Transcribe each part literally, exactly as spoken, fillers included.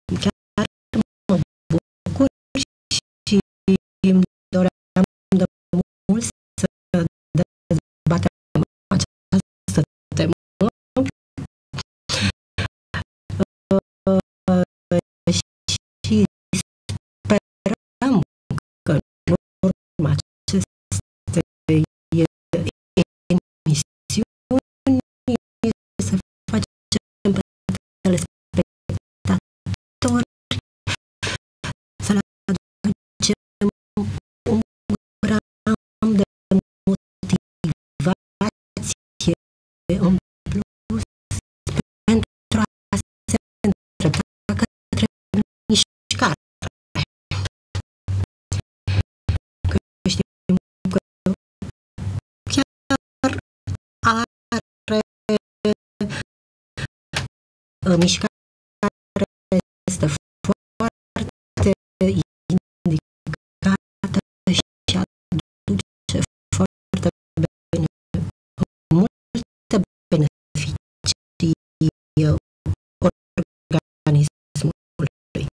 chiar mă bucur și îmi doream de mult să dezbatem această temă. Și sperăm că în urma acestei emisiuni să facem pe telespectatori să le aducem un gram de motivație în plus pentru a se îndrepta către mișcare. Că știm că chiar are mișcare este foarte indicată și aduce foarte bine, multe beneficii organismului.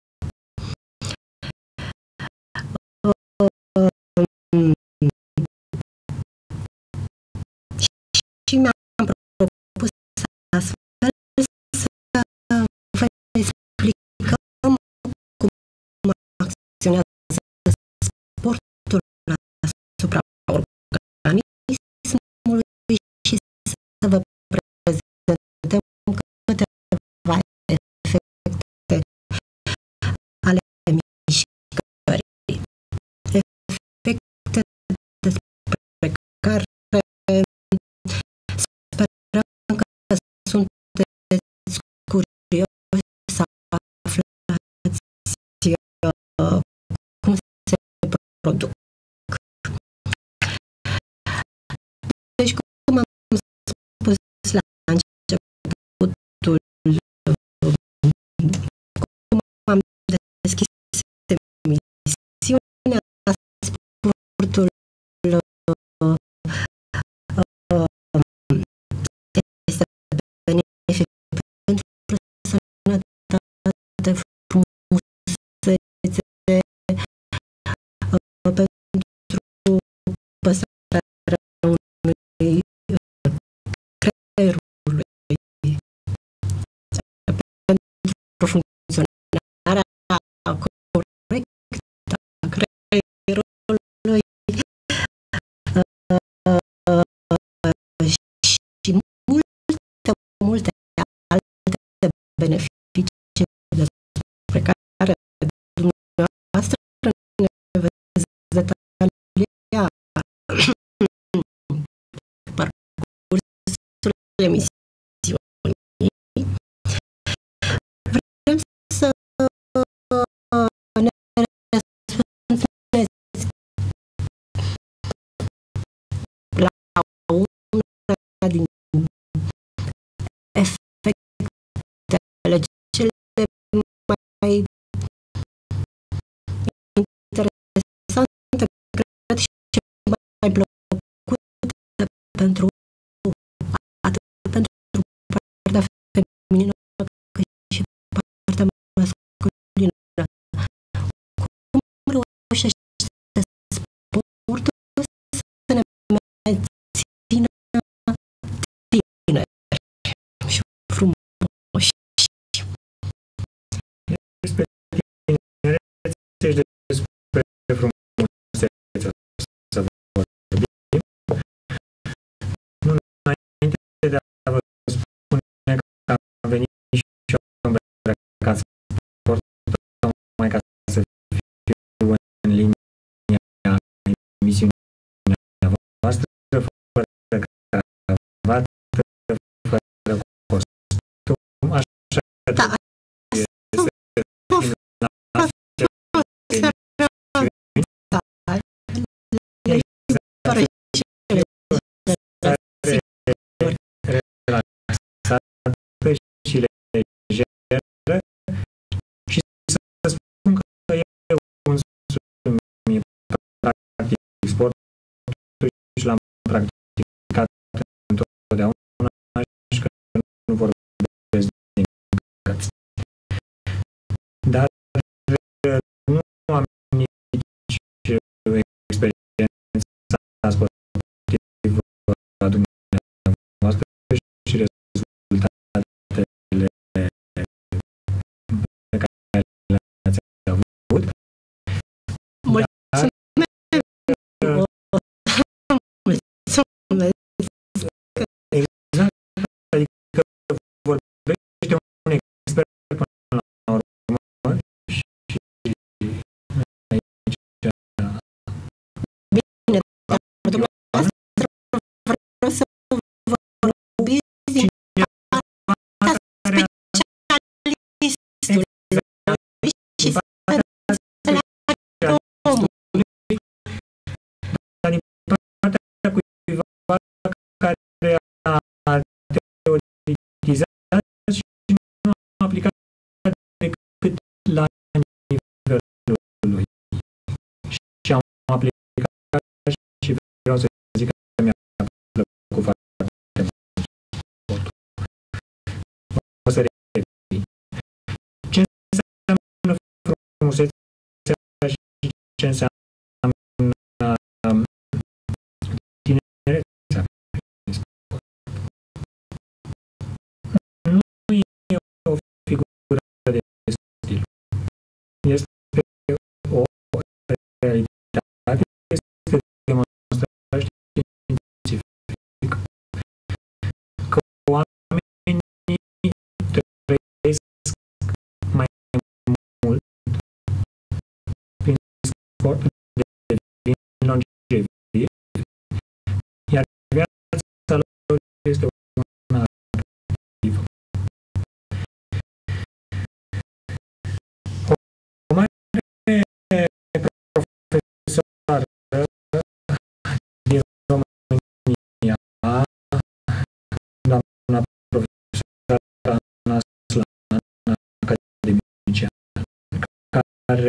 Și mi-am propus astfel să vă explicăm cum acționează sportul asupra organismului și să vă prezentăm câteva efecte ale mișcării. Efecte despre care sperăm că sunteți curioși să aflați cum se produc. Deci, cum am spus la începutul, cum am deschis emisiunea, sportul este benefic pentru sănătate, frumusețe, pentru păstrarea unui creierului, pentru funcționarea corectă a creierului și multe, multe alte beneficii despre care dumneavoastră ne veți detalia parcursul emisiunii. Vrem să ne răspundeți la una din efectele cele mai interesante, cred, și mai plăcute pentru atât pentru partea feminină cât și partea masculină. Cum reușește sportul să ne mențină tineri și frumoși? Despre ce înseamnă tinerețea prin sport. Nu e o figură de stil. Este o realitate, este demonstrată științific că oamenii trăiesc mai mult prin sport, devin longevi, iar viața lor este una activă. O mare profesoară din România, doamna profesoară Ana Slana, academician, care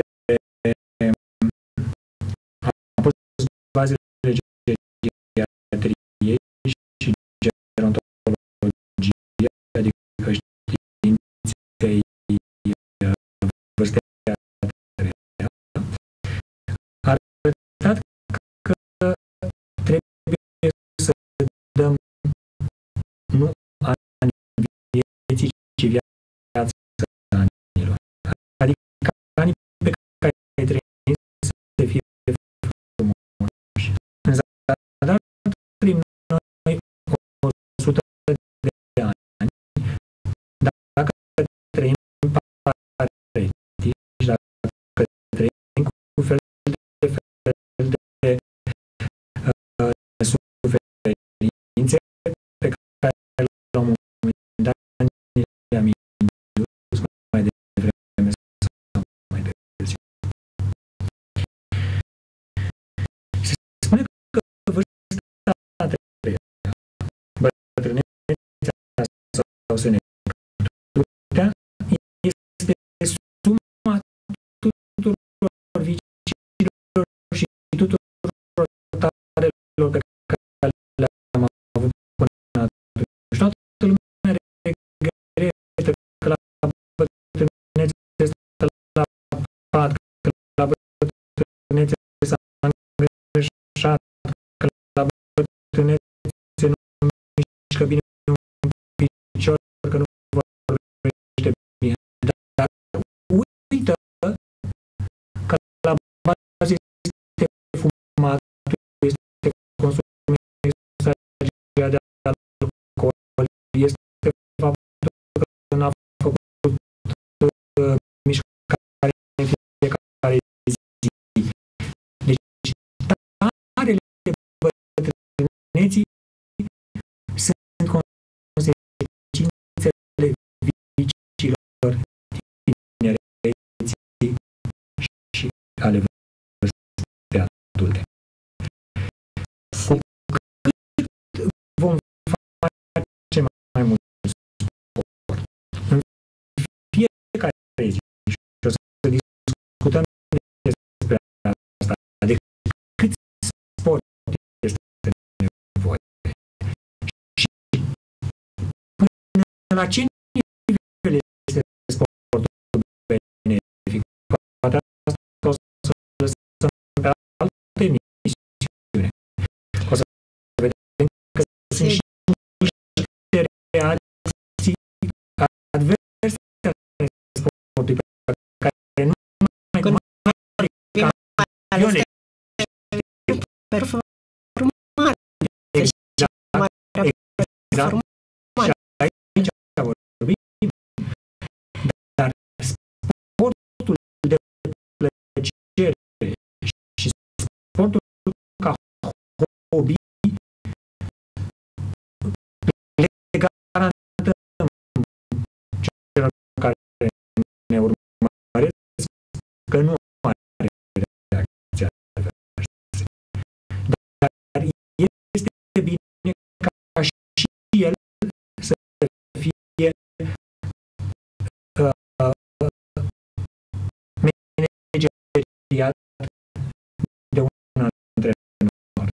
a pus bazele geriatriei și gerontologiei, adică științei vârstei a treia, a arătat că trebuie să dăm nu ani vieții, ci viața anilor. Adică anii pe care ai trăit să fie frumoși. În zadar trăim noi o sută de ani, dacă trăim paretic și dacă trăim cu fel de fel de uh, suferințe pe care la un moment dat ni le-am indus mai devreme sau mai târziu. Se spune că vârsta a treia, bătrânețea sau senectutea, este suma tuturor viciilor și tuturor tarelor pe care le-am avut până atunci. Toată lumea regretă că la bătrânețe stă la pat, că la bătrânețe s-a îngreșat, că la bătrânețe nu mișcă bine un picior, că nu vorbește bine. Dar uită că la bază este fumatul, este consumul exagerat de alcool, este faptul că n-a făcut uh, mișcare în fiecare zi. Deci, tarele bătrâneții sunt consecințele viciilor tinereții și ale vârstei adulte. Cu cât vom face mai mult sport în fiecare zi, și o să discutăm despre asta, de cât sport este nevoie și până la ce nivel este sportul benefic. Poate asta o să lăsăm pe alte emisiune. O să vedem că sunt și niște reacții adverse ale sportului pe care nu mai mari campioni performare. Exact, exact. Și aici vorbim. Dar sportul de plăcere și sportul ca hobby le garantăm celor care ne urmăresc că nu are reacția adversă. Dar este bine ca și el să fie uh, manageriat de un antrenor.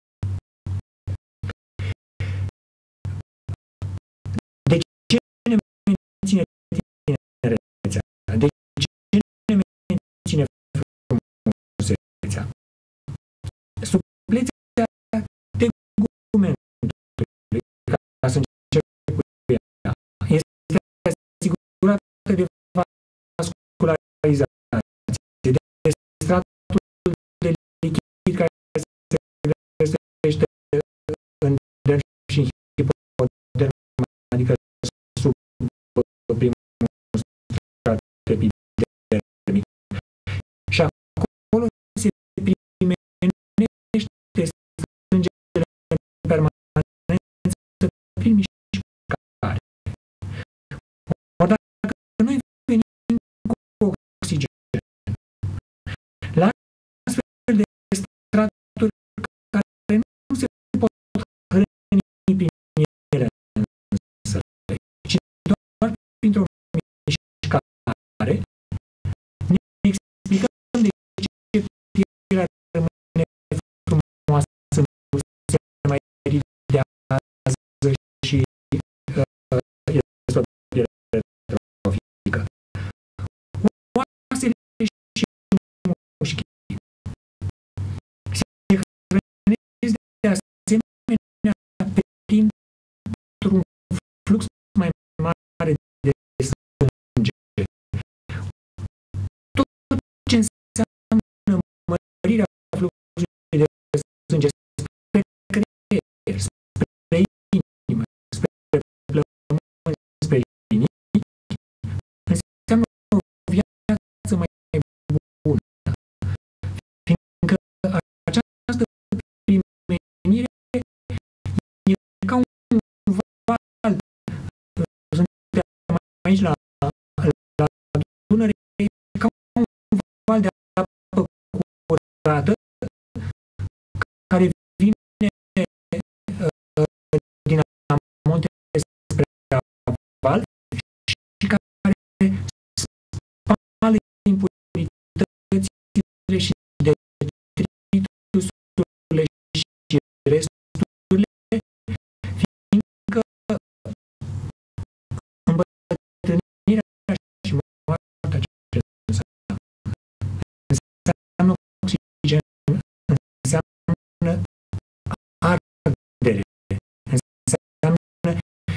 De ce ne menține tinerețea? De ce ne menține frumusețea? vascularizație, de stratul de lichid care se găsește în derm și în hipoderm, adică sub primul strat epidermic. Și acolo se primește strângere în permanență prin mișcare. Ori dacă noi venim cu oxigen la astfel de straturi care nu se pot hrăni prin ele însă, ci doar printr-o mișcare, ne explicăm de ce pielea rămâne frumoasă, nu se mai ridează și uh, este o piele trofică. Oasele și mușchii se hrănesc de asemenea printr-un flux mai mare de sânge. Tot ce înseamnă mărirea fluxului de sânge spre creier, spre inimă, spre plămâni, spre inimi, înseamnă o viață mai bună, fiindcă această primenire e ca un val. Suntem aici la, la Dunăre, e ca un val de apă curată care vine uh, din amonte spre aval și care spală impuritățile și detritusurile și resturile, fiindcă îmbătrânirea și moartea ce înseamnă? Înseamnă oxigen, înseamnă ardere, înseamnă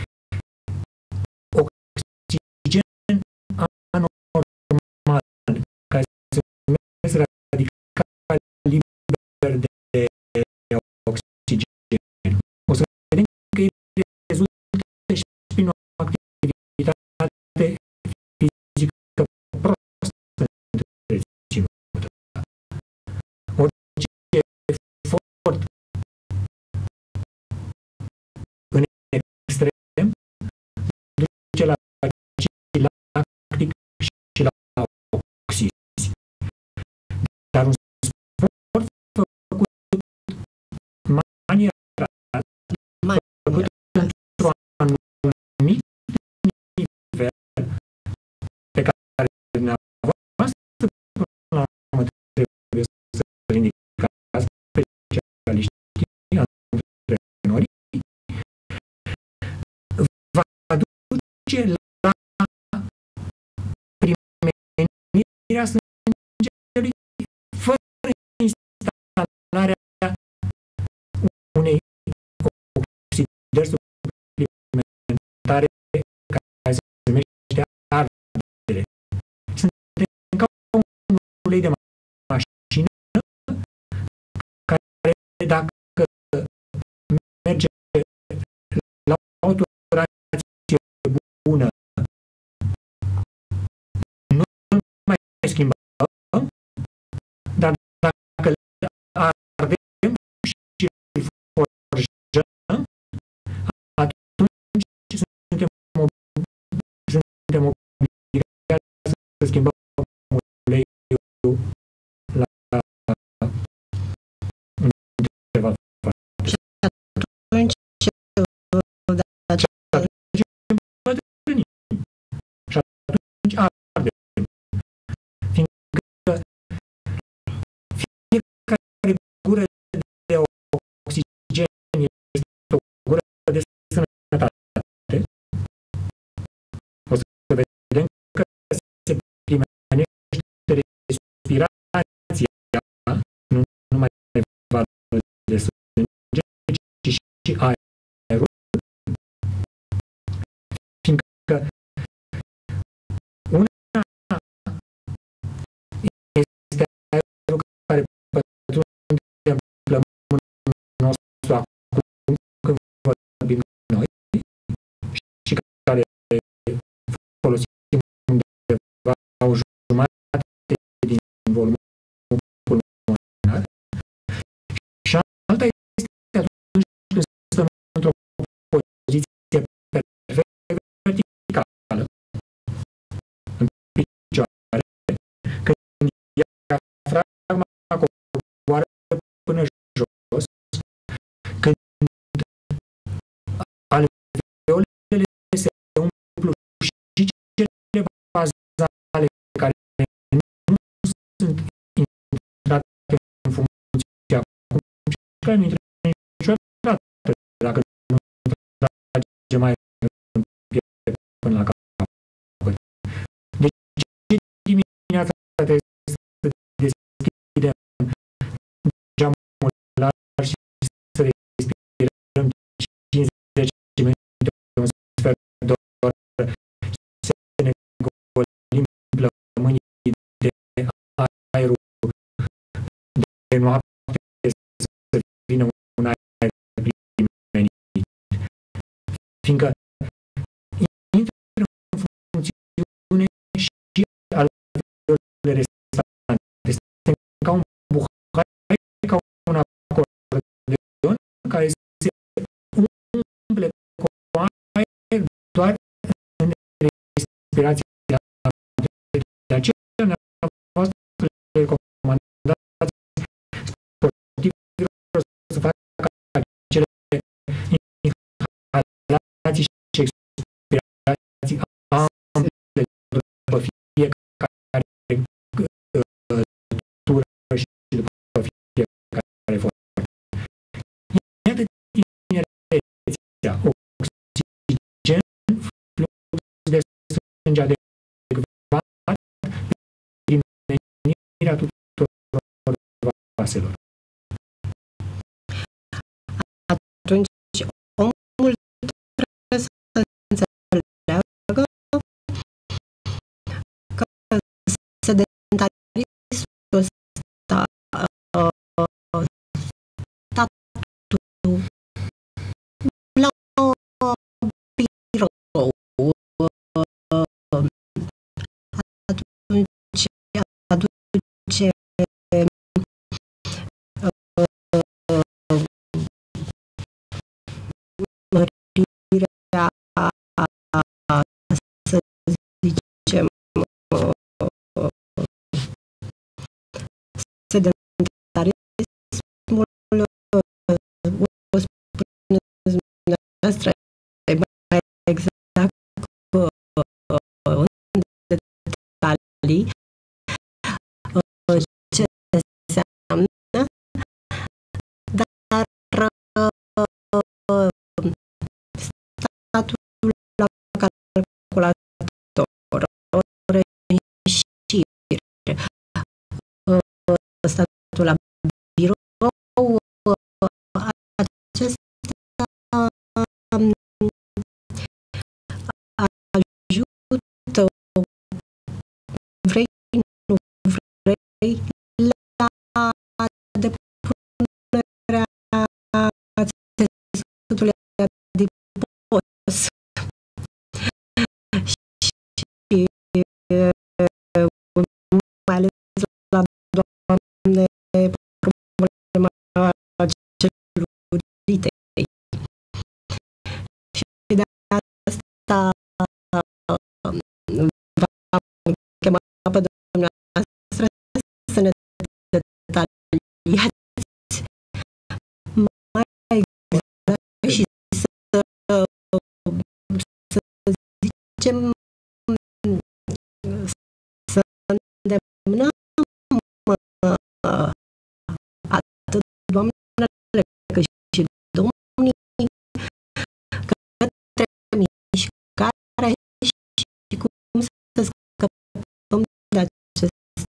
oxigen anormal, care se numesc radicali liberi de oxigen. O să vedem că ei rezultă și prin o activitate fizică prostă întreținută. Orice efort în extrem duce la acid lactic și la oxizi. Dar un sport făcut manierat, făcut într-un anumit nivel pe care dumneavoastră până la urmă trebuie să-l indicați specialiștii, antrenori, va duce la primenirea sângelui fără instalarea unei oxidări suplimentare care se numește ardere. Suntem ca un ulei de mașină care, dacă merge la o turație bună, nu mai schimbăm, dar dacă îl ardem și îl forjăm, atunci suntem, suntem obligați să schimbăm uleiul la un interval foarte. Și atunci, da, Și atunci îmbătrânim. Și atunci ardem. Fiindcă fiecare gură de oxigen este o gură de sănătate. O să vedem că se primește respirația, nu numai valul de sânge, ci și aerul, fiindcă una mișcare nu intră niciodată dacă nu trage mai în piept până la capăt. Deci dimineața trebuie să deschidem geamul larg și să respirăm cincizeci de minute, un sfert de oră, să ne golim plămânii de aerul de noapte, să vină un aer primenit. Fiindcă intră în funcțiune și alveolele restante. Suntem ca un buhai, ca un acordeon care se umple cu aer doar în respirație. De aceea dumneavoastră le recomandați sportivilor să facă acele inhalații și expirații ample după fiecare tură și după fiecare formă. Iată tinerețea, oxigen, flux de sânge adecvat, primenirea tuturor vaselor. Atunci, omul trebuie să înțeleagă că sedentaristul ăsta, statul la birou, atunci aduce mărirea, să zicem, sedentarismul, o spuneți dumneavoastră, mai exact în detalii, ce înseamnă, dar statul la calculator, ore în șir, statul la birou, acesta ajută, vrei, nu vrei, la depunerea țesutului adipos și mai ales la doamne problema celuritei. Și de asta v-am chemat pe dumneavoastră să ne detaliați mai exact și să, să zicem, să îndemnăm atât doamnele cât și domnii către mișcare și cum să scăpăm de acest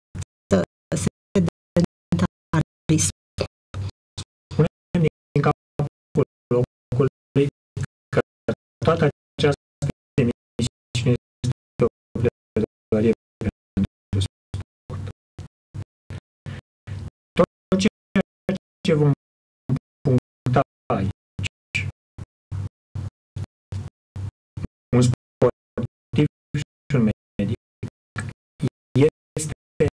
sedentarism. Spunem din capul locului că toată această emisiune este o pledărie pentru sport. Tot ceea ce vom puncta aici, un sportiv și un medic, este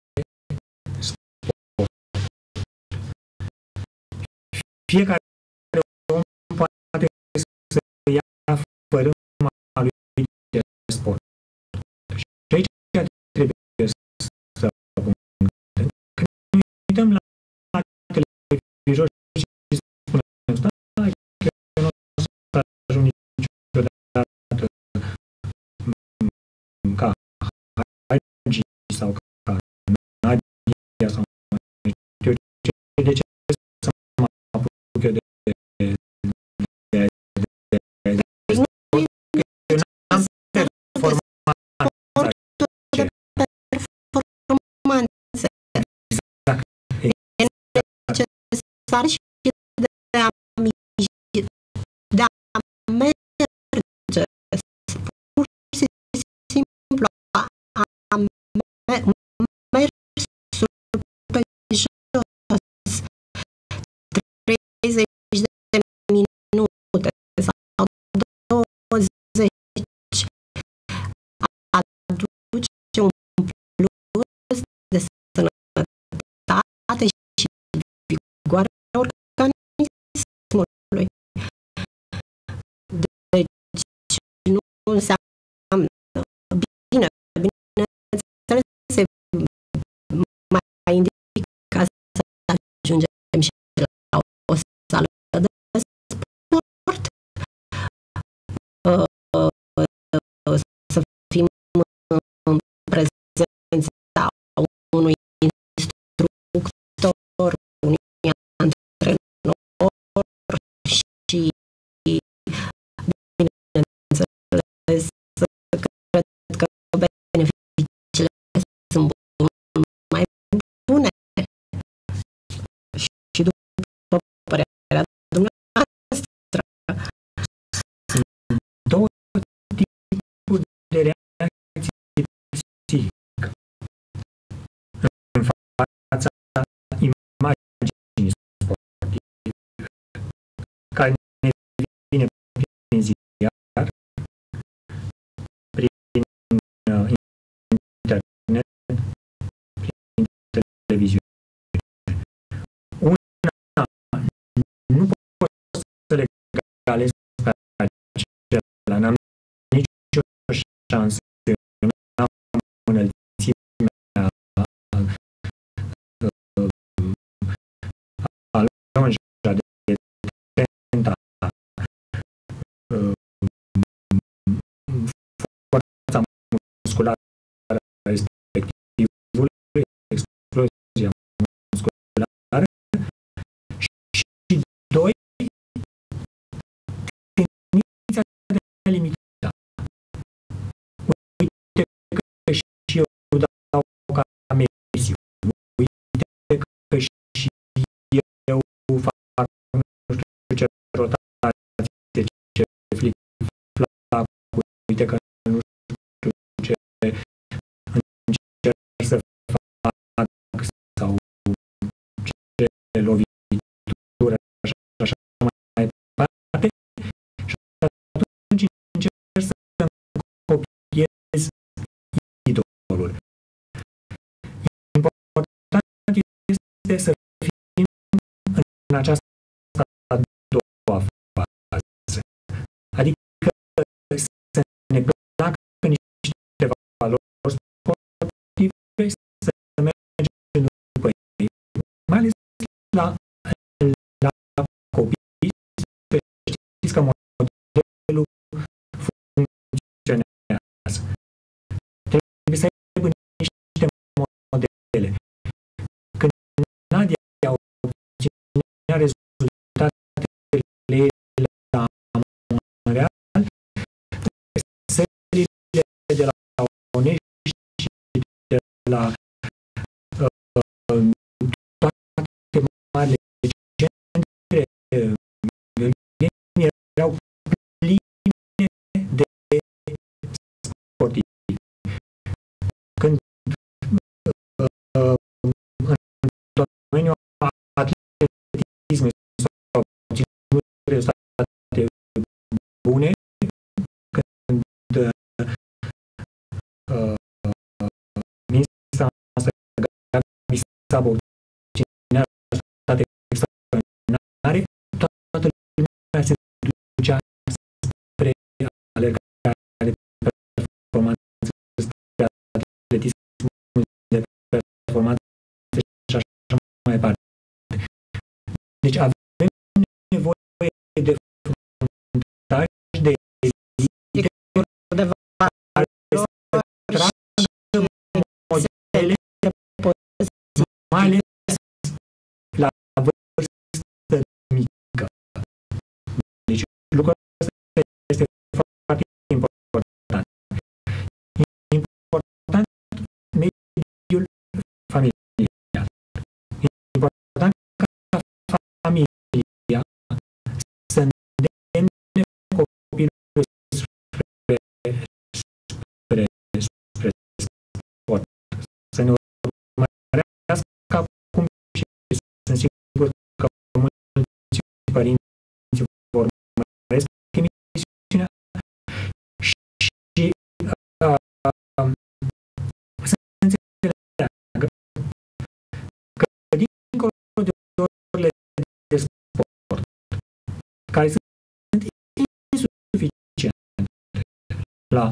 sport. Fiecare om poate să ia fărâma lui de sport. Și aici trebuie să punctăm. Când ne uităm la televizor și spunem, stai, că nu o să ajung niciodată ca Hagi sau ca Nadia sau de ce să mă apuc înseamnă bine, bineînțeles, se mai indică să ajungem și la o sală de sport, să fim în prezența unui instructor, unui antrenor și, bineînțeles, cred că beneficiile sunt mai bune și după părerea dumneavoastră. Două tipuri de reacții psihică în fața imaginii sportive, care ne vine prin ziar, prin internet, prin televiziune. Una nu pot să le galez pe acela, n-am nicio șansă, eu n-am înălțimea, alonja de tenta, forța musculară respectivului, explozia musculară și doi, tendința de a limita. Uite că și eu dau ca Messi, uite că și eu fac nu știu ce rotație, ce flic-flac, uite că nu știu ce încerc să fac sau ce lovitură și așa mai departe și atunci încerc să-mi copiez idolul. Important este să fim în această a doua fază, adică să ne placă niște valori sportive, să mergem după ei, mai ales la, la copii, să știți că modelul funcționează. Trebuie să aibă niște modele. Când Nadia obținea rezultatele ei la Montreal, serile de la Onești și de la uh, toate marile centre erau pline de sportivi. Când uh, în domeniul atletismului s-au obținut rezultate bune, când uh, ministra noastră Gabi Sabo obținea rezultate extraordinare, toată lumea se ducea spre alergare de performanță, spre atletism de performanță și așa mai departe. Deci avem nevoie de fruntași, de elite, De care să tragă modele, mai ales la,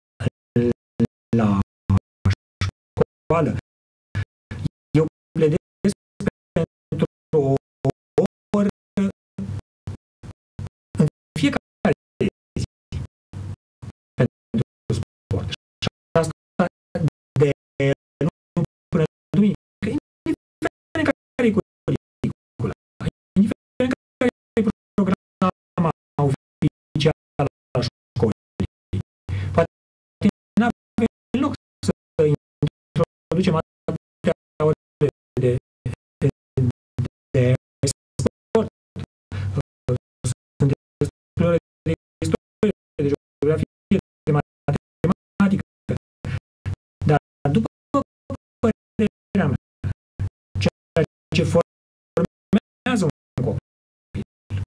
la școală, eu pledez pentru o oră în fiecare zi pentru sport. Și asta de luni până duminică, indiferent care e curicula, indiferent care e programa oficială a școlii. Poate n-avem loc să introducem atâtea ore de, de, de, de sport. Sunt despre ore de istorie, de geografie, de matematică. Dar după părerea mea, ceea ce formează un copil,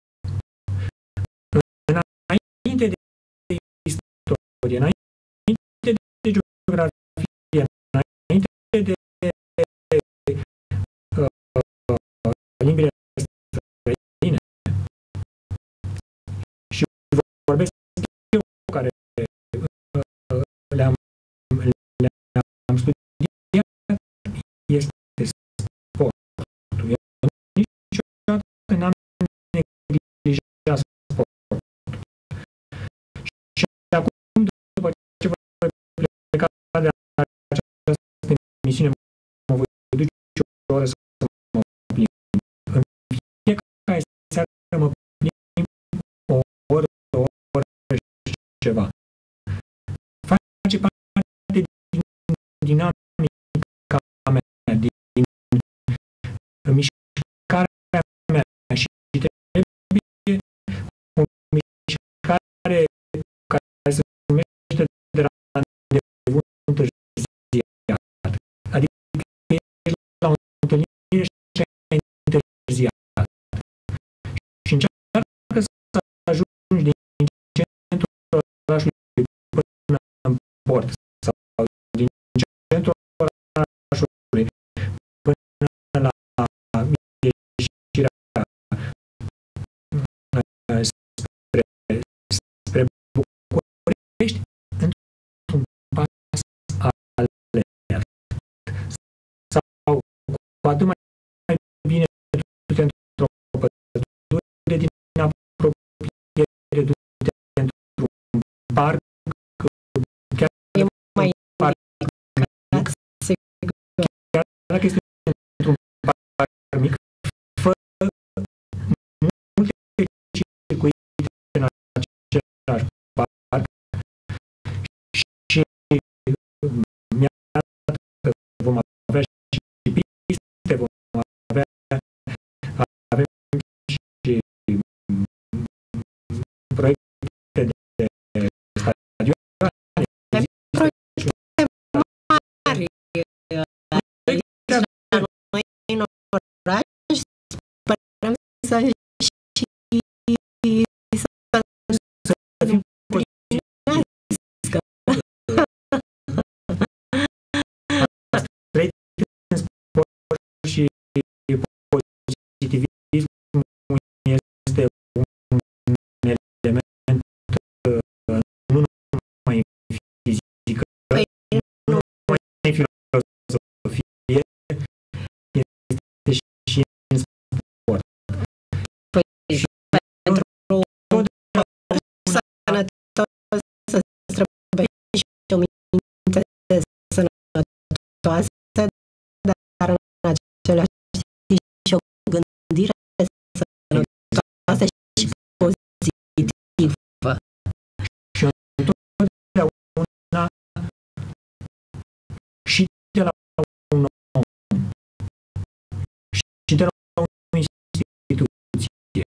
înainte de istorie, înainte de geografie, înainte de uh, limbile străine, și vorbesc eu care uh, le-am, le-am studiat, este sportul. Eu niciodată n-am neglijat sportul. Și acum, după ce voi pleca de această emisiune, mă voi duce o oră să mă plimb. În fiecare seară mă plimb o oră, o oră și ceva. Face parte din dinamica mea, din mișcarea mea și trebuie o mișcare care se numește de randevu întârziat. Adică ești la o întâlnire și ai întârziat. Și încearcă să ajungi din centrul orașului până în port sau din centrul orașului până la ieșirea spre, spre București într-un pas alert. Sau cu atât mai bine du-te într-o pădure din apropiere, du-te într-un parc, chiar E mai parc indicat, sigur. chiar dacă este într-un parc mic, fă multe circuite în același parc și mi-arată că vom avea și piste, vom avea, avem și proiecte de stadioane. Proiecte mari aici la noi în oraș, sperăm să și Să fim trăit în sport și pozitivismul este un element nu numai în fizică, nu numai în filozofie, este și în sport. Și pentru totdeauna sănătos să străbărești și o minte sănătoasă, dar în același timp și o gândire sănătoasă și pozitivă. și întotdeauna și de la un om și de la o instituție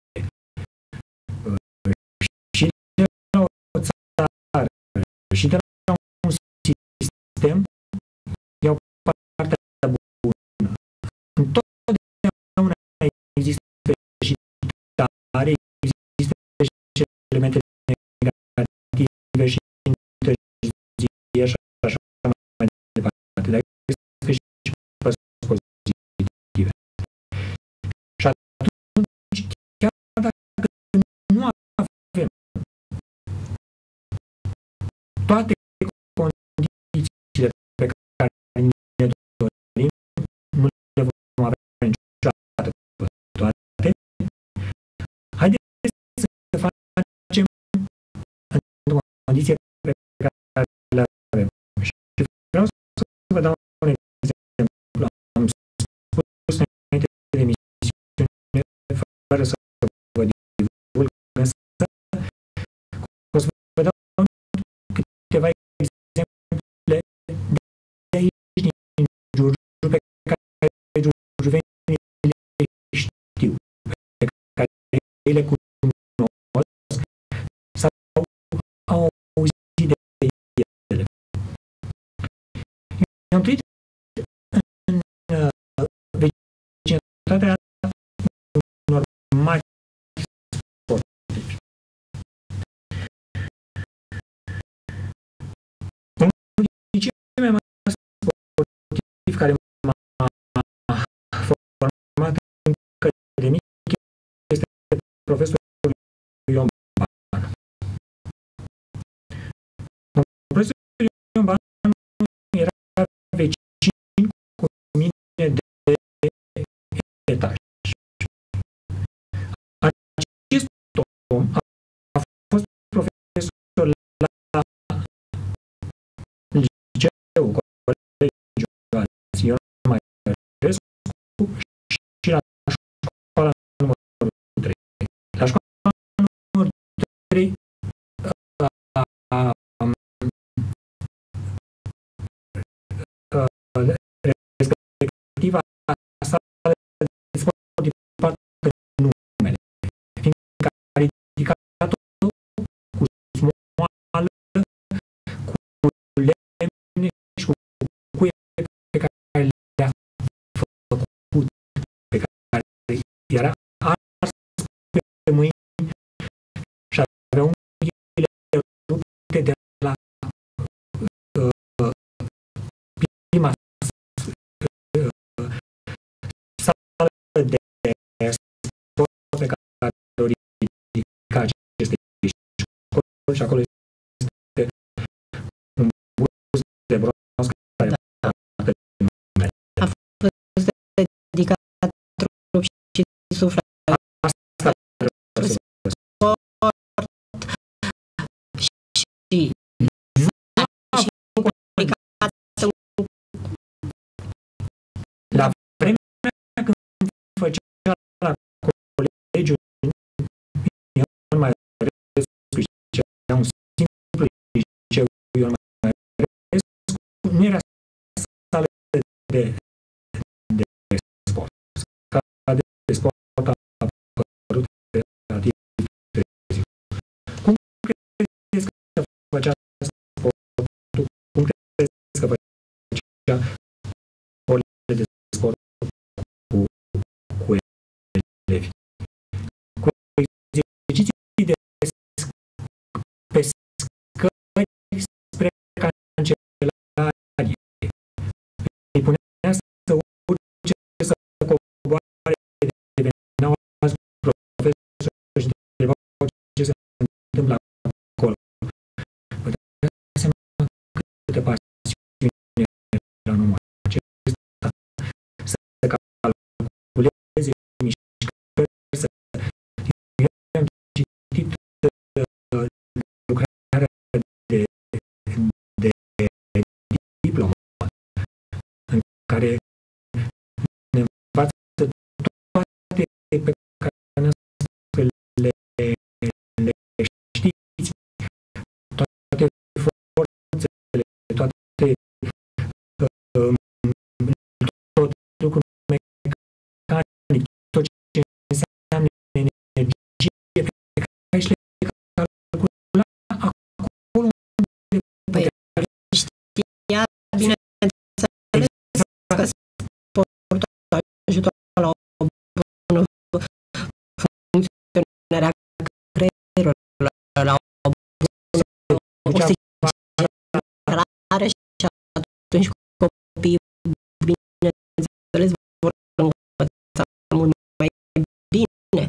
și de la o țară și de la un sistem iau partea bună. Întotdeauna există și tare, există și elemente negative și întârzieri și așa mai departe. Dar există și părți pozitive. Și atunci, chiar dacă nu avem toate le cunosc sau au auzit de ele. I-am trăit în vecinătatea unor mari sportivi. Unul din cei mai mari sportivi care m-a format încă de mic este profesorul Ion Banu. Profesorul Ion Banu era vecin cu mine de etaj. Acest om a fost profesor la liceu, colegiul Sion Maiorescu și la școala numărul trei. La școala numărul trei respectiva sală de sport de parcă numele, fiindcă a ridicat-o cu smoală, cu lemne și cu cuie pe care le-a făcut, pe care era ars pe mâini și avea unghiile rupte de la uh, prima sală de sport pe care o ridica aceste școli și acolo este un buz de bronz care poartă numele. A fost dedicat trup și suflet. Asta vreau să vă spun. Și și comunicație. La vremea când făcea la colegiu Ion Maiorescu și era un simplu liceu Ion Maiorescu, nu era sală de, de sport. Sala de sport a apărut relativ târziu. Cum credeți că făcea sportul? Cum credeți că făcea orele de sport cu, cu elevi? Cu exerciții de pe scări spre cancelarie. Îi punea să urce, să coboare, deveneau alți profesori și întrebau ce se întâmplă acolo. Vă dați seama câte pasiune era numai acesta, să calculeze mișcări, să... Eu am citit uh, lucrarea de, de diplomă în care ne învață toate pe care noastră le, le știți, toate forțele, toate um, tot lucrul mecanic, tot ce înseamnă energie pe care și le calcula acolo unde Păi, știa bine că sportul ajută la o bună funcționare a creierului, la o bună oxigenare și atunci copiii, bineînțeles, vor învăța mult mai bine.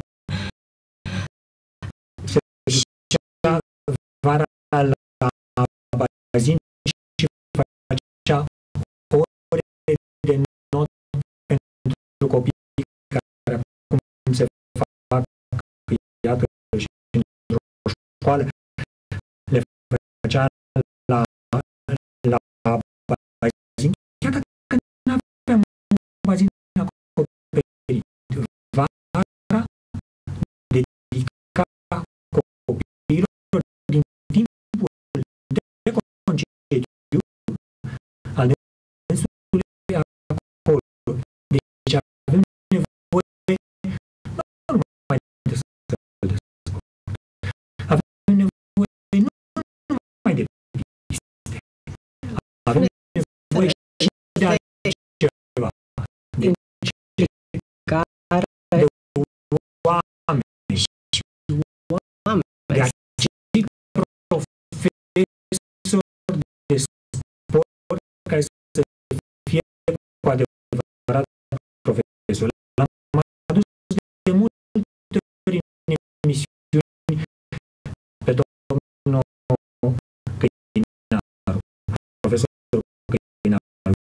se ducea vara la bazin și făcea ore de not pentru copii care acum se fac, iată, și într-o școală, le făcea la, la bazin, chiar dacă nu aveam un bazin acoperit. Vara dedica copiilor din timpul de concediu al dânsului acolo. Deci avem nevoie nu numai de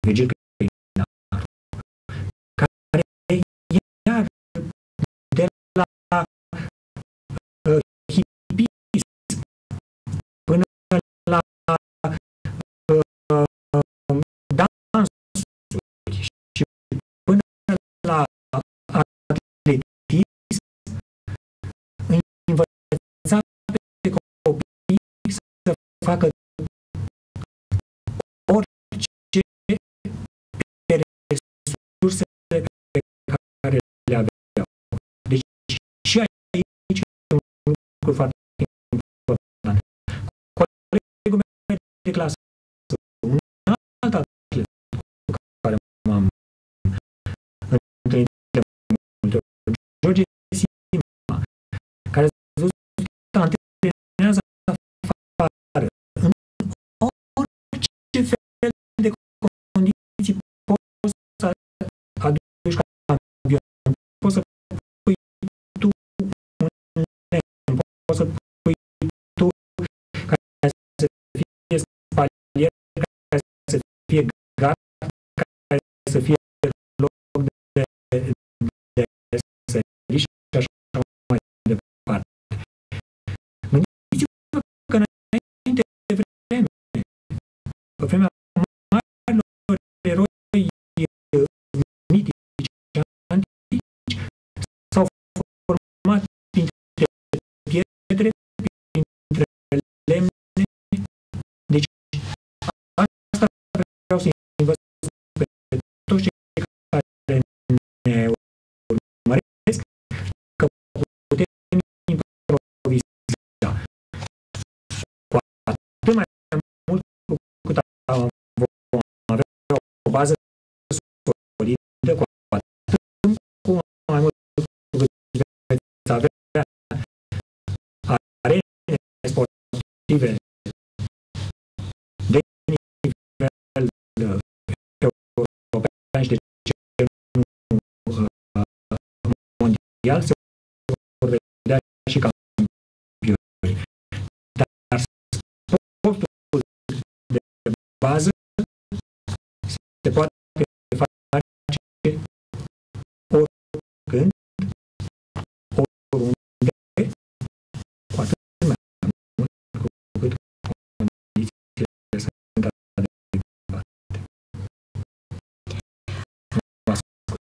Virgil Căinaru, care iar de la uh, hipism până la uh, dansuri și până la atletism, învăța pe copii să facă orice pe resursele pe care le aveau. Deci și aici e un lucru foarte important. Colegul meu de clasă, un alt atlet cu care m-am întâlnit de multe ori, George Sima, care a spus că antrenează afară, în orice fel de condiții poți să aduci campion, poți să pui tu un lemn, poți să pui tu care să fie spalier, care să fie gard, care să fie loc de, de, de sărit și așa mai departe. Gândiți-vă că înainte de vreme, pe vremea marilor eroi mitici antici, s-au format printre pietre, printre lemne. Deci asta vreau să învăț pe toți cei care ne urmăresc, că putem improvisa. Cu atât mai mult cu cât vom avea o bază solidă, cu atât cu mai mult cu cât veți avea arene sportive de nivel european și de ce nu mondial, se vor vedea și campioni. Dar sportul de bază se poate face oricând, oriunde, cu atât mai mult cu cât condițiile sunt adecvate. Vă ascult.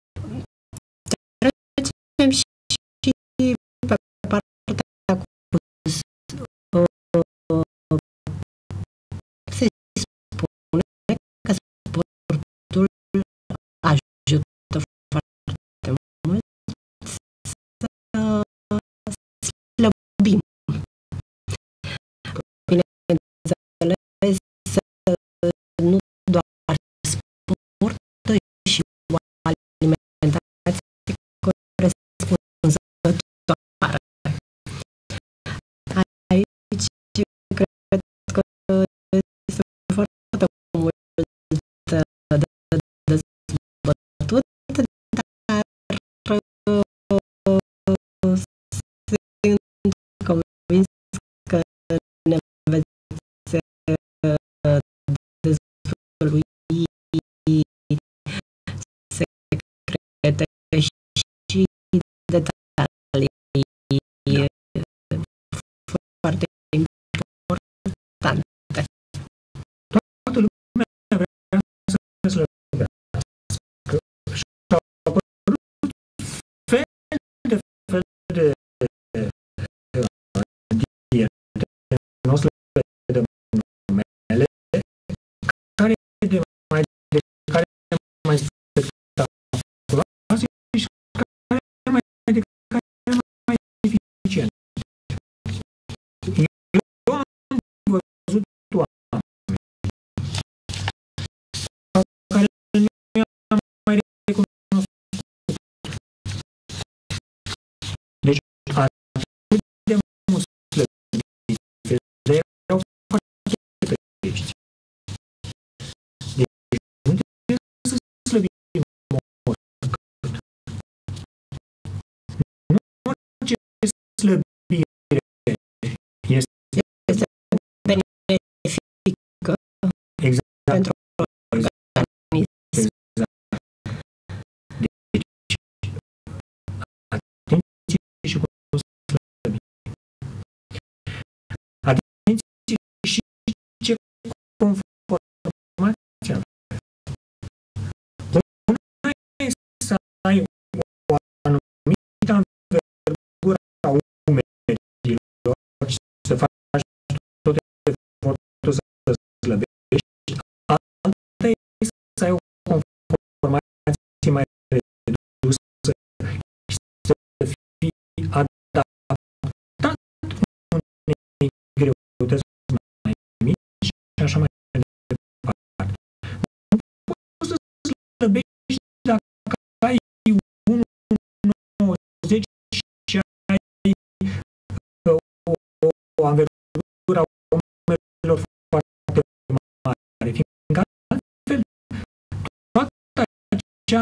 Trecem și pe partea cu se spune că sportul conformația. Una este să ai o anumită învergură a umerilor și să faci tot efortul să slăbești. Alta este să ai o conformație mai redusă și să fii adaptat unei greutăți mai mici și așa mai departe. Nu poți să slăbești dacă ai unu virgulă nouăzeci și ai o, o, o anvergură a umerilor foarte mare, fiindcă altfel toată acea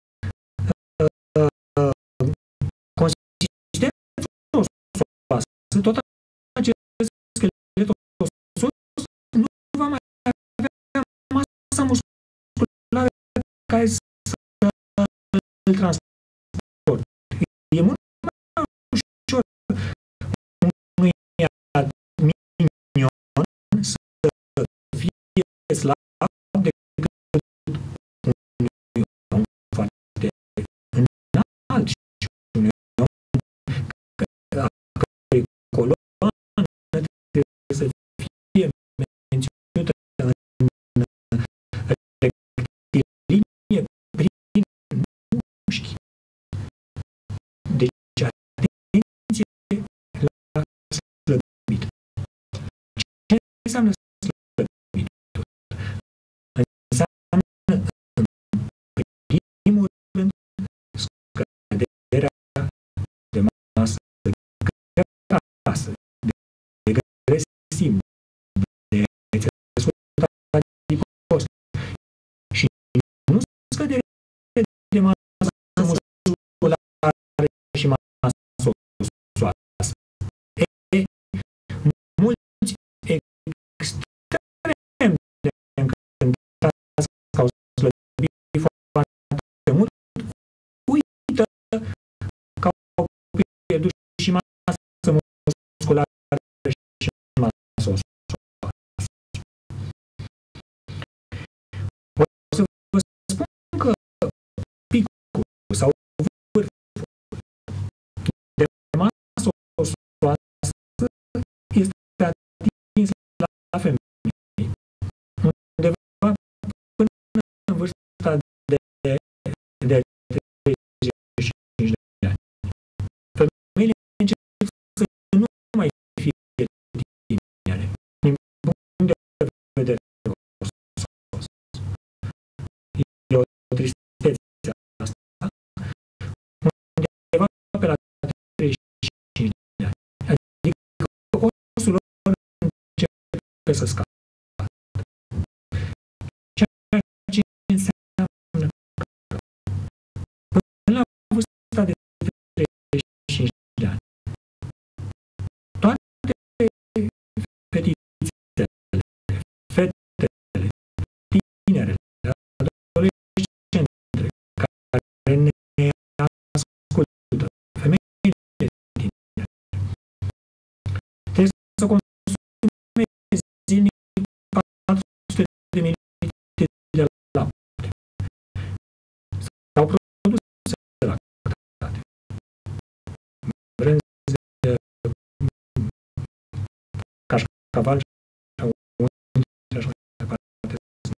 uh, consistență osoasă, tot acest schelet osos nu va mai avea masa musculară care să îl transporte. E mult mai ușor unui minion să fie slab decât unui om foarte înalt și unui om a cărei coloană trebuie să fie menținută în rectilinie prin mușchi. Deci, atenție la slăbit. Ce înseamnă slăbitul? Înseamnă, în primul rând, scăderea de masă grasă, de grăsimi, de țesut adipos și nu scăderea de masă musculară și masă osoasă. E, mulți extrem de încântați că au slăbit foarte mult, uită că au pierdut și masă musculară și masă osoasă. O să vă spun că picul sau vârful de masă osoasă este atins la femei, undeva până în vârsta de, de treizeci și cinci de ani. Femeile încep să nu mai fie tinere, din punct de vedere osos. E o tristețe asta, undeva pe la treizeci și cinci de ani. Adică osul lor începe să scadă. Ceea ce înseamnă că până la vârsta de treizeci și cinci de ani, toate fetițele, fetele, tinerele, adolescentele care ne ascultă, femeile tinere, trebuie să consume zilnic patru sute de mililitri de lapte sau produse lactate, brânze, cașcaval sau unt și așa mai departe.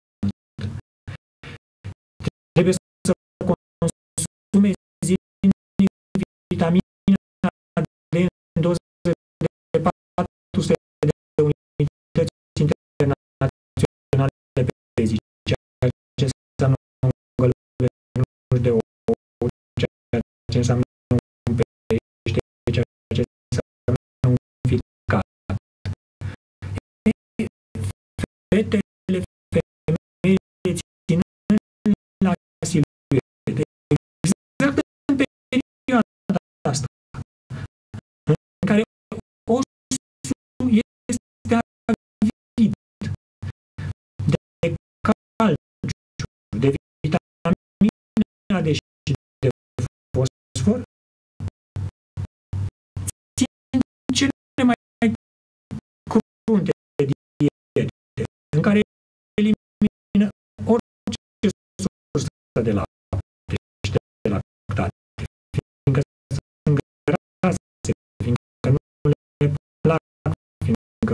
Trebuie să consume zilnic vitamina D în doze de patru sute de unități internaționale pe zi, ceea ce înseamnă un gălbenuș de ou, ceea ce înseamnă un pește, ceea ce înseamnă un ficat. Fetele, femeile ținând la siluete, exact în perioada asta, în care osul este avid de calciu, de vitamina D și de fosfor, țin cele mai crunte diete, în care de lapte și de lactate, fiindcă sunt grase, fiindcă nu le plac, fiindcă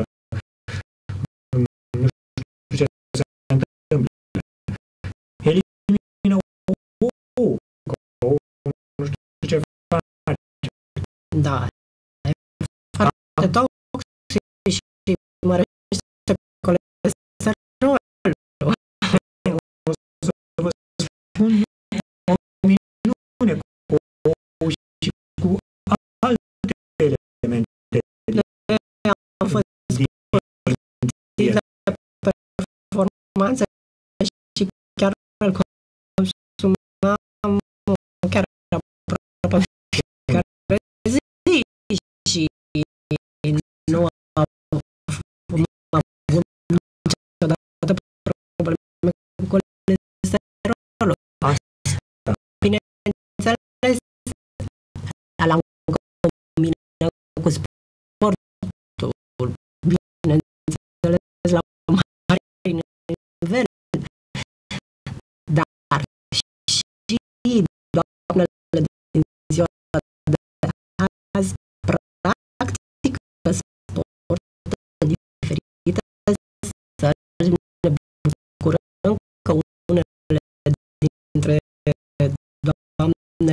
nu știu ce se întâmplă. Elimină ou, că ou nu știu ce face. Da, e foarte toxic și mărește colesterolul. O să vă spun o minune cu ou și cu alte elemente Am fost din performanță și chiar îl consumam chiar aproape fiecare zi și nu am avut niciodată probleme cu colesterolul. Asta. Bineînțeles, l-am combinat cu sportul, bineînțeles, la mare nivel, dar și doamnele din ziua de azi practică sporturi diferite, să ne bucurăm că unele dintre doamne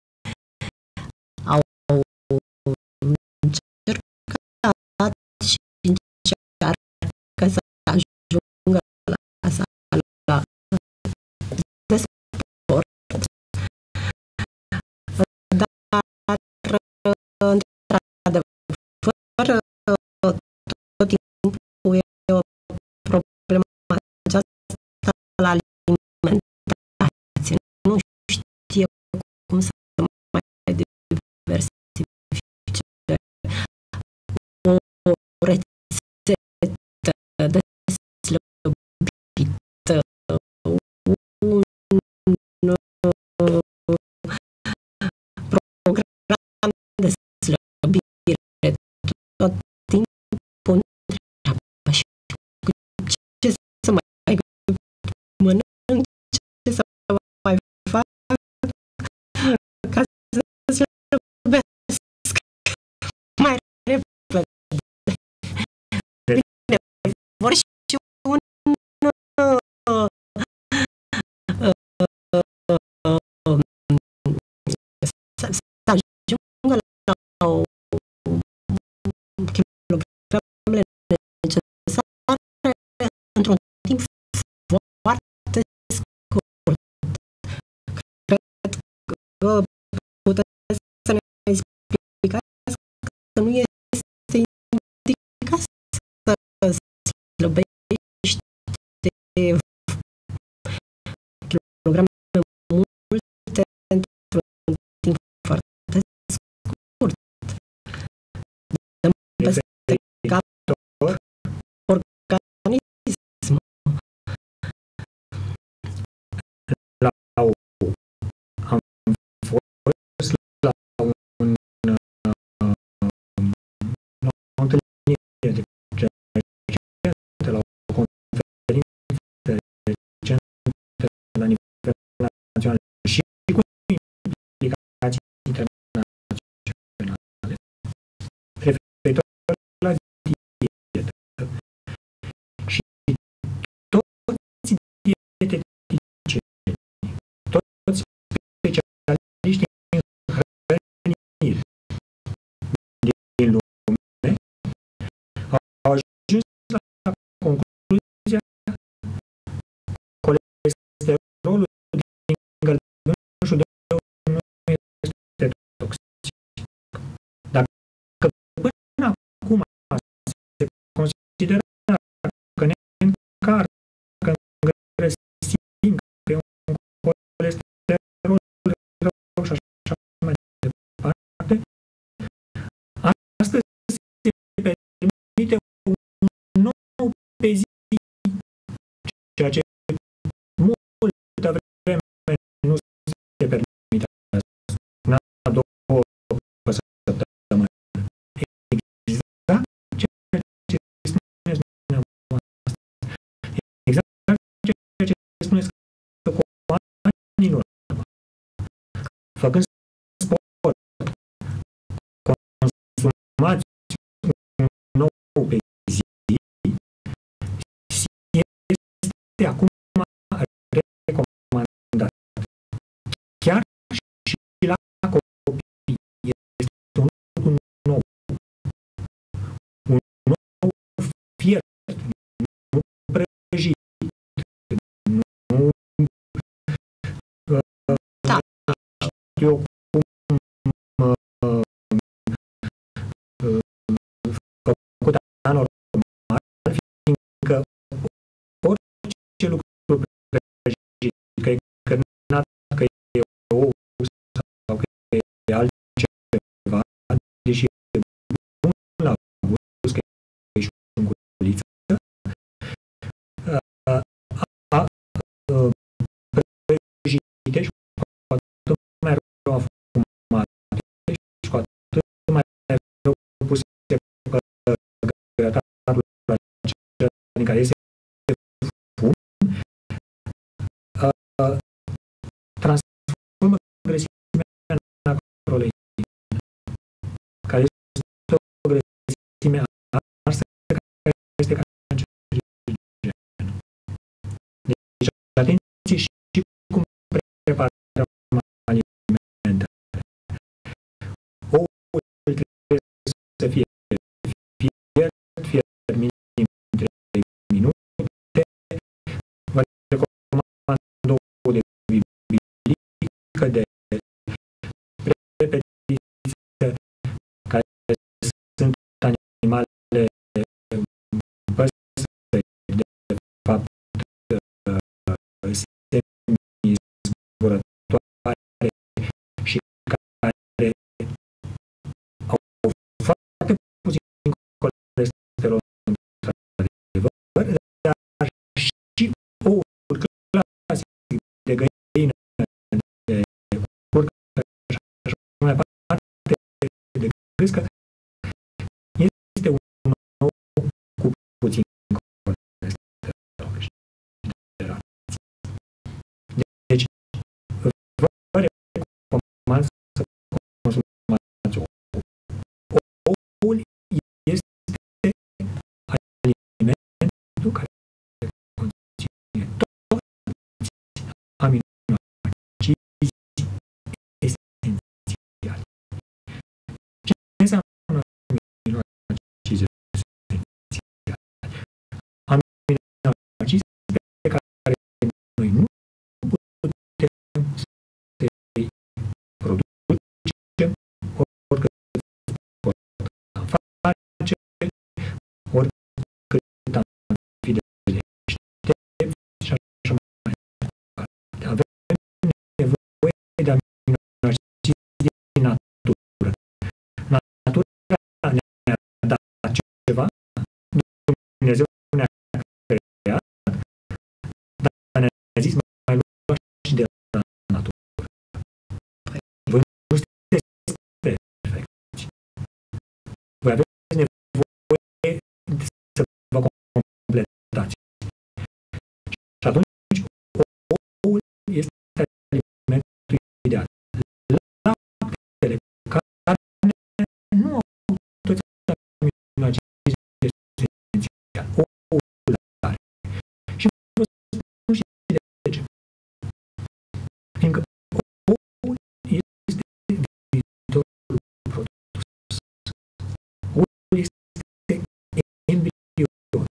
au încercat și încearcă să ajungă la sala de sport. Dar, într-adevăr, tot timpul e o problemă aceasta la alimentație. Nu știe cum să mai diversifice o rețetă de slăbită, un program de slăbire, tot timpul întreabă și ce să mai mănânc, ce să mai fac ca să slăbesc mai repede. Bine, vor și un să ajungă la kilogramele necesare într-un timp foarte scurt. Cred că puteți să ne explicați că nu este indicat să slăbești kilograme multe într-un timp foarte scurt. Dăm peste cap organism. La ou. Am fost la un la o întâlnire de recentă, la o conferință recentă la nivel național și cu implicații internaționale referitor la dietă. Și toți dieteticieni, toți specialiștii în hrănire din lume au ajuns la concluzia că colesterolul din gălbenușul de ou nu este toxic. Dacă până acum se considera că ne încarcă în grăsimi, că e un colesterol rău și așa mai departe, astăzi se permite un nou pe zi, ceea ce multă vreme nu se permite una, două săptămâni. Exact ceea ce spuneți făcând sport, consumați un ou pe zi, este acum recomandat. Chiar și la copii este un, un nou, un nou fiert, nu prăjit, nu Da. știu cum uh, făcut anormal, fiindcă orice lucru prăjit, că e cărnat, că e ou sau că e altceva, deși e bun la gust, că e și un guliță, a prăjite și cu atât mai rău afumate și cu atât mai rău puse pe grătarul acela din care iese fum, transformă grăsimea în acroleină, care este o grăsime arsă care este cancerigenă. Deci, atenție și cum preparăm alimentele. Oul trebuie să fie fiert, fiert minim trei minute. Vă recomand ouă de bibilică, de repetiță, care sunt animale păsări, de fapt, semizburătoare și care au foarte puțin colesterol, într-adevăr, dar și oul clasic de găină, de curcă și așa mai departe, de gâscă, este un ou cu puțin colesterol. Deci, vă recomand să consumați ou. Oul este alimentul care conține toți aminoacizi esențiali. Ce înseamnă aminoacizi esențiali? Aminoacizi pe care noi nu putem să-i producem oricât am face, oricât am fi de deștept și așa mai departe. Avem nevoie de aminoacizi din natură. Natura ne-a dat ceva, Dumnezeu ne-a creat, dar ne-a zis mai luați și de la natură. Voi nu sunteți perfecți. Voi aveți nevoie să vă completați. Și atunci, oul este alimentul ideal. Laptele, carne, nu au toți aminoacizi esențiali. Oul are. Și vă spun și de ce. Fiindcă oul este viitorul produs. Oul este embrionul.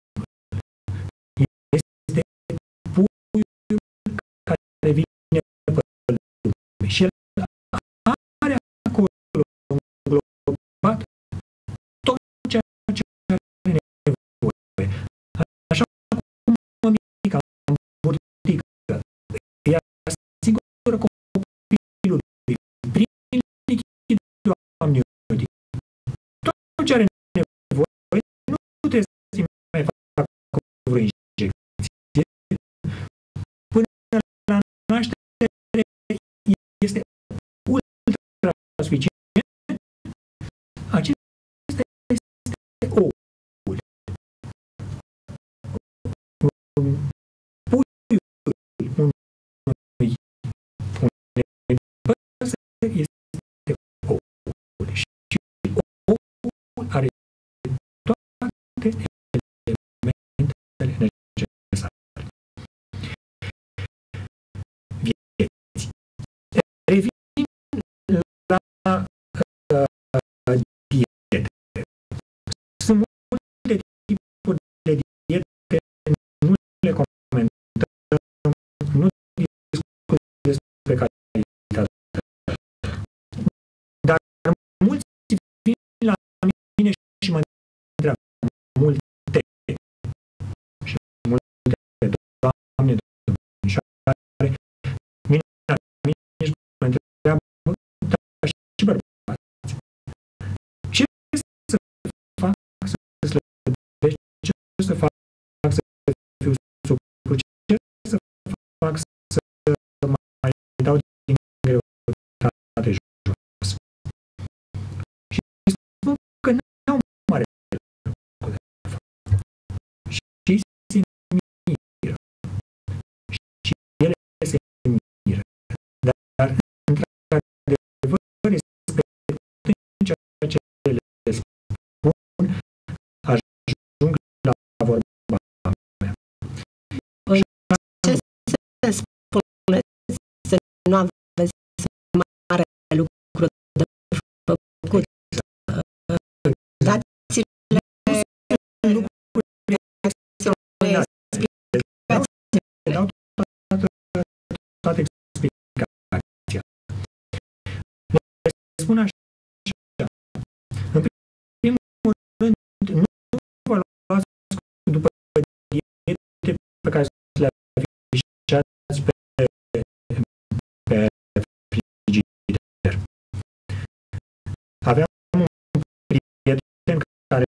Este puiul care vine pe lume. Și el are acolo înglobat tot ceea ce are nevoie. Așa cum mămica învârtică îi asigură copilului prin lichidul amniotic tot ce are nevoie, nu trebuie să-i mai facă vreo injecție. Până la naștere este ultra suficient. Acesta este oul. Puiul unui, unei să fac să fiu suplu? Ce să fac să mai dau din greutate jos? Și spun că n-au mare lucru de fapt. Și se miră. Și ele se miră. Dar, într-adevăr, respectând ceea ce le spun, ajung la vorba mea. Păi, ce se spune să nu aveți mare lucru de făcut? Dați-le lucruri extraordinare. Dau toată explicația. Le spun așa. În primul rând, nu vă luați după diete pe care le afișați pe, pe frigider. Aveam un prieten care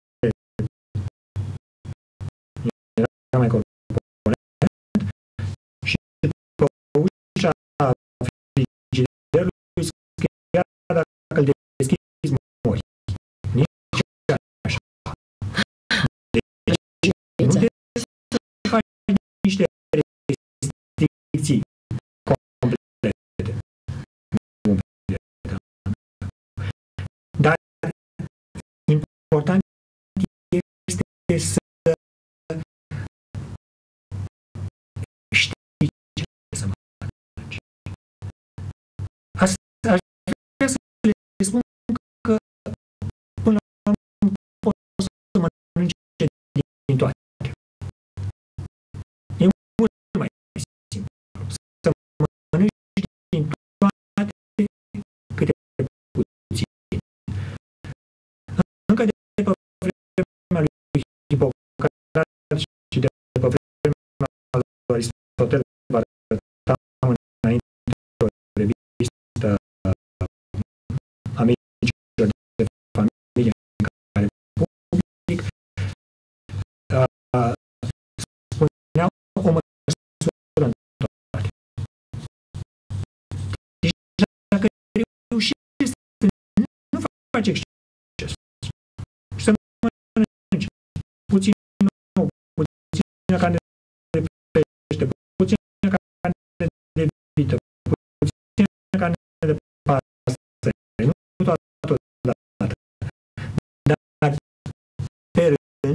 era mai corpulent și pe ușa frigiderului scria dacă îl deschizi mori. Nici așa. Deci nu te faci niște restricții complete. Dar important este să știi ce să mănânci. Asta aș vrea să le spun că până la urmă poți să mănânci din toate. E mult mai simplu. Să mănânci din toate câte puțin. Încă de pe vremea lui Hipocrat și de pe vremea lui Aristotel vă arătam înainte o revistă amicilor de familie în care public spuneau o măsură în toate. Deci dacă reușești să nu faci exces și să mănânci puțin ou, puțină carne de pește, puțină carne de vită, puțină carne de pasăre, nu toată odată, dar pe rând,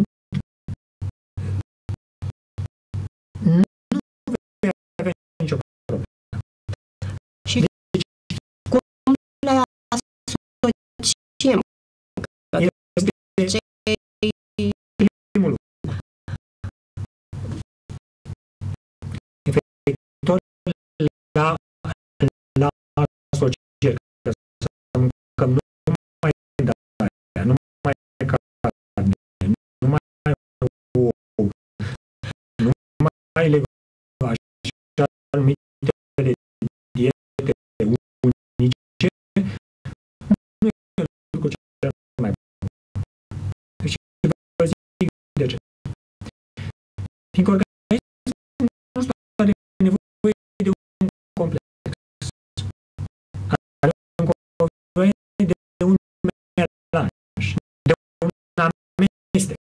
nu vei avea nicio problemă. Și cum le asociem? Este primul lucru. Referitor la, la asociere, că să mâncăm numai de aia, numai carne, numai ou, numai legume, așa numitele diete unice, nu e lucru cel mai bun. Și vă zic de ce. Fiindcă organismul nostru are nevoie de un complex. Are nevoie de un melanj, de un amestec.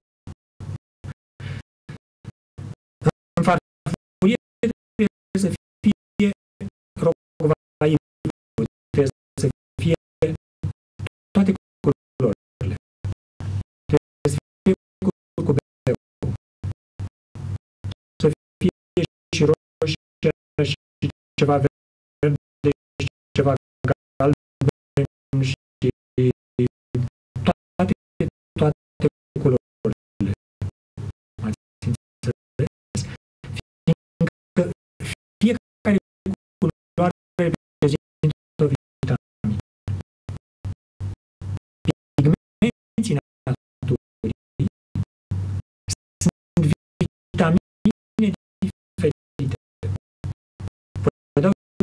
În farfurie trebuie să fie rogvaiul, trebuie să fie toate culorile. Trebuie să fie curcubeu, să fie și roșie și ceva verde și ceva galben și toate, toate culorile. M-ați înțeles? Fiindcă fiecare culoare reprezintă o vitaminą. Pigmenții naturii sunt vitamine diferite. Vă dau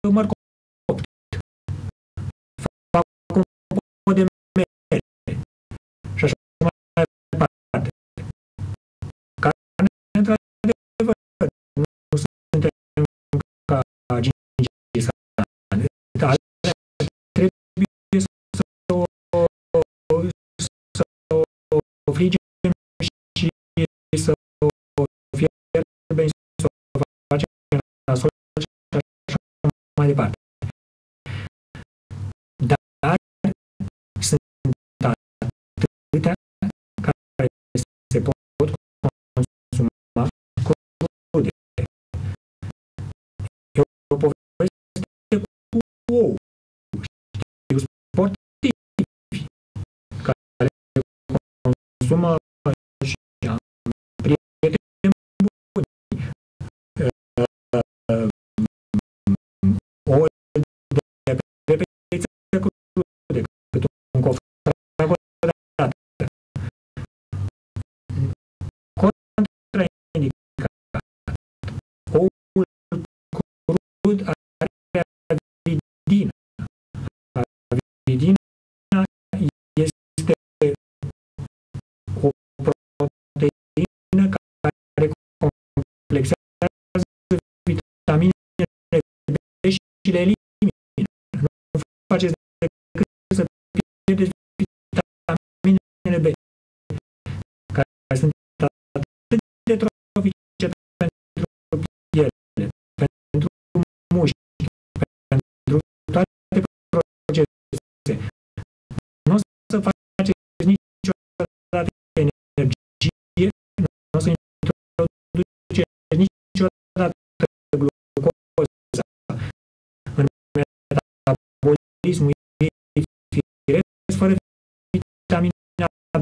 măr copt, fac compot de mere și așa mai departe. Care, într-adevăr, nu suntem ca Gingis Khan, dar trebuie să o, să o frigem și să o fierbem, să o facem nasol și așa mai departe. Dar sunt atâtea care se pot consuma crude. E o poveste cu ou. Știu sportivi care consumă și am prieteni buni. Ouă de pețe crude, cât un cofrac odată. Contraindicat. Oul crud are avidină. Avidina este o proteină care complexează vitaminele B și le elimină. Nu faceți decât să pierdeți vitaminele B, care sunt atât de trofice pentru piele, pentru mușchi, pentru toate procese. Nu o să faceți niciodată energie, nu o să introduceți niciodată glucoza în metabolismul ei firesc fără vitamina B.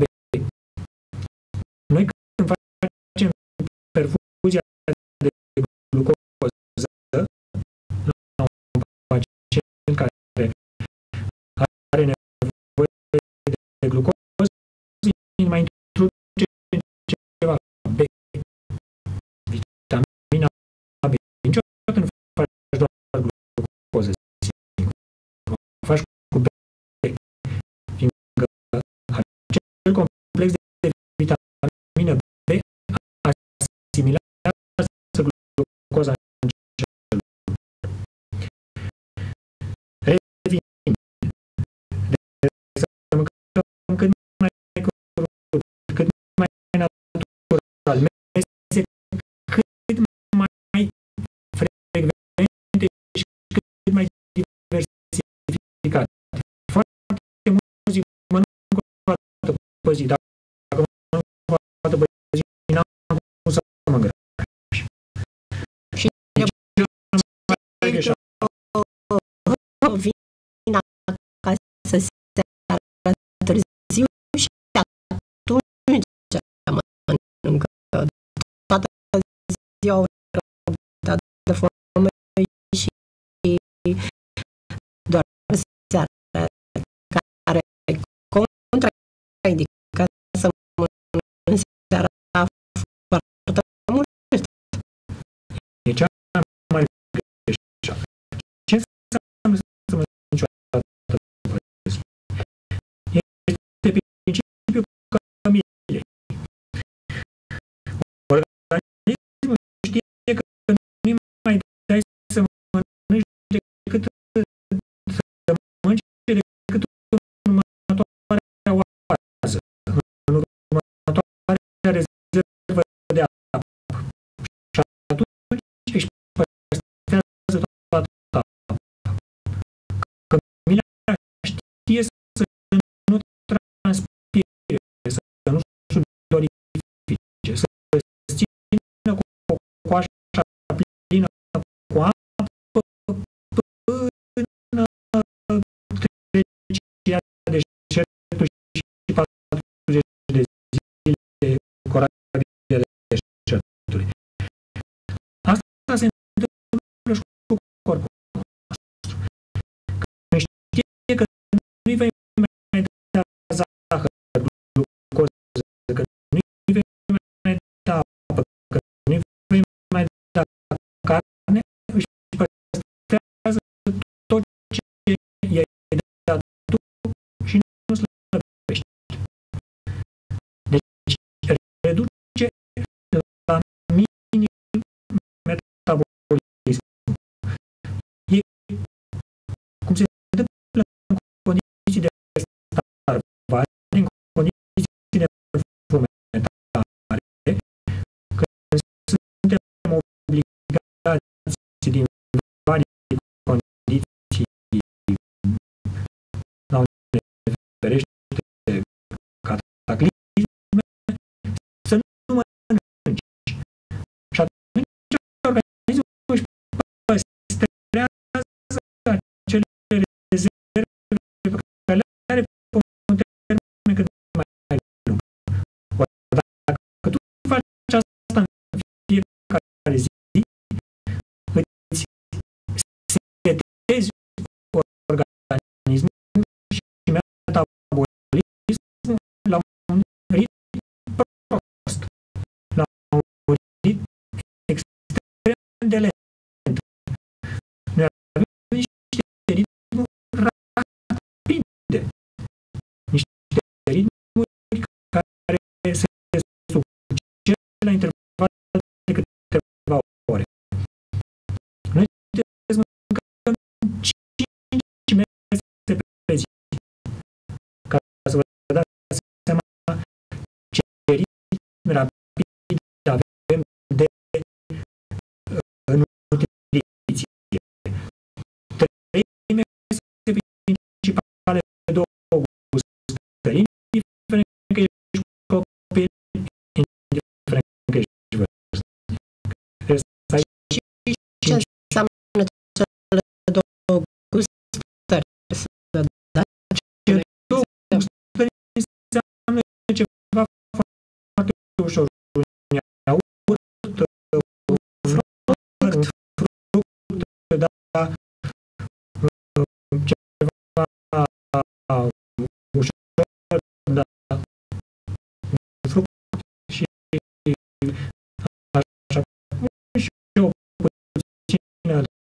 Noi când facem perfuzia de glucoză la un pacient care are nevoie de glucoză, îi mai introduce ceva B, vitamina B. Niciodată nu faci doar glucoză singură. Faci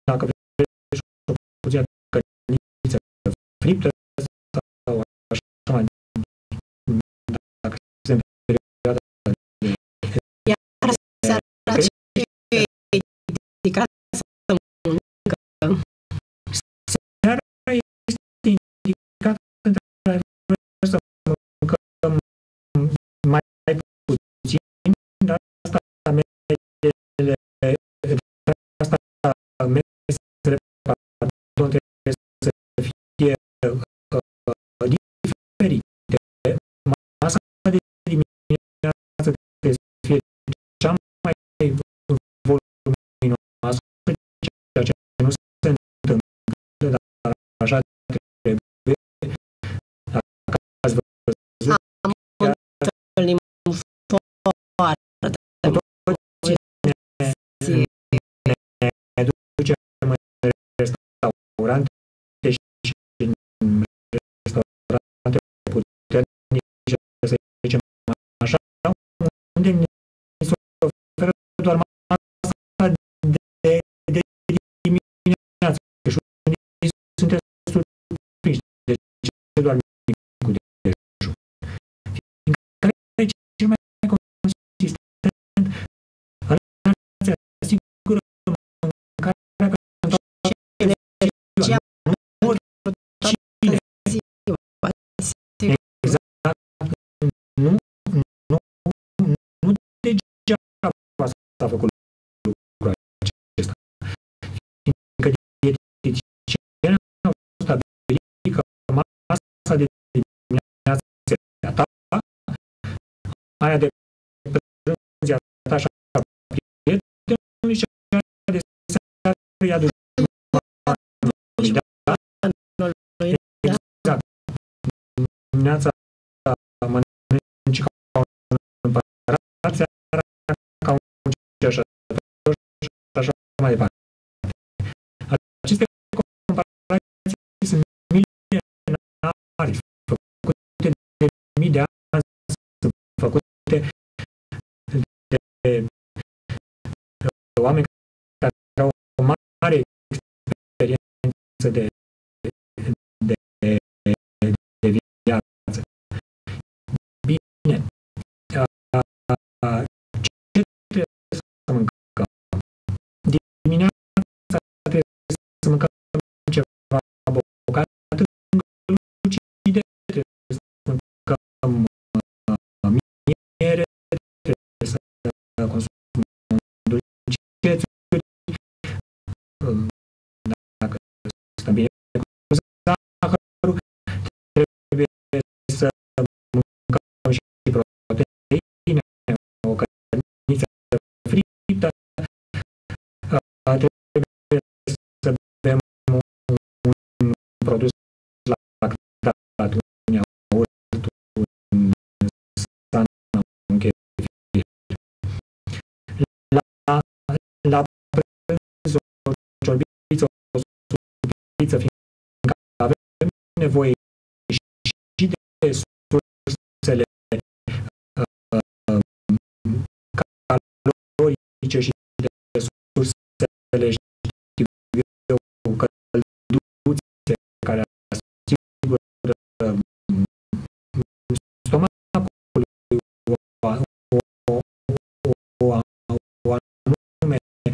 dacă vreți o puțină căniță friptă sau așa mai dacă se în perioada de Iar seara ce e indicat să mănâncă? Seara este indicat într-adevăr să mâncăm mai puțin, dar asta mesele asta mesele pardon, trebuie să fie uh, diferite. Masa de dimineață trebuie să fie cea mai voluminoasă, ceea ce nu se întâmplă, dar așa trebuie. Dacă ați văzut, Am întâlnit foarte ne, ne ducem în restaurante și în restaurante puternice, să zicem așa, unde ni se oferă doar masa de, de dimineață și unii sunteți surprinși de ce doar micul dejun. Fiindcă e cel mai consistent, asigură mâncarea pentru energia oricine. Exact. Nu, nu, nu degeaba s-a făcut lucrul acesta. Fiindcă dieticienii au stabilit că masa de dimineață a ta, aia de prânz a ta și a prietenului și aia de seară i-a dușmanului. Exact. Dimineața mănânci ca un împărat, seara ca un cerșător și așa mai departe. Aceste comparații sunt milenare, făcute de mii de ani, sunt făcute de, de oameni care au o mare experiență de, de, de viață. Bine, ce trebuie să mâncăm? Dimineața trebuie să mâncăm ceva bogat în glucide, trebuie să mâncăm miere, trebuie să consumăm dulcețuri, dacă stăm bine cu zahărul, trebuie să mâncăm și proteine, o cărniță frită, trebuie să bem un produs lactat, un iaurt, un sana, un chefir. La, la prânz, o ciorbiță, o supiță, fiindcă avem nevoie și de sursele uh, calorice și de sursele, știu eu, călduțe care asigură stomacului o, o, o, o anume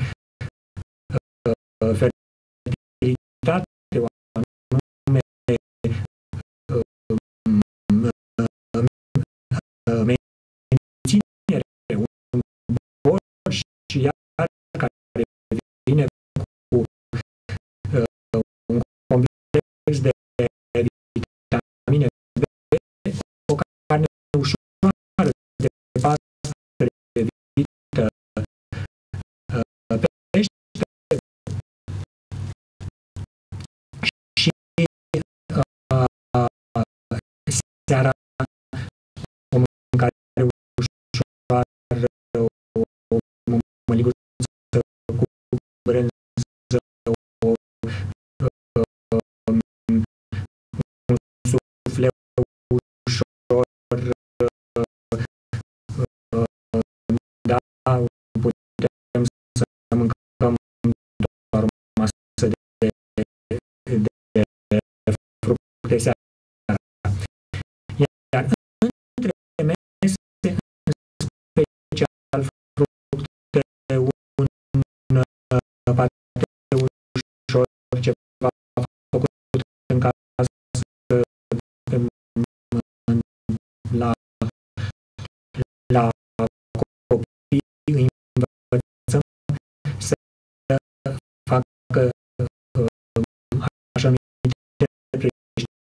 fertilitate, o anume menținere, un borș și iar care vine cu un complex de vitamine B, o carne ușoară de pasăre, de vită, pește și seara o mâncare ușoară, o măliguță cu brânză, o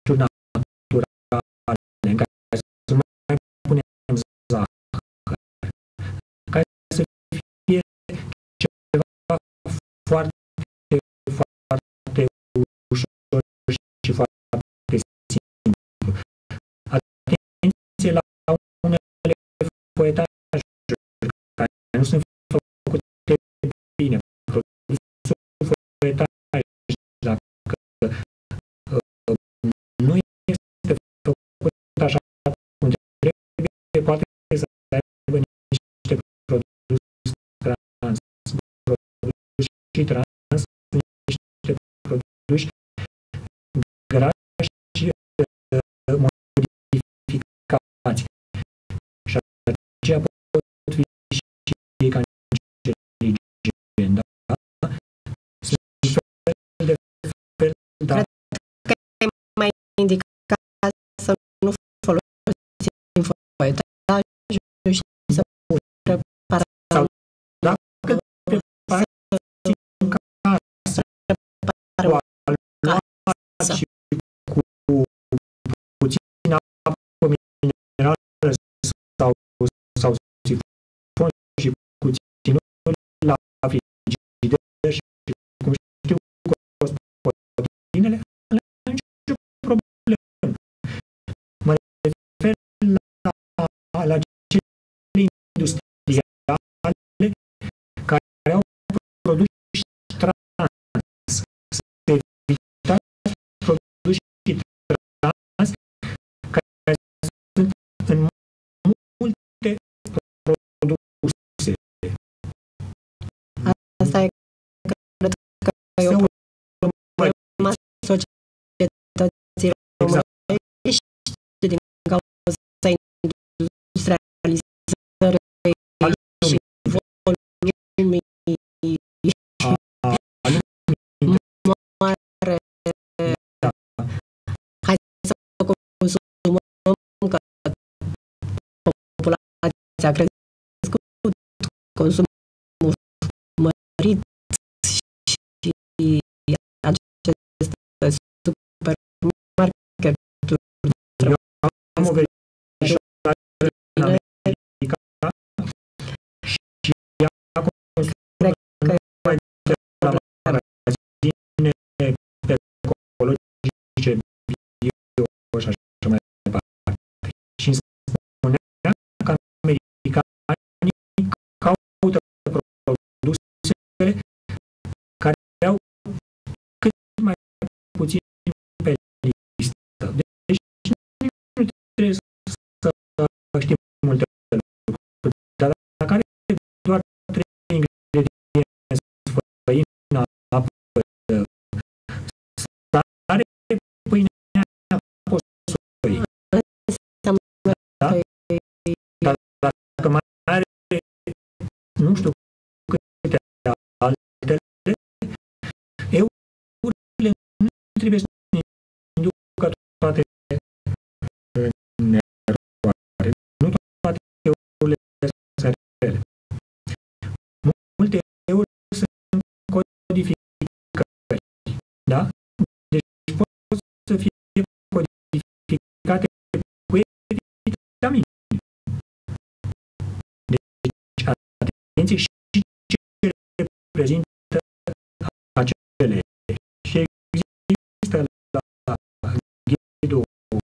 naturale în care să nu mai punem zahăr, care să fie ceva foarte, foarte ușor și foarte simplu. Atenție la unele foietaje care nu sunt făcute bine. Produsul foietaj, dacă nu este făcut așa cum trebuie, poate să aibă niște produse trans, produși și trans, niște produși grași modificați. Și aceea pot fi și cancerigeni, da? Sunt fel de fel, da. Cred că e mai indicat să nu folosim foietajul și să preparăm. Sau dacă preparați în casă, o aluați și cu puțină apă minerală sau, sau sifon și cu ținut la frigider și cum știu gospodinele, nu e nicio problemă. Mă refer la, la cele industriale care au produși trans. Să evitați produși trans care sunt în multe produse. Asta e, cred că e o problemă a societății românești din cauza industrializării și volumii mare. Hai să consumăm, că populația a crescut, consumul mărit și aceste supermarketuri. Am o verișoară în America și ea consumă numai de la magazine ecologice, bio și așa mai departe. Și îmi spunea că americanii caută produsele care au cât mai puțin pe listă. Deci nu trebuie să știm multe lucruri, dar dacă are doar trei ingredienți, făină, apă, sare, pâinea poți să o iei. Da? Dar dacă mai are, nu știu câte altele, eurile nu trebuie să ne inducă toate în eroare. Nu toate eurile sunt rele. Multe euri sunt codificări. Da? Deci pot să fie codificate cu vitamine. Deci, atenție și ce reprezintă acele. Și există la ghidul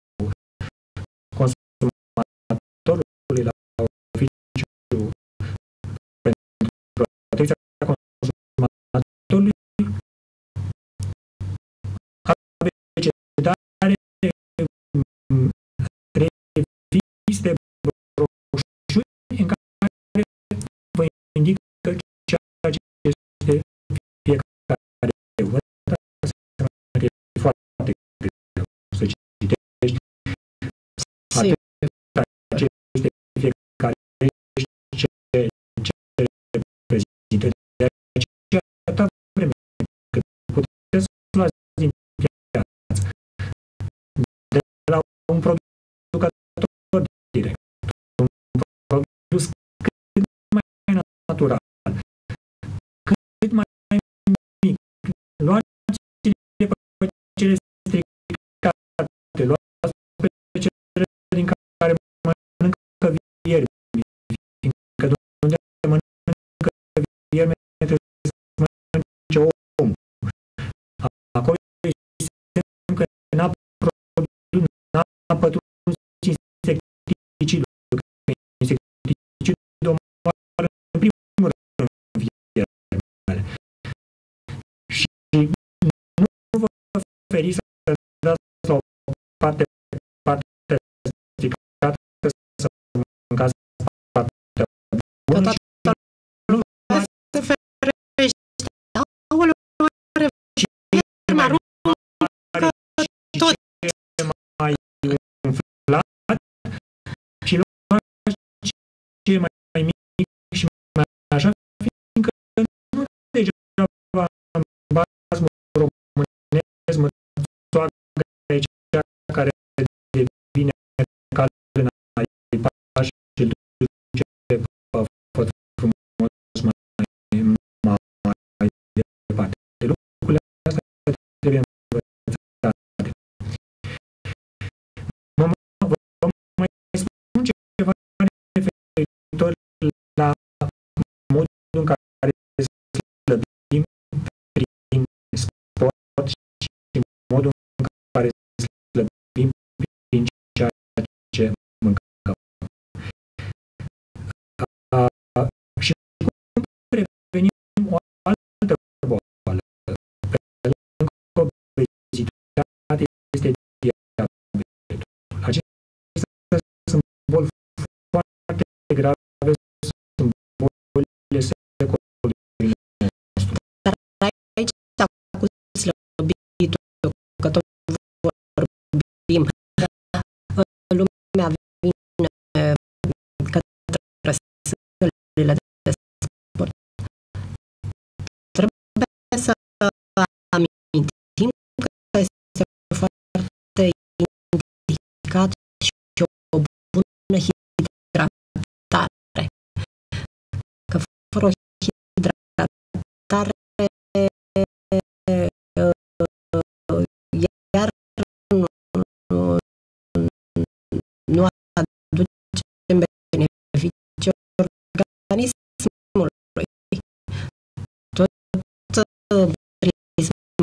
consumatorului, la oficiul pentru protecția consumatorului, abecedare, reviste, broșuri în care vă indică ceea ce este fiecare euro. Asta e foarte greu să citești atâta ce este fiecare ce, ce reprezintă. De aceea, atâta vreme cât puteți să luați din piață de la un producător direct, un produs cât mai natural, cât mai mic, luați-le pe cele stricate pătruns insecticidul, că insecticidul omoară în primul rând viermele. Și nu vă feriți să dați la o parte, parte stricată, să mâncați partea bună și lumea se ferește. Aoleu, are firma aruncă tot. Mai umflat și luați ce e mai mic și mai așa, fiindcă nu degeaba în basmul românesc mățoagă aici care devine calde în aipaș și duce pe făt frumos mai, mai departe. Lucrurile astea trebuie învățate. Mă mai spun ceva referitor la modul în care slăbim prin sport și modul în care slăbim prin ceea ce mâncăm. Și cum prevenim o altă boală? Pe lângă obezitate este diabetul. Acestea sunt boli foarte grave, sunt bolile secolului nostru. Dar aici, cu slăbitul, că tot vorbim, lumea vine către sălile de sport. Trebuie să amintim că este foarte indicat și o bună hidratare. Că fără o hidratare iar nu, nu aduce beneficii organismului. Tot prisma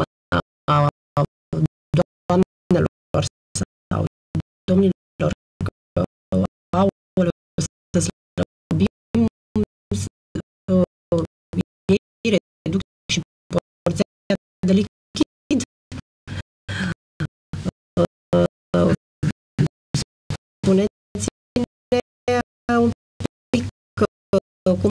doamnelor sau domnilor au să slăbim, ei reduc și porția de lichid. Spuneți-ne un pic cum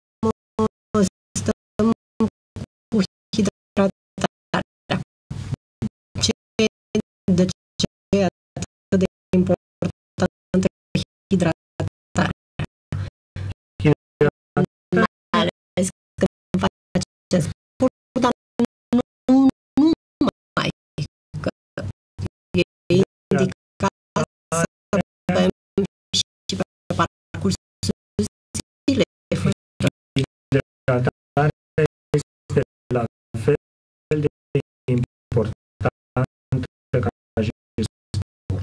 stăm cu hidratarea. Ce, de ce e atât de importantă hidratarea? Mai ales când faceți sport, dar nu numai, că e indicat să bem și pe parcursul zilei. Hidratarea este la fel de importantă ca și sportul.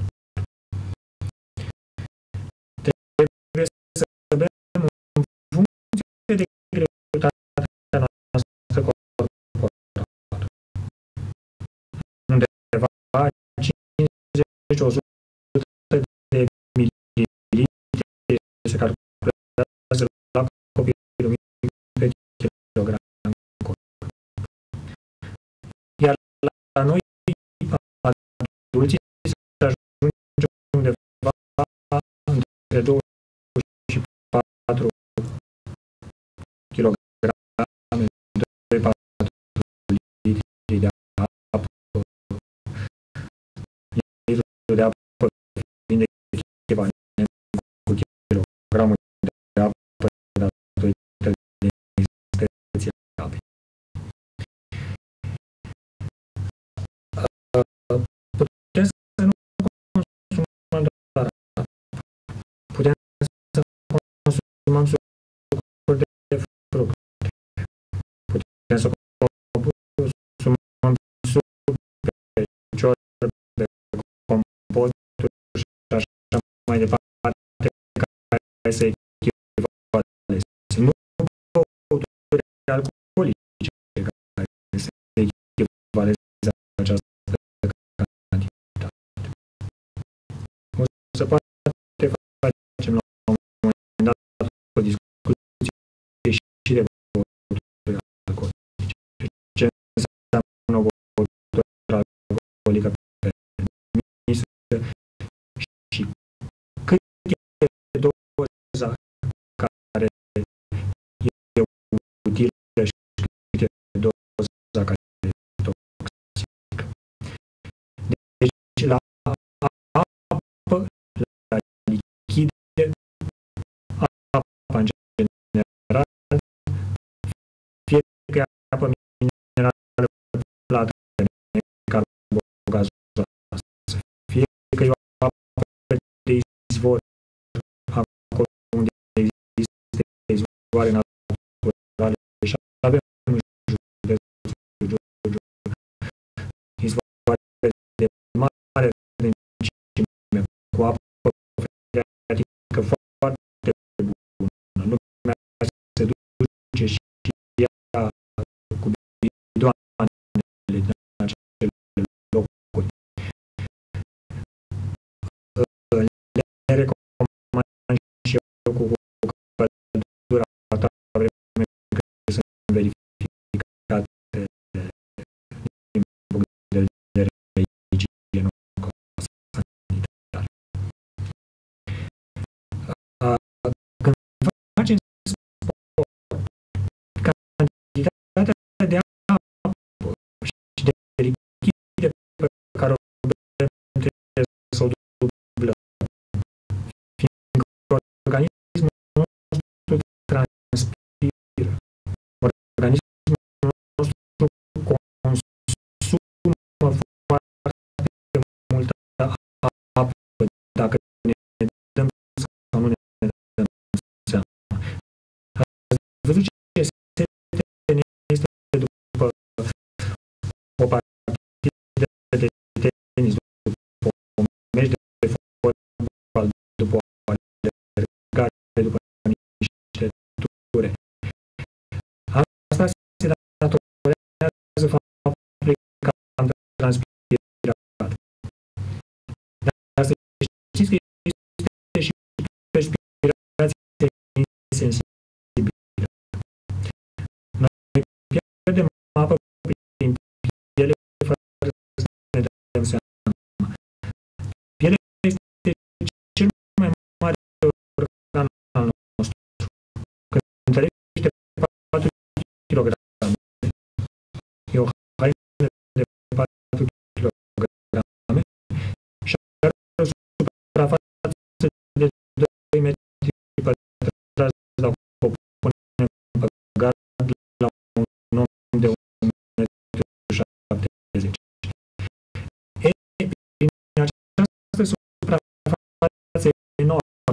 Trebuie să bem în funcție de greutatea noastră corporală. Undeva cincizeci la o sută de mililitri se calculează la copilul mic pe kilogram corp. Iar la noi, adulții, se ajunge undeva între douăzeci și patru kilograme, doi patru litri de apă. Litrul de apă fiind echivalent cu kilogramul de apă datorită densității apei. Putem să nu consumăm doar apă. Putem să consumăm sucuri de fructe. Putem să consumăm supe, ciorbe, compoturi și așa mai departe, care se echivaleze. Nu băuturi alcoolice care se echivaleze această cantitate. rezervoare naturale și avem în județul Giurgiu izvoare de mare adâncime cu apă freatică foarte bună. Lumea se duce și ia cu bidoanele din acele locuri. Le recomand și eu cu căldura ta vreme că sunt verificate din punct de vedere igieno-sanitar. Când facem sport, cantitatea de apă și de lichide pe care o bem trebuie să o dublăm, fiindcă organismul nostru transpiră, organismul nostru consumă foarte multă apă dacă ne dăm sau nu ne dăm seama. Ați văzut ce sete ne este după o partidă de tenis, după o meci de fotbal, după o alergare, după niște ture. Asta se datorează faptului că am transpirat. Dar să știți că este și respirație insensibilă. Noi pierdem apă prin piele fără să ne dăm seama. Pielea este cel mai mare organ al nostru. Când întărește patru kilograme, e o haină de patru kilograme și are o suprafață de doi metri pătrați dacă o punem pe gard la un om de un metru șaptezeci. E, prin această suprafață enormă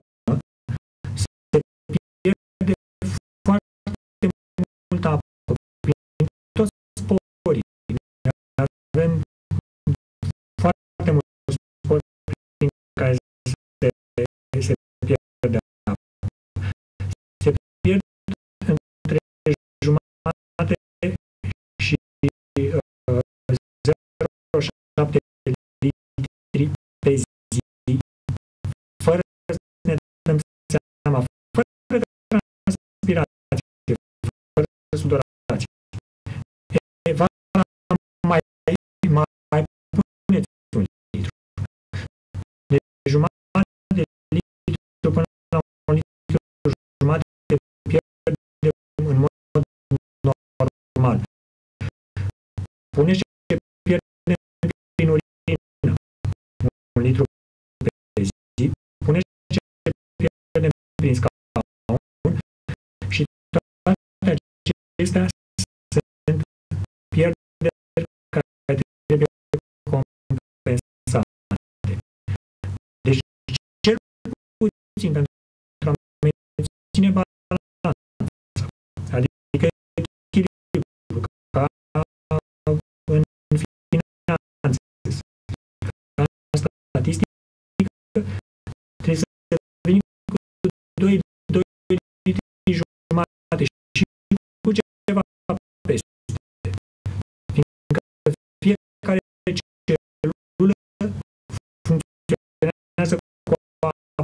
se pierde foarte multă apă prin toți sporii. Avem foarte mulți spori prin care se, se pierde apă. Se pierde între jumătate și uh, zero virgulă șapte litri pe zi, fără să ne dăm seama, fără transpirație, fără sudorație. E, vara mai, mai puneți un litru. De jumătate de litru până la un litru jumătate pierde în mod normal. Puneți ce pierde prin urină, un litru pe zi, puneți ce pierde prin scaun și toate acestea sunt pierderi care trebuie compensate. Deci, cel puțin pentru a menține balanța, adică echilibru, ca în finanțe, ca în statistică, trebuie să venim cu doi litri jumate și cu ceva peste. Fiindcă fiecare celulă funcționează cu apă.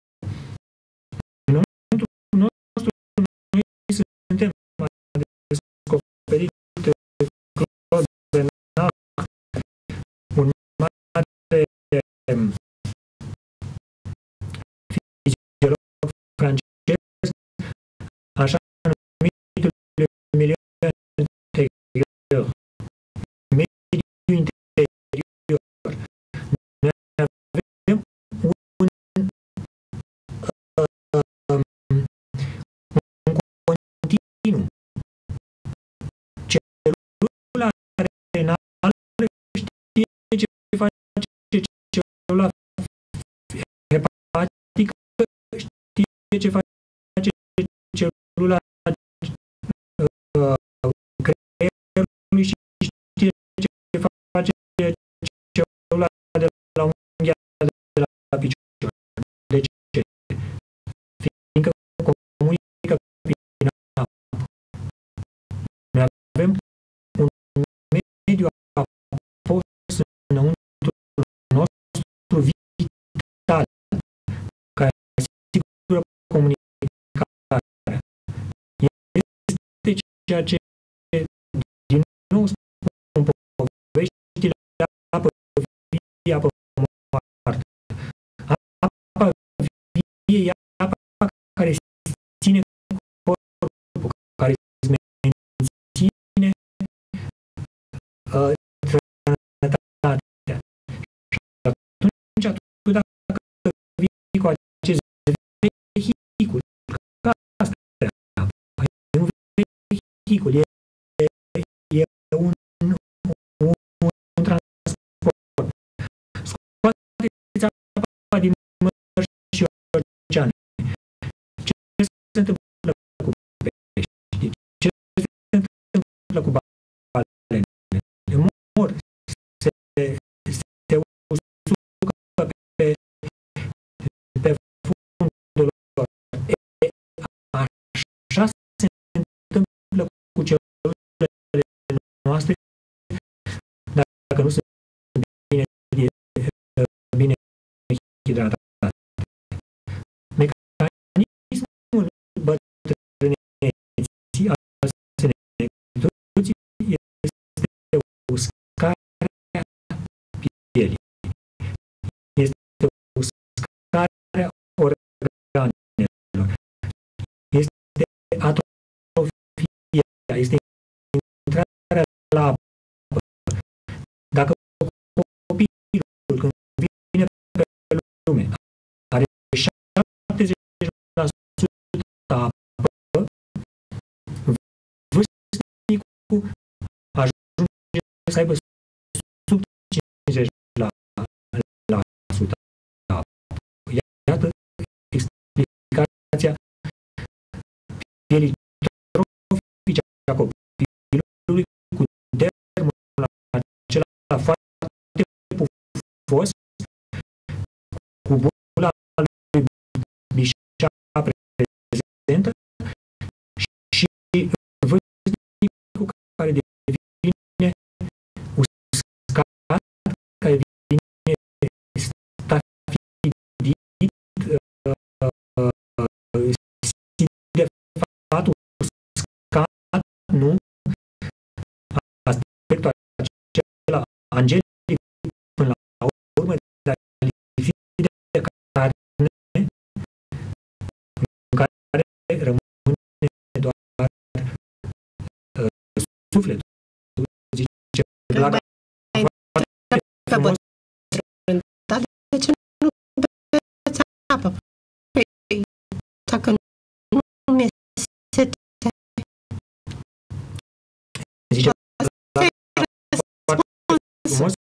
Înăuntru nostru noi suntem descoperit Claude Bernard, un mare fiziolog francez, așa numitul milieu interior. Mediul interior. Noi avem un, um, un continuu. Celula renală știe ce face celula hepatică, știe ce face ceea ce, din nou spun, poveștile apă vie, apă moartă. Apa vie e apa care ține corpul, care îți menține uh, sănătatea. Și atunci, tu dacă vii cu acest vehicul, că asta e apa, e un vehicul, e, e un, un, un transport. Scoateți apa din mări și oceane. Ce se întâmplă cu pești? Ce se întâmplă cu balene? Mor, se, se usucă pe, pe fundul lor. E, așa se întâmplă cu celulele noastre dacă nu sunt bine, bine hidratate. Mecanismul bătrâneții al senectutții este uscarea pielii. Este uscarea organelor. Este atrofia, este intrarea la apă. Dacă copilul, când vine pe lume, are șaptezeci la sută apă, vârstnicul ajunge să aibă sub cincizeci la sută apă. Iată explicația pielii trofice a copilului cu dermul acela foarte pufos, cu bula lui Bișa prezentă și vârstnicul care devine uscat, care devine stafidit, siderat, uscat, nu? Aspectul acela angelic până la urmă, dar lipsit de carne, în care rămâne doar uh, sufletul. Zice, blaga foarte frumos. Dar de ce nu beți apă? Păi, dacă nu mi-e sete. Zice, blaga foarte frumos.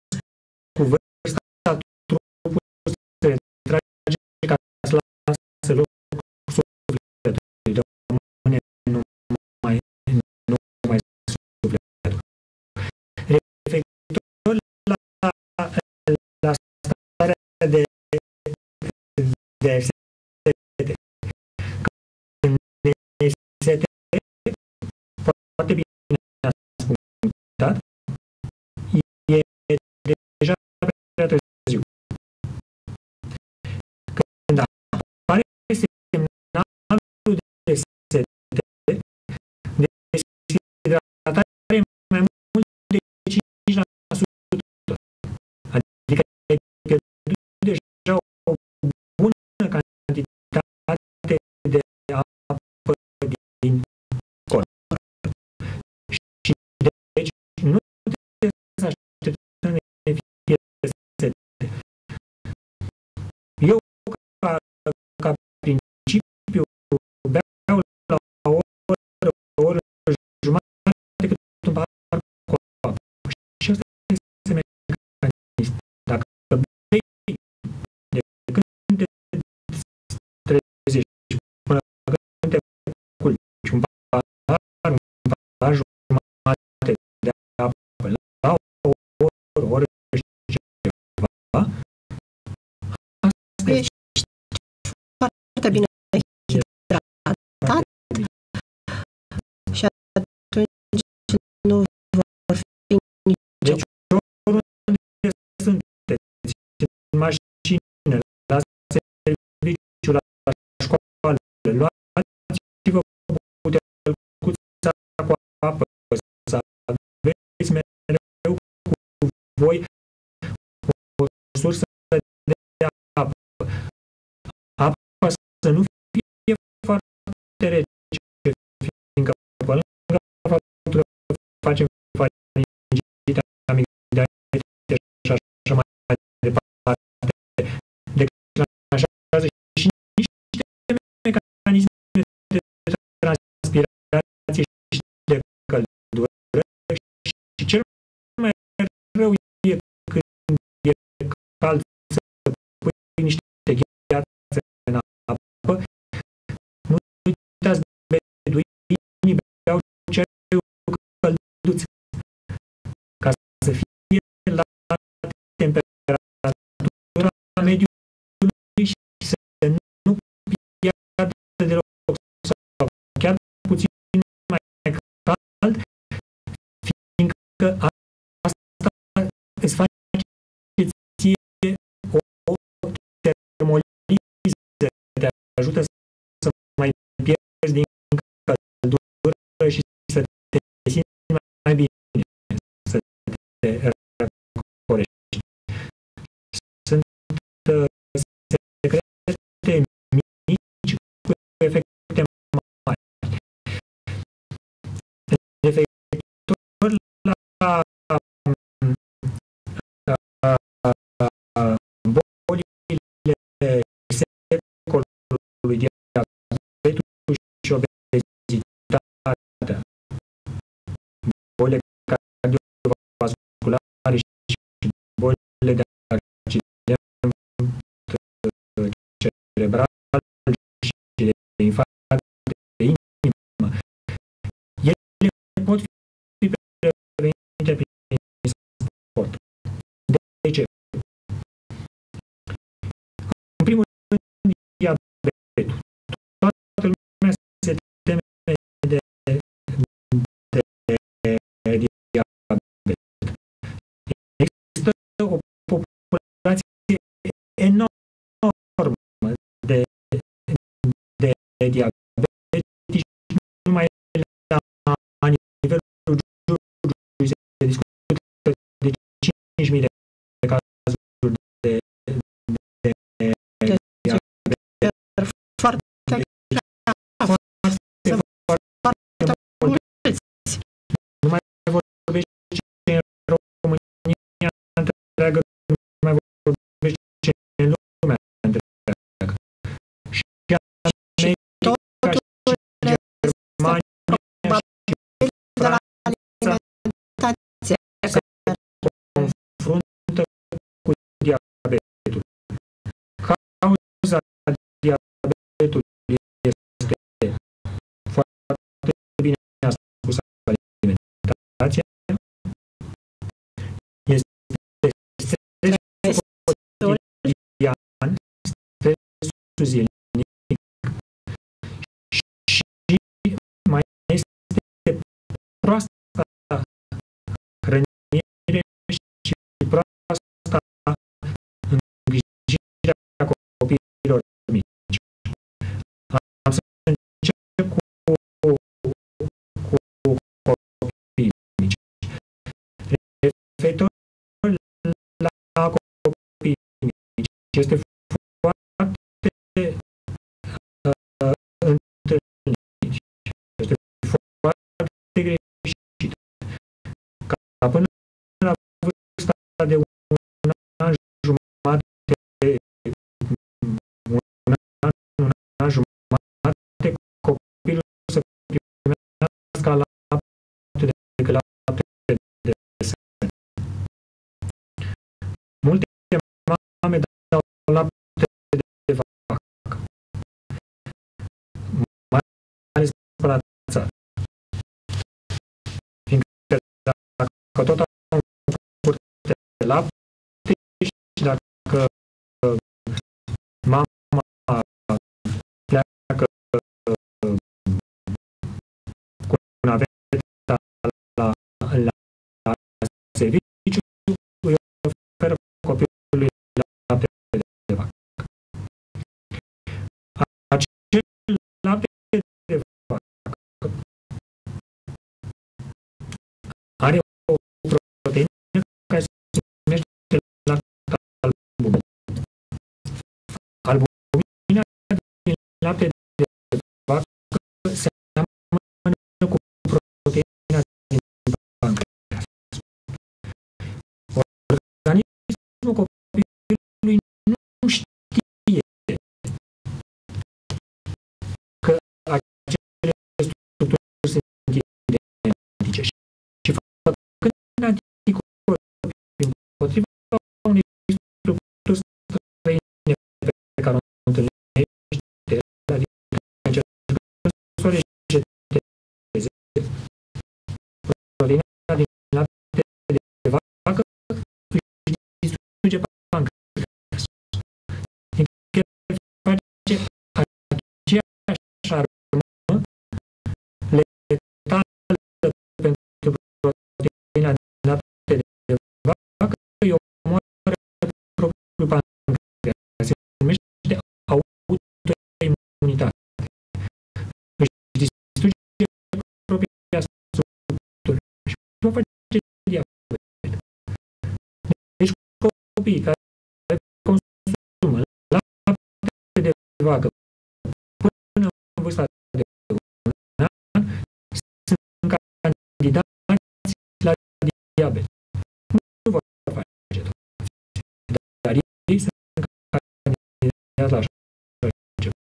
zilnic și mai este proasta hrănire și proasta îngrijire a copiilor mici. Am să încep cu, cu, cu copiii mici. Referitor la copiii mici, este foarte uh, întâlnit, este foarte greșit ca până la vârsta de un an jumătate, un an, un an jumătate, copilul să primească lapte decât lapte de sân. Multe mame dau lapte de vacă, mai ales pe la țară. Fiindcă dacă tot au un curte de lapte și dacă mama pleacă cu naveta la, la, la serviciu, îi oferă copilului lapte de vacă. Acel lapte de vacă are o proteină care se numește lactalbumin. Albumina din lapte de vacă seamănă cu proteina din pancreas. Organismul copilului nu știe că acele structuri sunt identice și făcând anticorpi împotriva unei structuri străine pe care o întâlnește, adică încercând să o rejeteze, proteina din lapte de vacă își distruge pancreasul. Adică face aceeași armă letală pentru proteina din lapte de vacă, îi omoară propriul pancreas. Se numește autoimunitate. Își distruge propria structură și va face diabet. Deci copiii care consumă lapte de vacă până în vârsta de un an sunt candidați la diabet. Nu vor face toți, dar ei sunt candidați la așa ceva.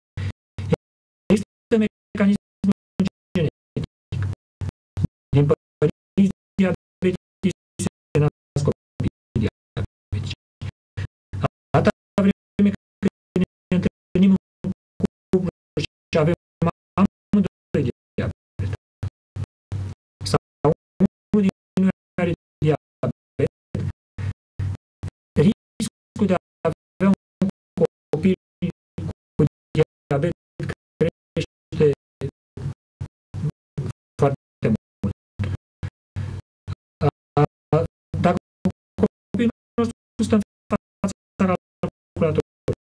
Este mecanismul genetic. Din părinți diabetici se nasc copii diabetici. Atâta vreme cât ne întâlnim în cuplu și avem amândoi diabet, sau unul din noi are diabet, riscul de a avea un copil cu diabet crește foarte mult. Dacă copilul nostru stă în fața calculatorului,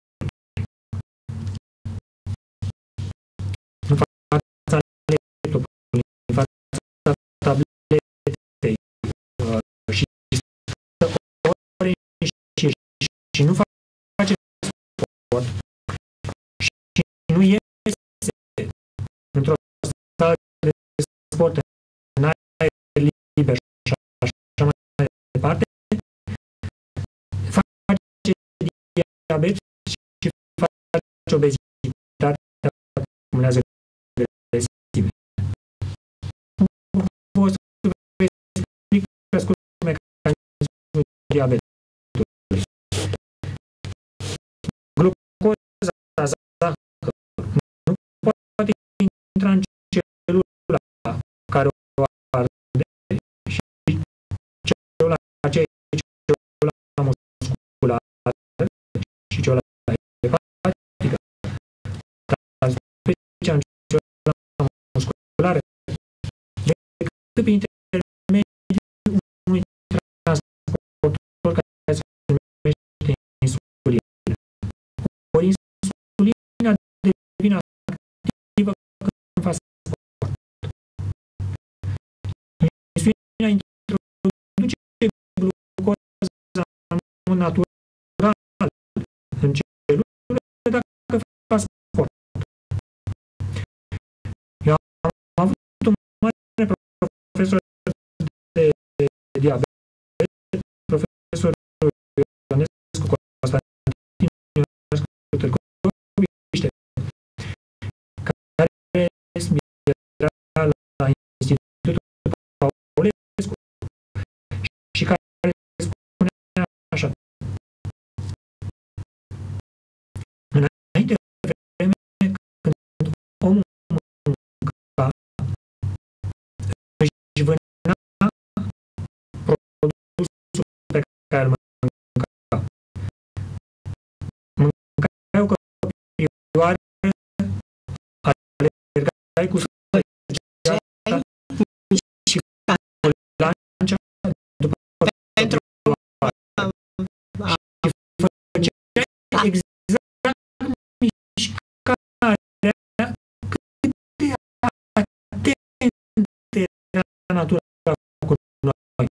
în fața laptopului, în fața tabletei și stă ore și, și nu face sport și nu iese într-o sală de sport în aer liber și așa mai departe, face diabet și face obezitate, acumulează grăsime. Vă să vă explic pe scurt mecanismul diabetului. Glucoza, zahărul, nu poate intra în celula care o arde și celula aceea e celula musculară și celula hepatică. cellula musculară decât prin intermediul unui transportor care se numește insulină. Ori insulina devine activă când faci sport. Insulina introduce glucoza în mod natural în celulă dacă faci sport. Eu am avut un mare profesor de diabet, profesor Ionescu Constantin Ionescu Târgoviște, care era la Institutul Paulescu și care spunea așa: înainte vreme, când omul mânca, își vânea produsul pe care îl mânca. Mâncai o căprioară, alergai cu săgeata și o lancea după căprioară și făceai exact mișcarea cât de atentă era natura cu noi.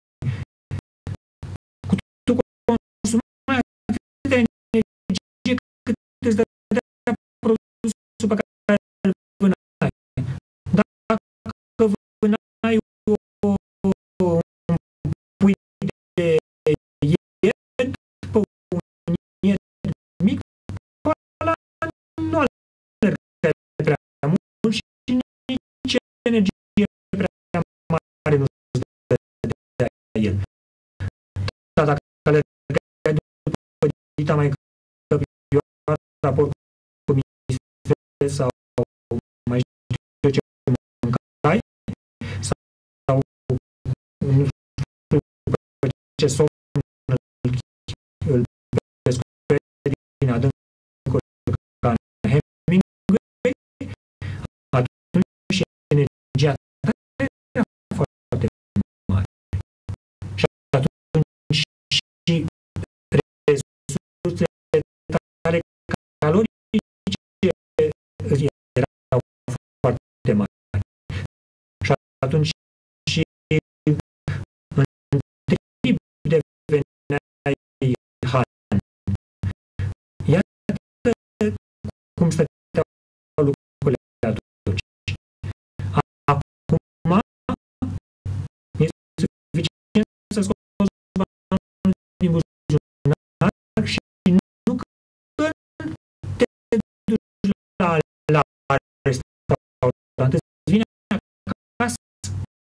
Tu consumai atâta energie cât îți dădea produsul pe care îl vânai. Dacă vânai o, un pui de ied pe un ied mic, ăla nu alergai prea mult și nici energie prea mare nu îți dădea el. Dar dacă alergai după dita mai căprioară, porcomise sau mai știu ce mâncai, sau nu știu pe ce somn îl pescuiai din adâncuri ca în Hemingway, atunci energia ta era foarte mare. Și atunci și resursele tale calorice erau foarte mari. Și atunci și în trib deveneai Han. Iată cum stăteau lucrurile atunci. Acum e suficient să scoți banul din buzunar și nu că te duci la, la restaurant, îți vine acasă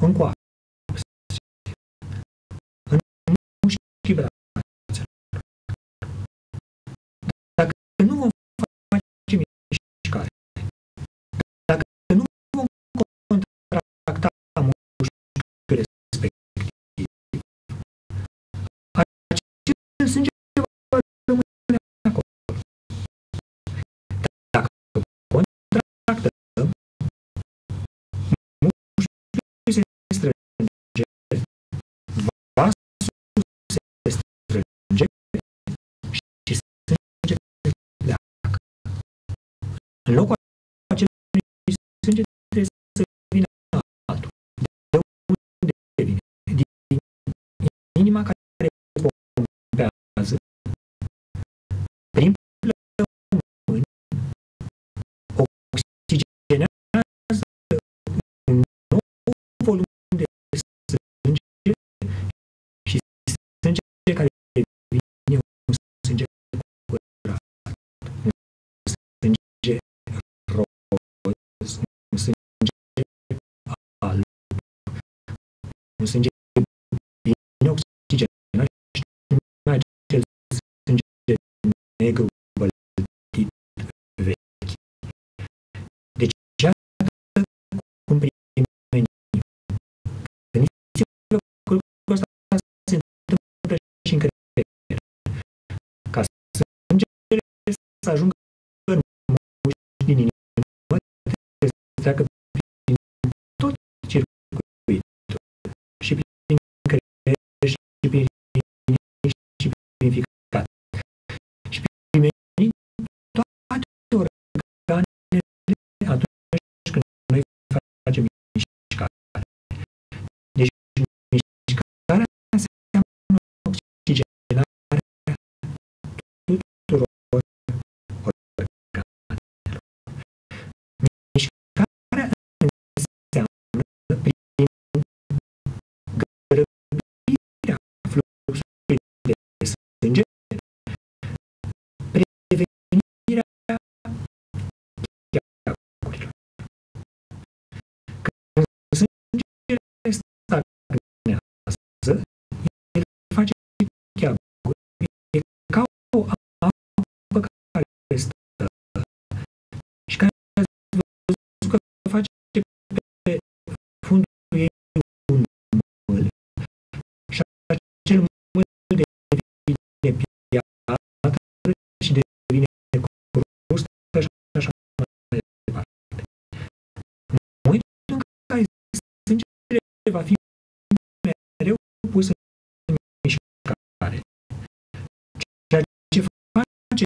în coapse, în mușchii brațelor. Dacă nu vom face mișcare, dacă nu vom contracta mușchiul respectiv, acel sânge va rămâne acolo. Dacă contractăm, mușchiul se strânge, vasul se strânge și sânge pleacă. În locul acelui sânge trebuie să vină altul. De unde vine? Din inima care pompează prin plămâni, oxigenează un nou volum de sânge și sânge care vine un sânge curat, un sânge roz, un sânge alb, un sânge bine oxigenat și nu acel sânge negru băltit vechi. Deci, iată cum primenim. Gândiți-vă că lucrul ăsta se întâmplă și în creier. Ca sângele să ajungă în mușchi din inimă, trebuie să treacă prin tot circuitul. Și prin creier, și prin inimă, și prin ficat. Și primenind toate organele atunci când noi facem mișcare. Deci mișcarea înseamnă oxigenarea tuturor organelor. Mișcarea înseamnă prin grăbirea fluxului de sânge, prevenirea cheagurilor. Când sângele stagnează, el face cheaguri. E ca o apă care stă și care ați văzut că face pe fundul ei un mâl. Și acel mâl devine piatră și devine crustă și așa mai departe. În momentul în care sângele va fi mereu pus în mișcare, ceea ce face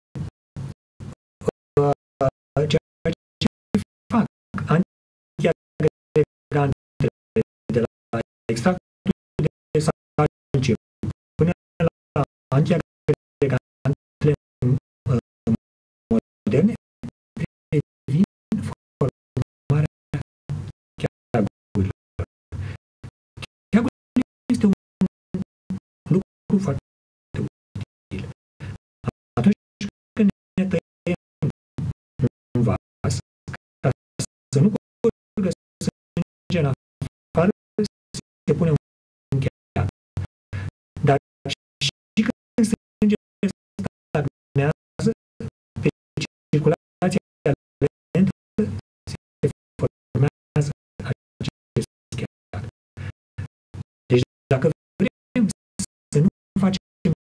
ceea ce fac antiagregantele de la extractul de salciu până la antiagregantele moderne previn formarea cheagurilor. Cheagurile este un lucru foarte util. Atunci când ne tăiem un vas, ca să nu curgă sânge în afară, se pune un cheag. Dar și când sângele stagnează, pe circulația lentă se formează acest cheag. Deci dacă vrem să nu facem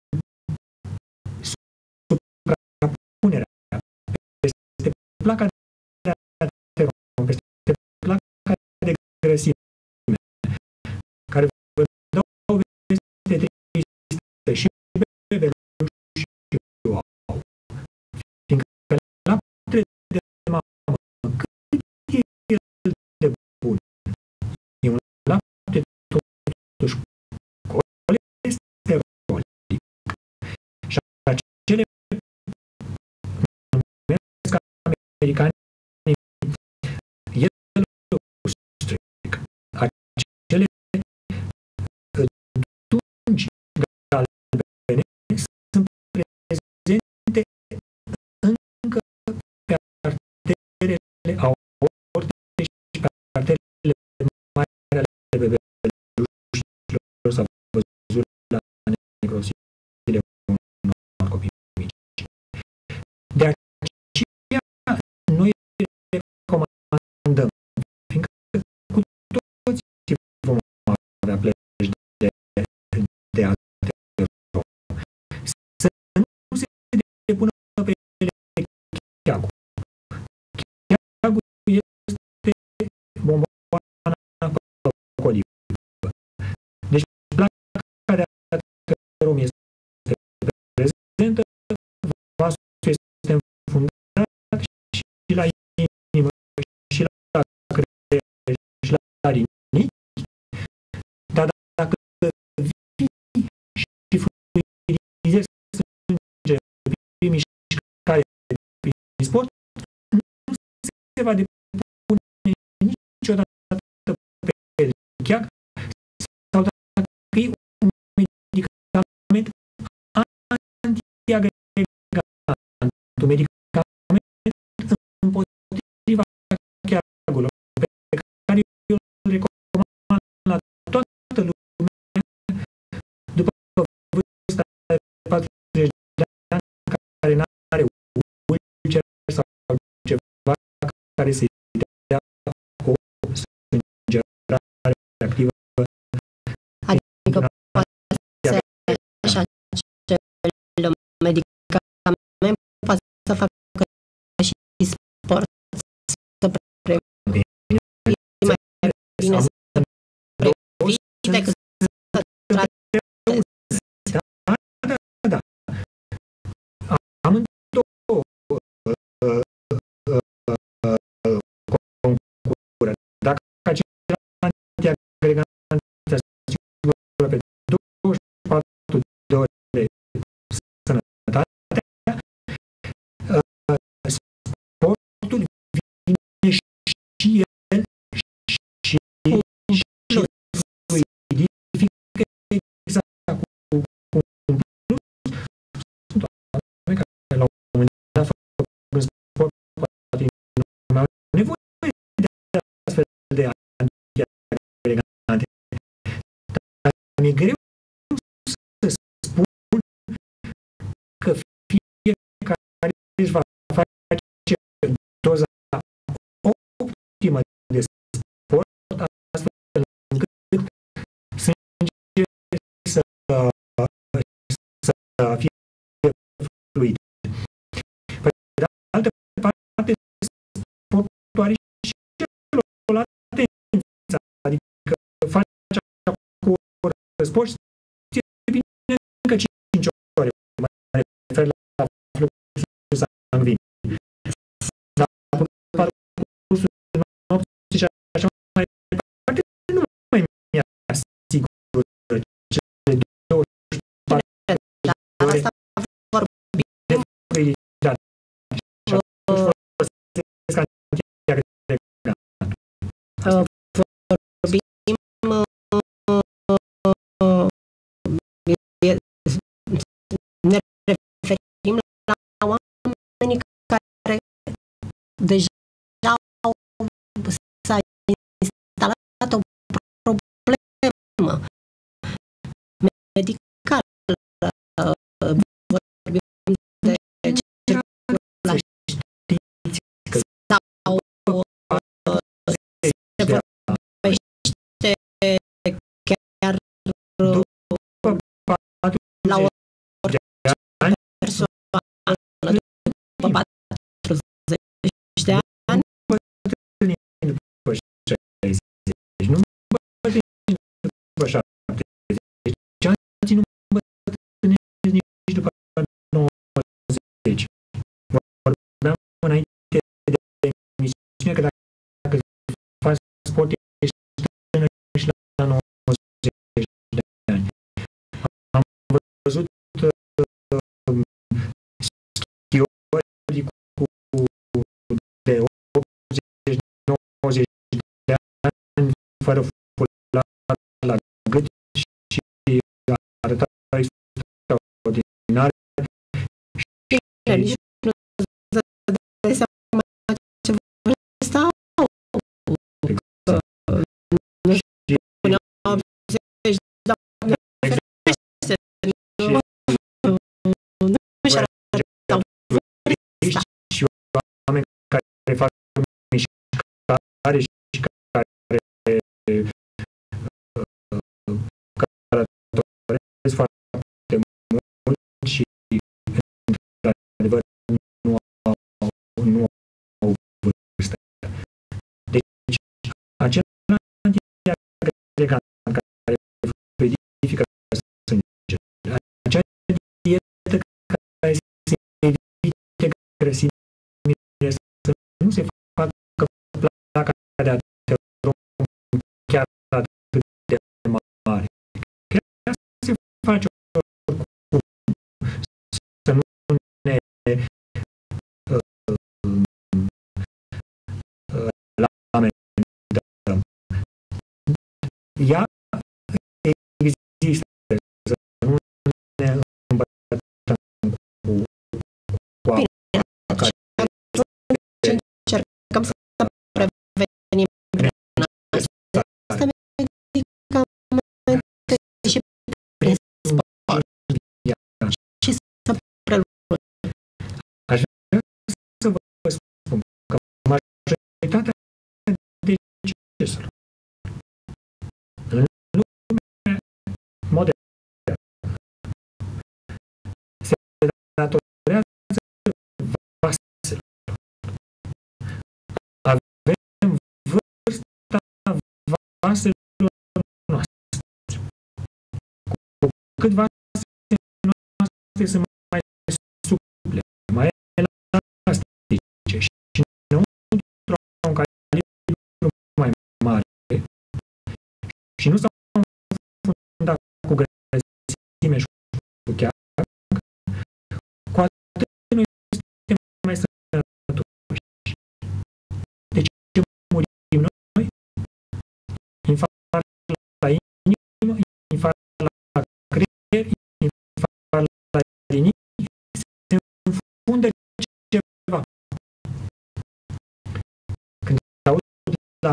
suprapunerea peste placa de ateron, peste placa de grăsime, care vă dau o veste tristă și bebeluși și wow, fiindcă laptele de mamă, cât e el de bun, e un lapte totuși colesterolic. Și acele numesc americani yellow streak, acele dungi galbene sunt prezente încă pe arterele aortice și pe arterele mari ale se va depune niciodată pe el chiar sau dacă e un medicament antiagregant, un medicament împotriva cheagului pe care eu îl recomand la toată lumea după vârsta de patruzeci de ani care n-are ulcer sau ceva care să-i dea o sângerare activă. Adică poate să așa acel medicament poate să facă și sport, să previne mai bine, să previne decât să trateze. Da, da, da. Amândouă concură. Dacă acela antiagregant se asigură pe douăzeci și patru de ore sănătatea, sportul vine și el și fluidifică exact cu un plus. Sunt oameni care la un moment dat făcând sport poate nu mai au nevoie de astfel de antiagregante. Dar mi-e greu să spun că fiecare își va face doza optimă de sport astfel încât sângele să, să fie fluid. Pe de altă parte, sportul are și o latență, adică faci cu sport ție bine încă cinci ore, mă refer la fluxul sanguin. Dar pe parcursul nopții și așa mai departe, nu mai mi-asigur cele douăzeci și patru de ore de fluiditate. Și atunci folosesc antiagregant. Vorbim ne referim la oamenii care deja au s-a instalat o problemă medicală. Vorbim de circulație sau se vorbește chiar la o persoană după patruzeci de ani. După șaizeci, nu bătrâni după șaptezeci, alții nu bătrânesc nici după nouăzeci. Vorbeam înainte de emisiune că dacă faci sport ești tânăr și la nouăzeci de ani. Am văzut schiori cu de optzeci nouăzeci de ani fără fular la gât și arătau extraordinar. Nici nu dai seama ce vârstă au. Nu spuneau optzeci, Doamne ferește, nu și arătau vârsta. Și oameni care fac mișcare și care călătoresc foarte mult și într-adevăr nu au, nu au vârstă. Deci acel antiagregant care fluidifică sângele, acea dietă care să evite grăsimile, să nu se facă placa de aterom chiar atât de mare. Chiar se face oricum, să nu ne amendăm. Ea există, să nu ne îmbătăm cu, cu Bine, apa care ce încercăm să prevenim prin asta medicamente și prin sport și să preluăm. Aș vrea să vă spun că majoritatea deceselor în lumea modernă se datorează vaselor. Avem vârsta vaselor noastre. Cu cât vasele noastre sunt mai suple, mai elastice și înăuntru au un calibru mai mare și nu s-au înfundat cu grăsime și cu cheag, cu atât noi suntem mai sănătoși. De ce murim noi? Infarct la inimă, infarct la creier, infarct la rinichi, se înfunde ceva. Când aud la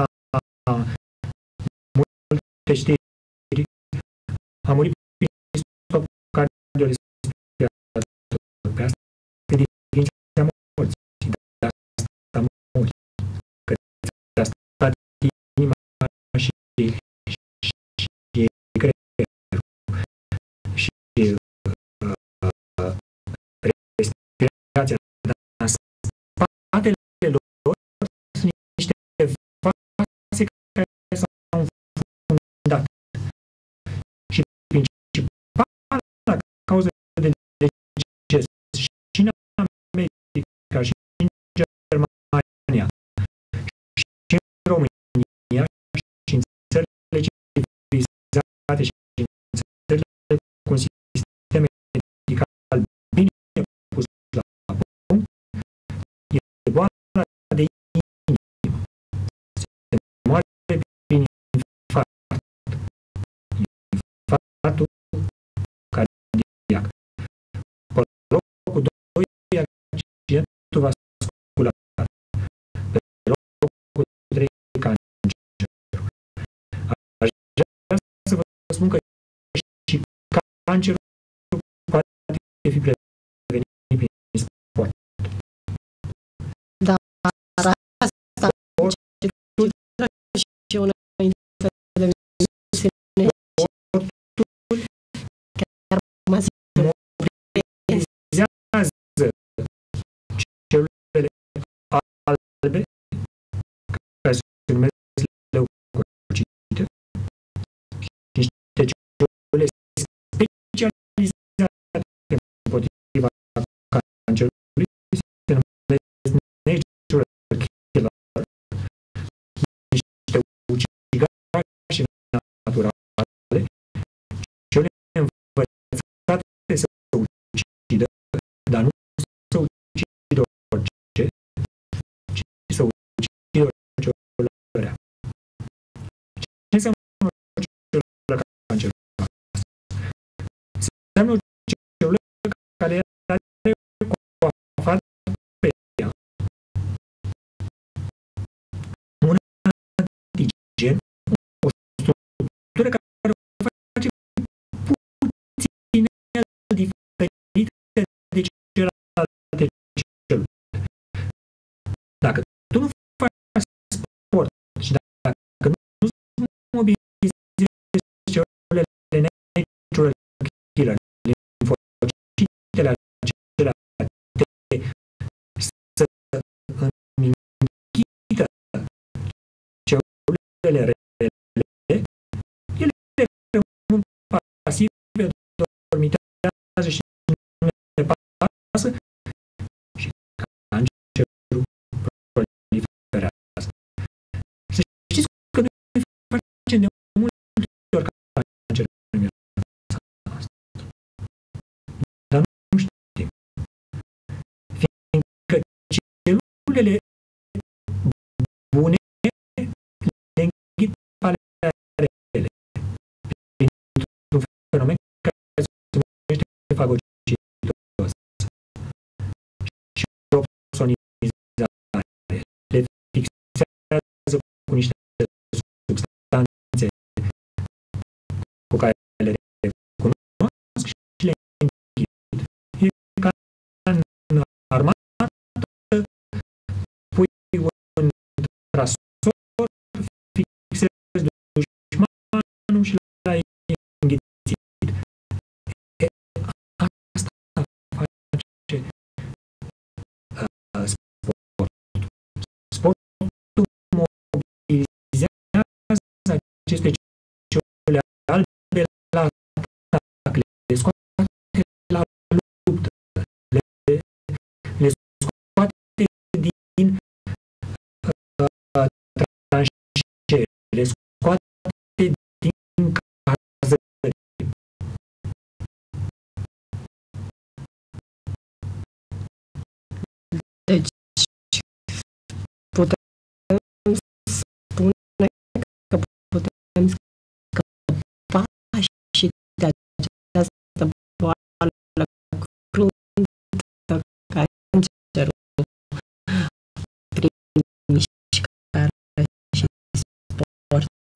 multe știri, a murit prin stop cardiorespirator. Pe asta e definiția morții. De asta mori. Că ți-a stat inima și, și, și creierul. Și uh, respirația. Dar în spatele lor sunt niște vase care s-au înfundat. Și principala cauză de deces și în America și în Germania și în România și în țările civilizate și în țările cu un sistem medical bine pus la punct, e boala de inimă. Se moare prin infarct. Infarctul cardiac. Pe locul doi e accidentul vascular. Pe locul trei cancerul. Aș vrea să vă spun că și cancerul poate fi prevenit prin sport. Dar asta și una dintre emisiune chiar mă zic Mobilizează celulele albe, care se numesc leucocite, și niște celule specializate împotriva cancerului, se numesc natural killer, niște ucigașe naturale, celule învățate să ucidă, dar nu să ucidă orice, ci să ucidă orice celulă rea. Ce înseamnă o celulă canceroasă? Înseamnă o celulă care are coafat pe ea un antigen, o structură care o face puțin diferită de celelalte celule. Dacă tu nu faci sport și dacă nu mobilizezi celulele natural killer, limfocitele acelea să închită celulele rele, ele rămân pasive, dormitează și nu le pasă și cancerul proliferează. Să știți că noi facem de multe ori cancer în viața noastră. Dar nu știm. Fiindcă celulele bune cu care le recunosc și le închid. E ca în armată, pui un trasor, fixezi dușmanul și l-ai înghițit. E, asta face uh, sportul. Sportul mobilizează aceste ciule albe la atac, le scoate la luptă, le, le scoate din uh, tranșee, le scoate din cazări. Deci, putem spune că putem scăpa și de această boală cruntă, cancerul, prin mișcare și sport.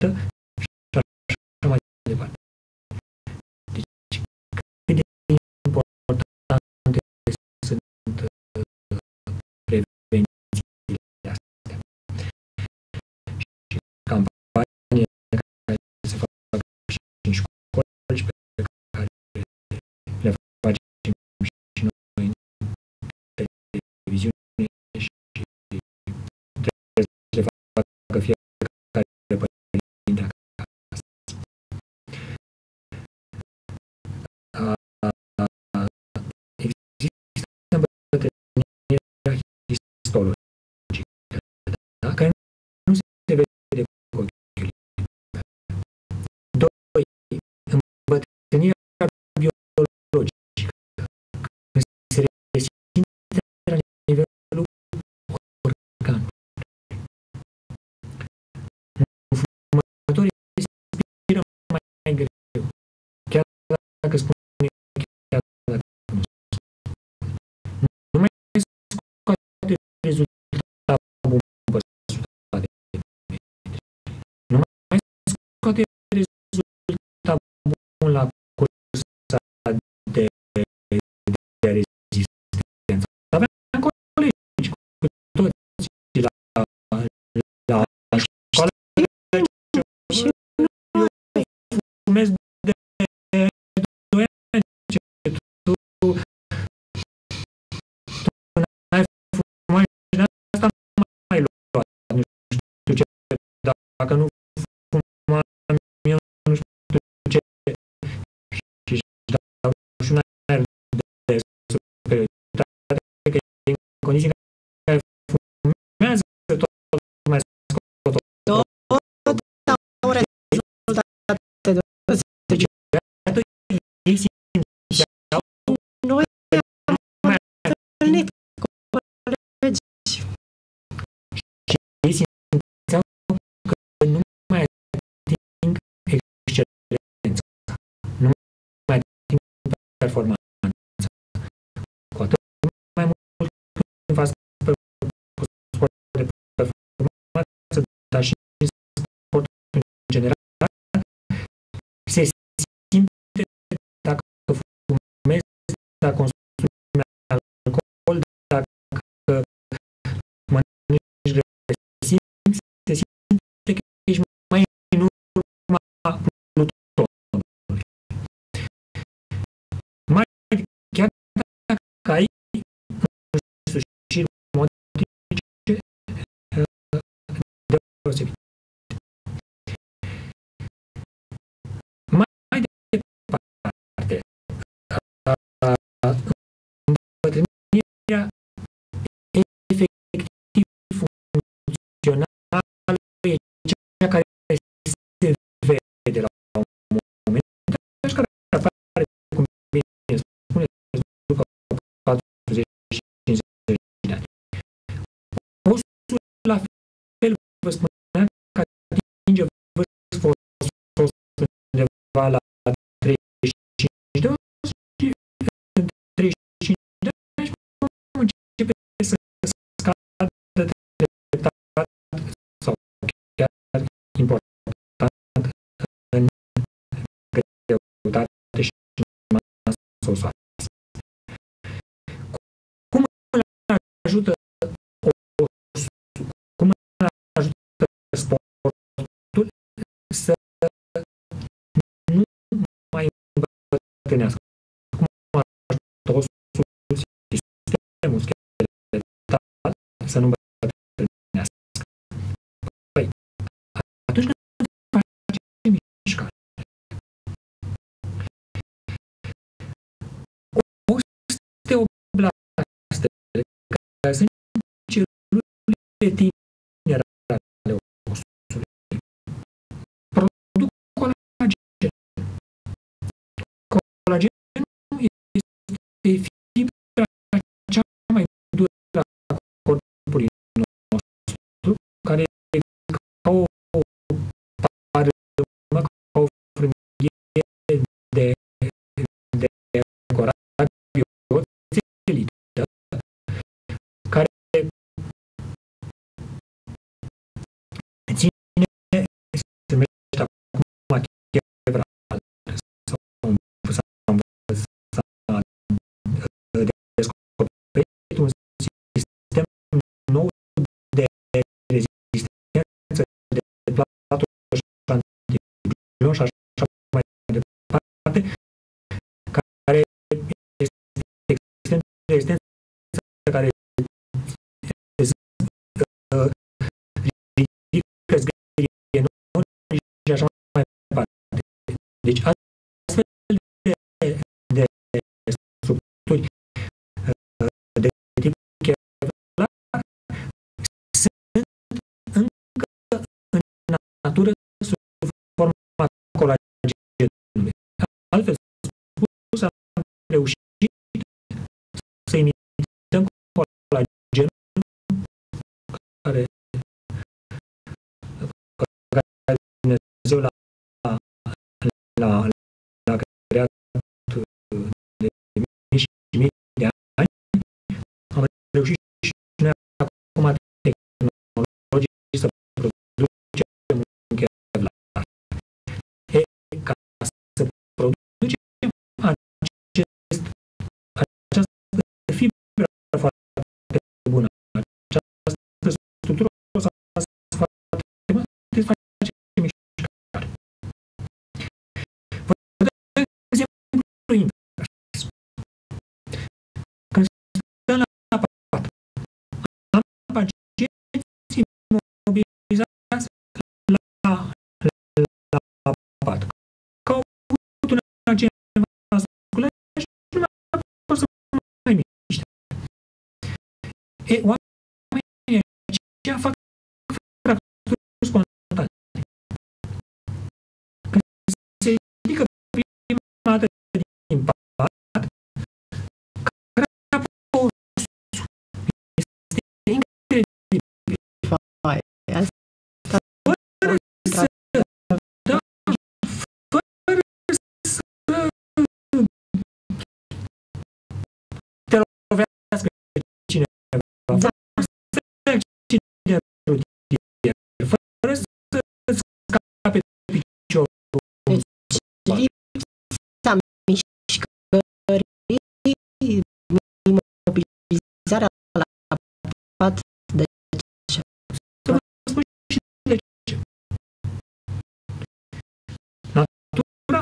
și așa mai departe. Deci, cât de importante sunt prevențiile astea. Și campaniile care se fac și în școli și pe care le facem și noi în televiziune și trebuie să le facă fiecare părinte acasă. Există îmbătrânirea histologică, da? Care nu se vede cu ochiul. Doi, îmbătrânirea biologică, când se resimte la nivelul organului. Fumătorii respiră mai greu, chiar dacă spune, chiar dacă nu spune. Nu mai scoate rezultatul bun pe suta de metri. Nu mai scoate rezultatul bun la cursa de, de rezistență. Aveam colegi cu toți la, la școală și eu fumez de doi ani. Tu, tu n-ai fumat și de asta nu mai luat. Nu știu ce, dacă nu fumam eu, nu știu ce. Și dau și un aer de superioritate, că în condiții în care fumează, tot mai scot o Tot au rezultate deosebite. Iată, ei simțeau Noi am întâlnit colegi. și ei simțeau că nu mai ating excelența, nu mai ating performanța. Cu atât mai mult când faci sport de performanță, dar și sport în general, se simte dacă fumezi, dacă consumi alcool, dacă mănânci grăsimi, se simte că ești mai în urma plutonului. Mai chiar dacă ai însușiri motrice deosebite. Mai departe, îmbătrânirea efectiv funcțională e cea care se vede la un moment dat și care apare, cum bine spune, după patruzeci cincizeci de ani. Osul, la fel, vă spuneam că atinge vârsta undeva la treizeci și cinci de ani și în treizeci și cinci de ani începe să scadă treptat sau chiar important în greutate și masă osoasă. Cum îl ajută cum îl ajută sportul să nu mai îmbătrânească? Cum ajută osul, sistemul scheletal să nu îmbătrânească? Păi, atunci când face mișcare, osteoblastele, care sunt celulele tinere ale osului, produc colagen. Colagenul este fibra cea mai dură a corpului nostru, care e ca o parâmă, ca o frânghie de, de corat bioțelită, care ține, se rezistență care ridică zgârie nori și așa mai departe. Deci astfel de, de structuri de tip Kevlar sunt încă în natură sub forma colagenului. Altfel spus, am reușit să imităm colagenul care care Dumnezeu l-a l-a l-a creat de mii și mii de ani. Am reușit și noi acum tehnologii să producem un Kevlar. E, ca să producem acest, această fibră foarte bună, această structură foarte bună, trebuie să facem mișcare. Vă dau exemplu invers. Când stăm la pat, am pacienți imobilizați la, la, la pat. Că au avut un accident vascular și nu mai pot să mai miște. E, oamenii aceia fac fracturi spontane. Când se ridică prima dată din pat, crapul este incredibil. Vai, asta Fără să, da, fără să te lovească cineva, Da. fără să ai accident rutier, fără să scape piciorul. lipsa mișcării, imobilizarea la pat, de ce? Să vă spun și de ce. Natura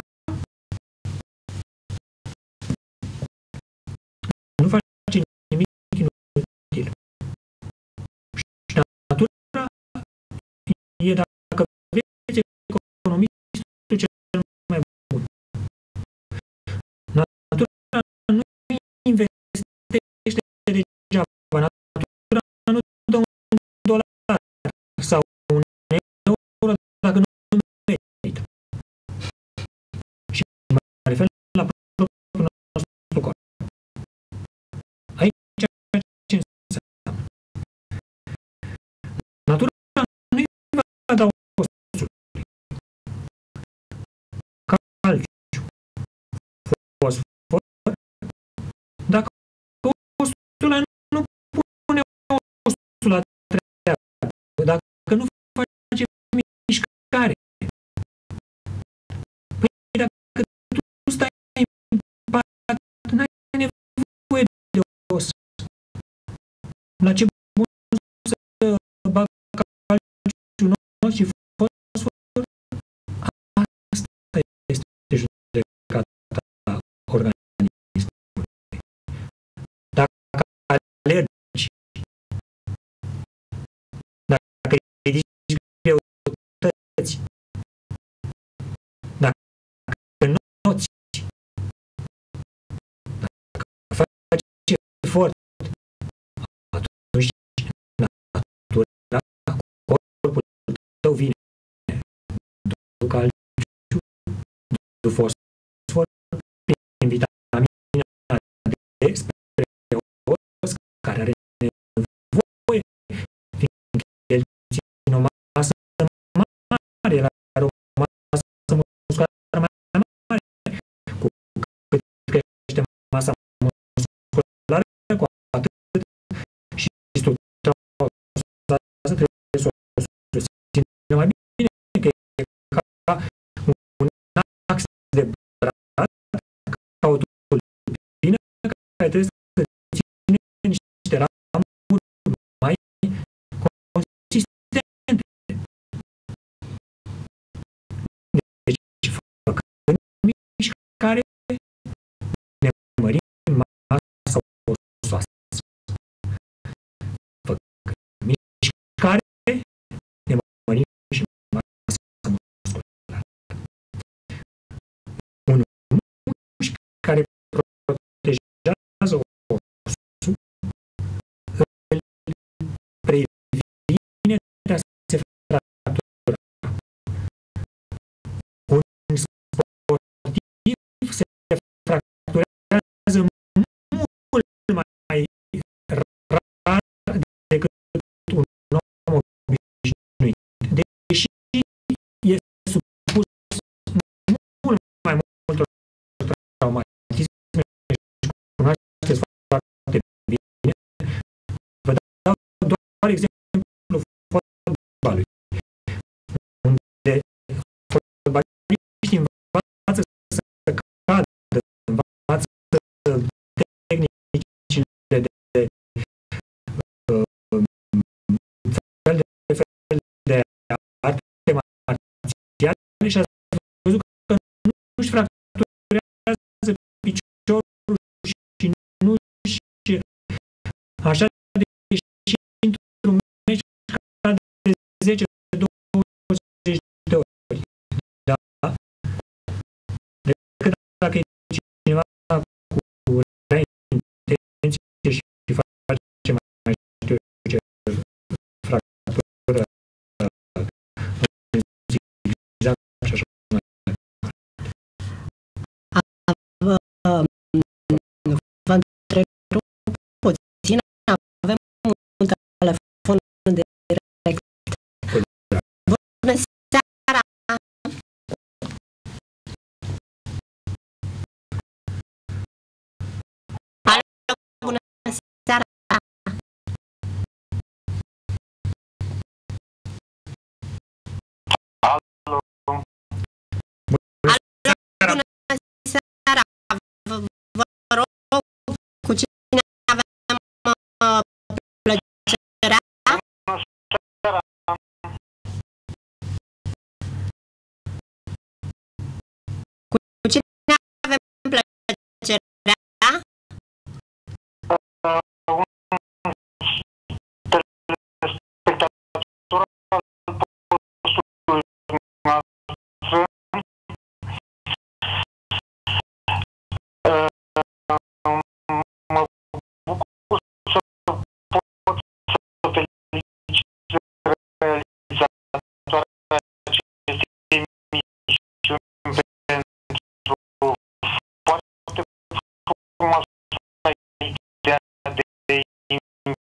nu face nimic inutil. Și natura e, dacă vreți, economistul cel mai bun. Natura nu investește degeaba. Natura nu dă un dolar sau un euro dacă nu merită. Și mă refer la propriul nostru corp. Aici ce înseamnă? Natura nu-i va da costuri. Calciu, fosfor, dacă ostul ăla nu pune ostul la treabă, dacă nu face mișcare, păi dacă tu stai în pat, n-ai nevoie de os. La ce bun să bag calciu nou și fosfor? Asta este judecata organismului. Dacă alergi, dacă ridici greutăți, dacă noți, dacă faci efort, atunci natura, corpul tău vine du calciu, du fosfor, prin vitamina D spre os, care are nevoie, fiindcă el ține o masă mare, el are o masă musculară mai mare. Cu cât crește masa musculară, cu atât și structura osată trebuie să o susțină mai bine, că e ca un ax de brad, ca o tulpină care trebuie să ține niște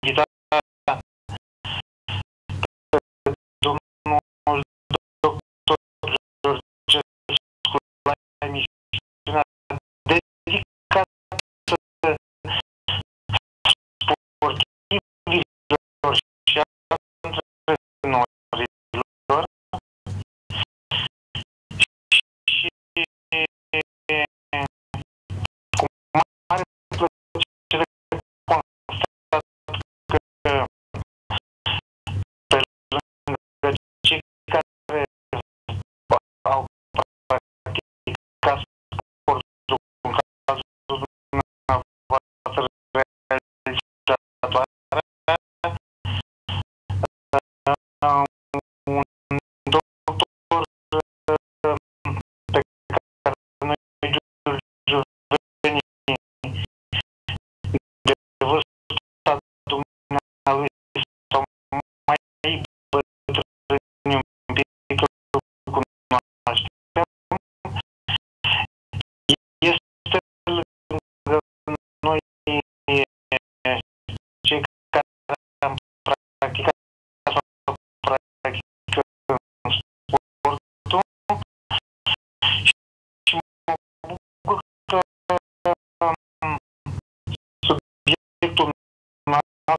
invitat domnul doctor Georgescu la emisiunea dedicată sportivilor și antrenorilor și cu mare plăcere constat că pe lângă cei care au practicat sportul în cazul dumneavoastră realizatoare, un doctor pe care noi juvenii de vârsta dumnealui sau mai bătrâni un pic îl cunoaștem, este lângă noi cei care am practicat sau practicăm sportul și mă bucur că subiectul nostru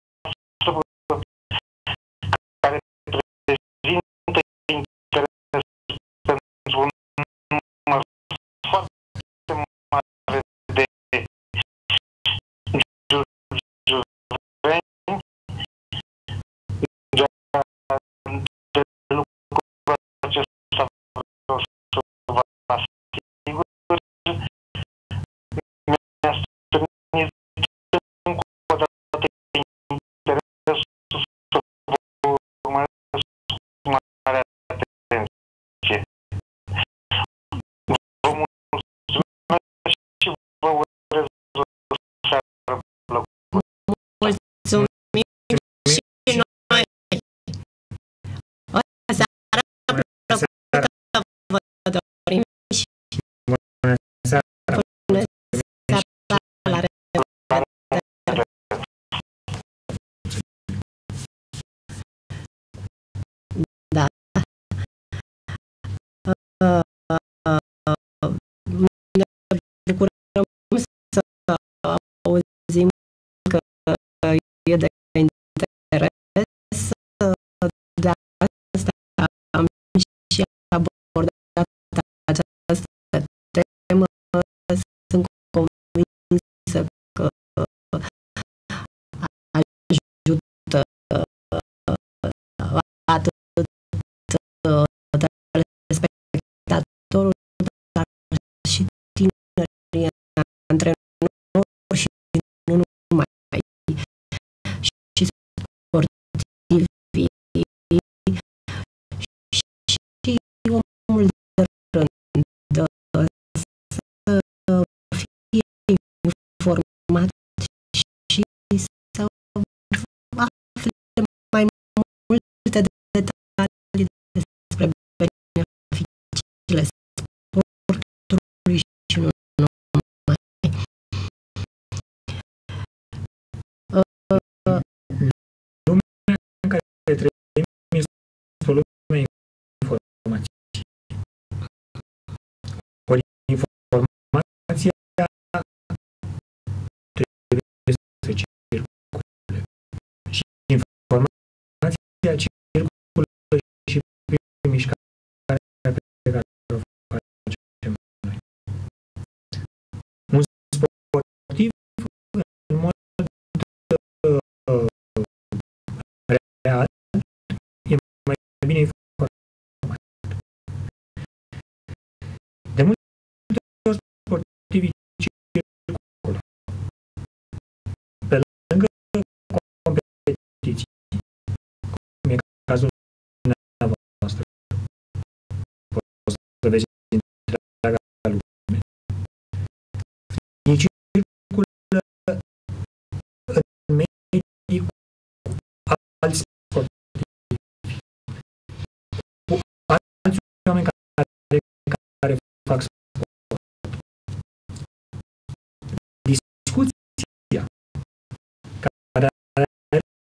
care prezintă interes pentru un număr foarte mare de juveni, de lucrul acesta vreau să vă asigur, mi-a stârnit încă o dată interesul să vă urmăresc cu mare atenție. Vă mulțumesc și vă urez o seară plăcută. Mulțumim și noi. O seară plăcută vă dorim și Bună seara! bună seara, la revedere. Da. Ne bucurăm să auzim că e de interes. De asta am și abordat această temă. Sunt convinsă că ajută atât telespectatorul, dar și tinerii antrenori și nu numai, și sportivi, și omul de rând să fie informat și să afle mai multe detalii despre beneficiile sportului și nu numai. Lumea în care trăim este o lume a informației. Ori informația trebuie să circule. Și informația circulă și prin mișcarea pe care o facem noi. Un sportiv, în mod uh, real, e mai bine informat. De multe ori sportivii circulă. Pe lângă competiții, cum e cazul dumneavoastră, poți să vezi întreaga lume. Ei circulă în medii cu alți sportivi, cu alți oameni care, care fac sport. Discuția care are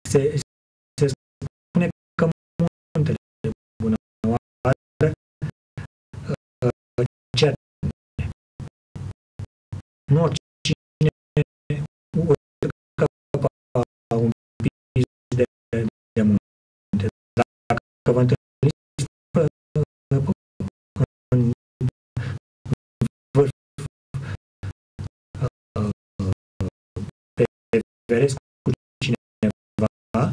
se, se spune că muntele bună oară cerne. Nu oricine urcă pe un pis de, de munte. Dacă vă întâlniți pe, în vârf pe Everest cu cineva,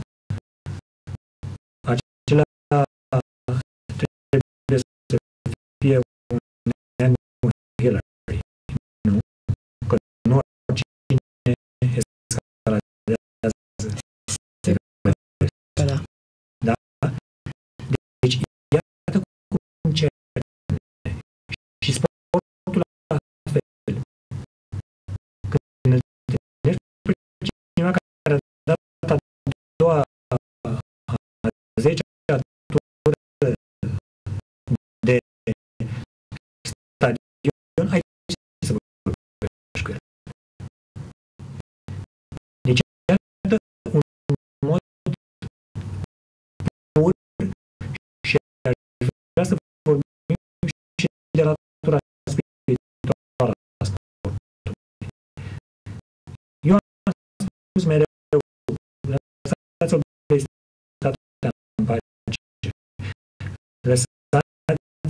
acela trebuie să fie un Edmund Hillary, nu? Că nu oricine escaladează Everest. Da? Deci, iată cum cerne. Și sportul la fel. Când întâlnești pe cineva care a dat a doua, a zecea tură de stadion, ai ce să vorbești cu el. Deci, iată un mod pur și aș vrea să vorbim și de latura spirituală a sportului. Eu am spus mereu, lăsați-o obezitatea în pace, lăsați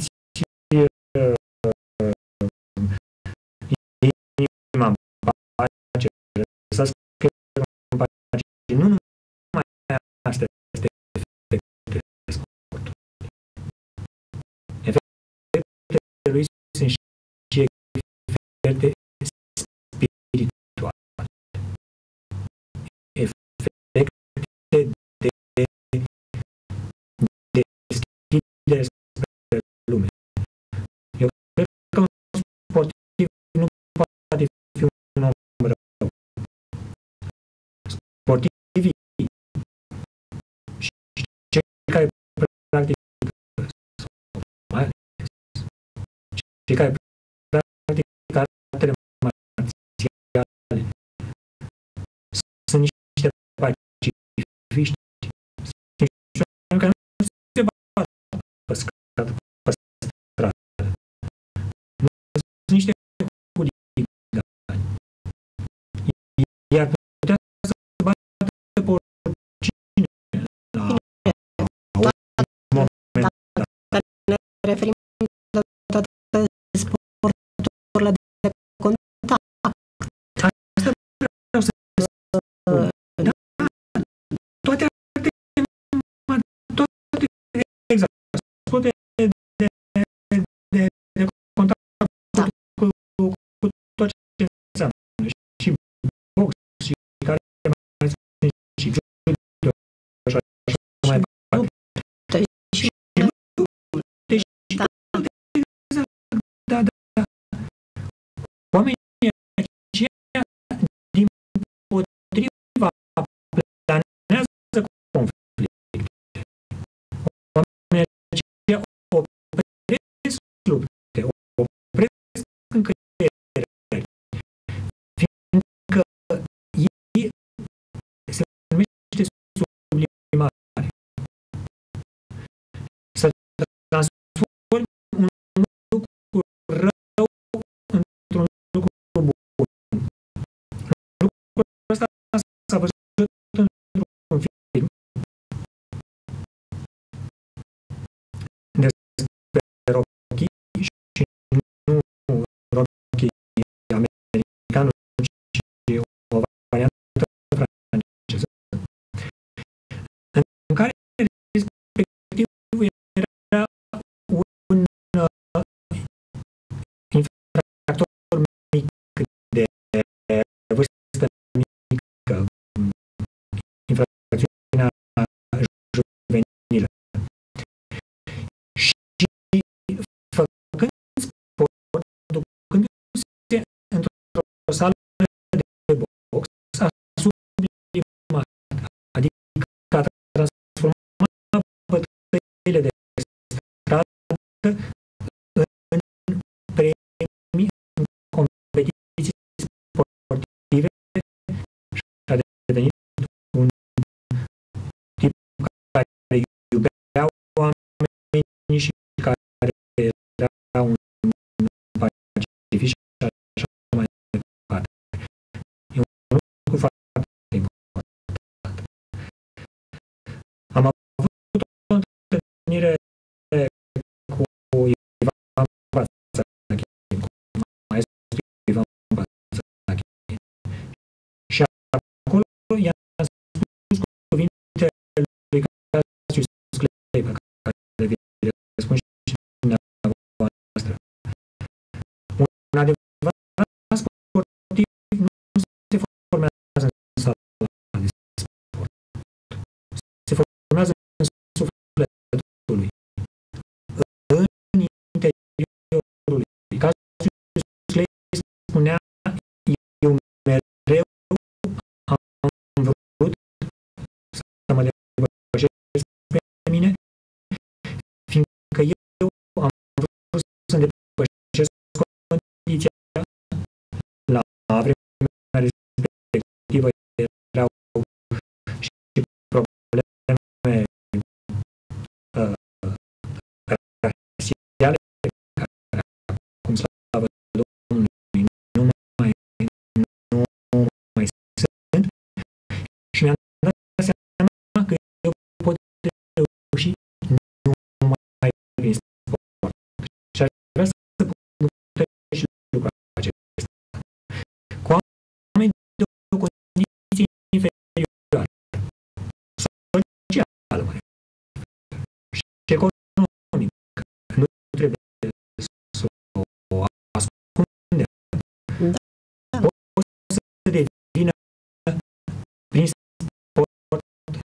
inima în pace, lăsați creierul în pace. Nu numai asta este efectele sportului. Efectele lui sunt și efecte spirituale. Efecte de deschidere spre lume. Eu cred că un sportiv nu poate fi un om rău. Sportivii și cei care practică, mai ales cei care practică artele marțiale, sunt niște pacifiști, sunt niște oameni care nu se bat pe stradă, pe stradă. Nu sunt niște huligani. Iar putea să bată pe oricine la un moment dat. Ne referim la toate sporturile de contact. Asta vreau să spun. Da, toate artele, toate, exact, sporturi de, de, de, de contact Da. cu, cu, cu tot ce înseamnă. Și box, și care mai sunt, și judo, și așa mai departe. Și Deci, Da. exact, da, da, da. Oamenii aceia, din potriva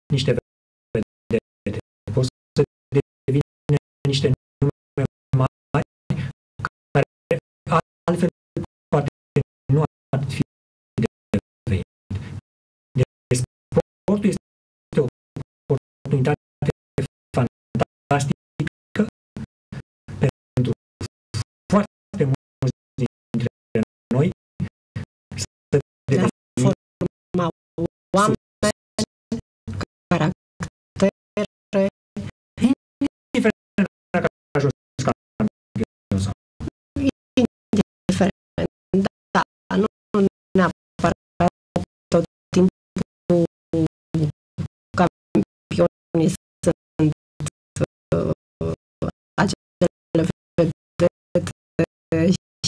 niște vedete, pot să devină niște nume mari care altfel poate nu ar fi devenit. Deci sportul este o oportunitate fantastică pentru foarte mulți dintre noi să devină oameni, caractere, indiferent dacă a ajuns campion sau indiferent, da, nu neapărat tot timpul campionii sunt uh, acele vedete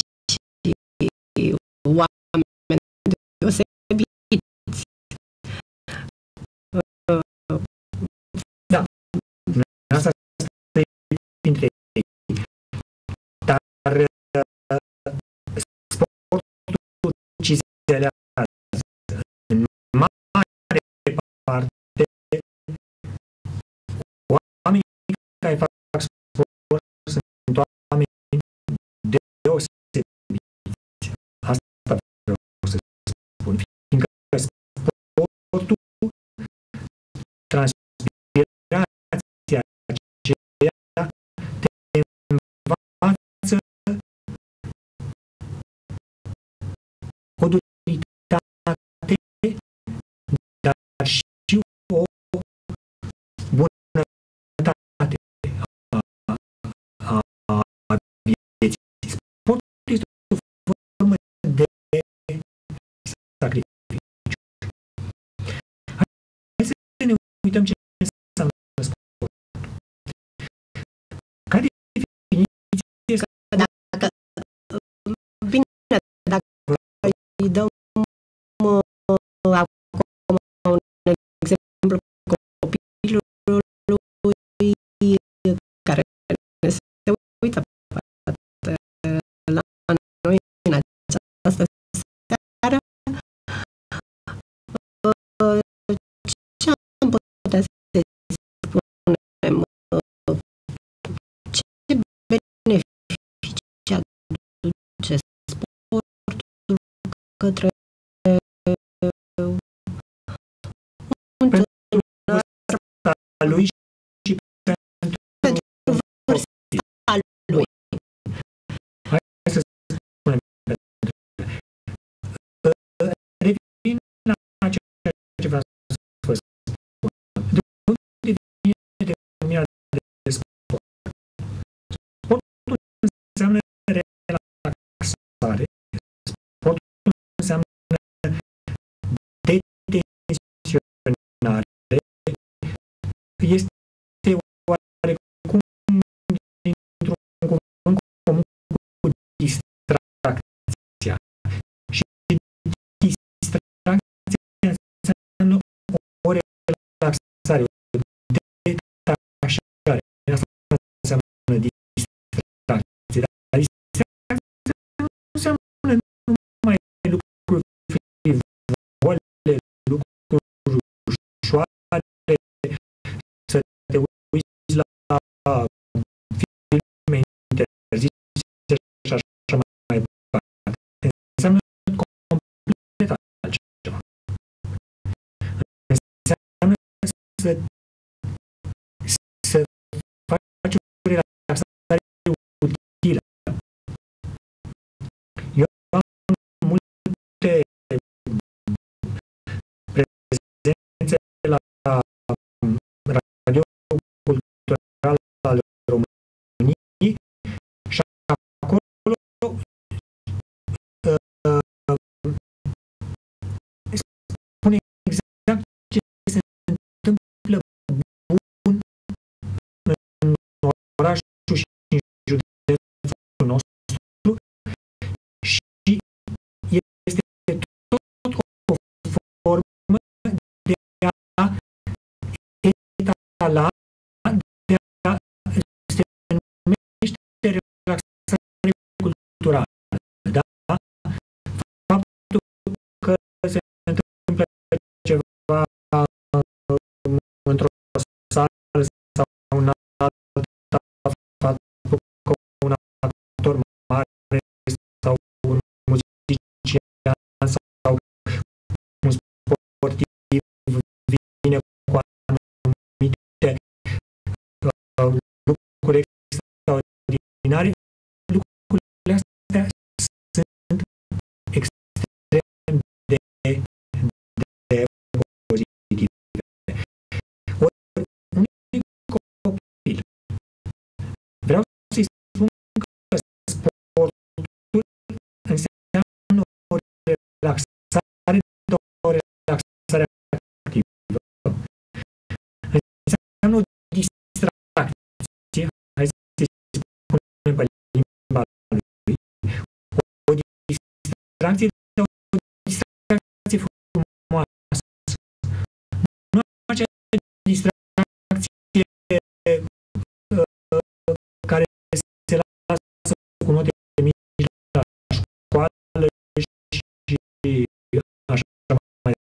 și oameni deosebiți. Da, asta este dintre ei. Dar sportul cizelează în mare parte oamenii care fac sport sunt oameni deosebiți. Asta vreau să spun. Fiindcă sportul, transpirația aceea te învață o duritate, dar și o bunătate a, a vieții. Sportul este o formă de sacrificiu. Hai să ne uităm ce înseamnă sport. Ca definiție, Dacă, bine, dacă îi dăm uh, acum un exemplu copilului care se uită poate la noi în această seară, uh, ce am putea să spunem? Uh, ce beneficii aduce sportul către un tânăr, a lui și pentru vârsta lui? hai să spunem revin la ceea ce vreau să vă spun. De unde vine denumirea de sport? Sportul înseamnă relaxare. Sportul înseamnă detensionare. Este oarecum dintr-un cuvânt comun cu distracția. Și distracția înseamnă o relaxare, o detașare. Asta înseamnă distracție. Dar distracția nu înseamnă numai lucruri frivole, lucruri ușoare, să te uiți la filme interzise și așa mai departe. Înseamnă complet altceva. Înseamnă să, să faci o relaxare utilă. Eu am multe prezențe la Radio Cultural al României și acolo uh, spune exact ce se întâmplă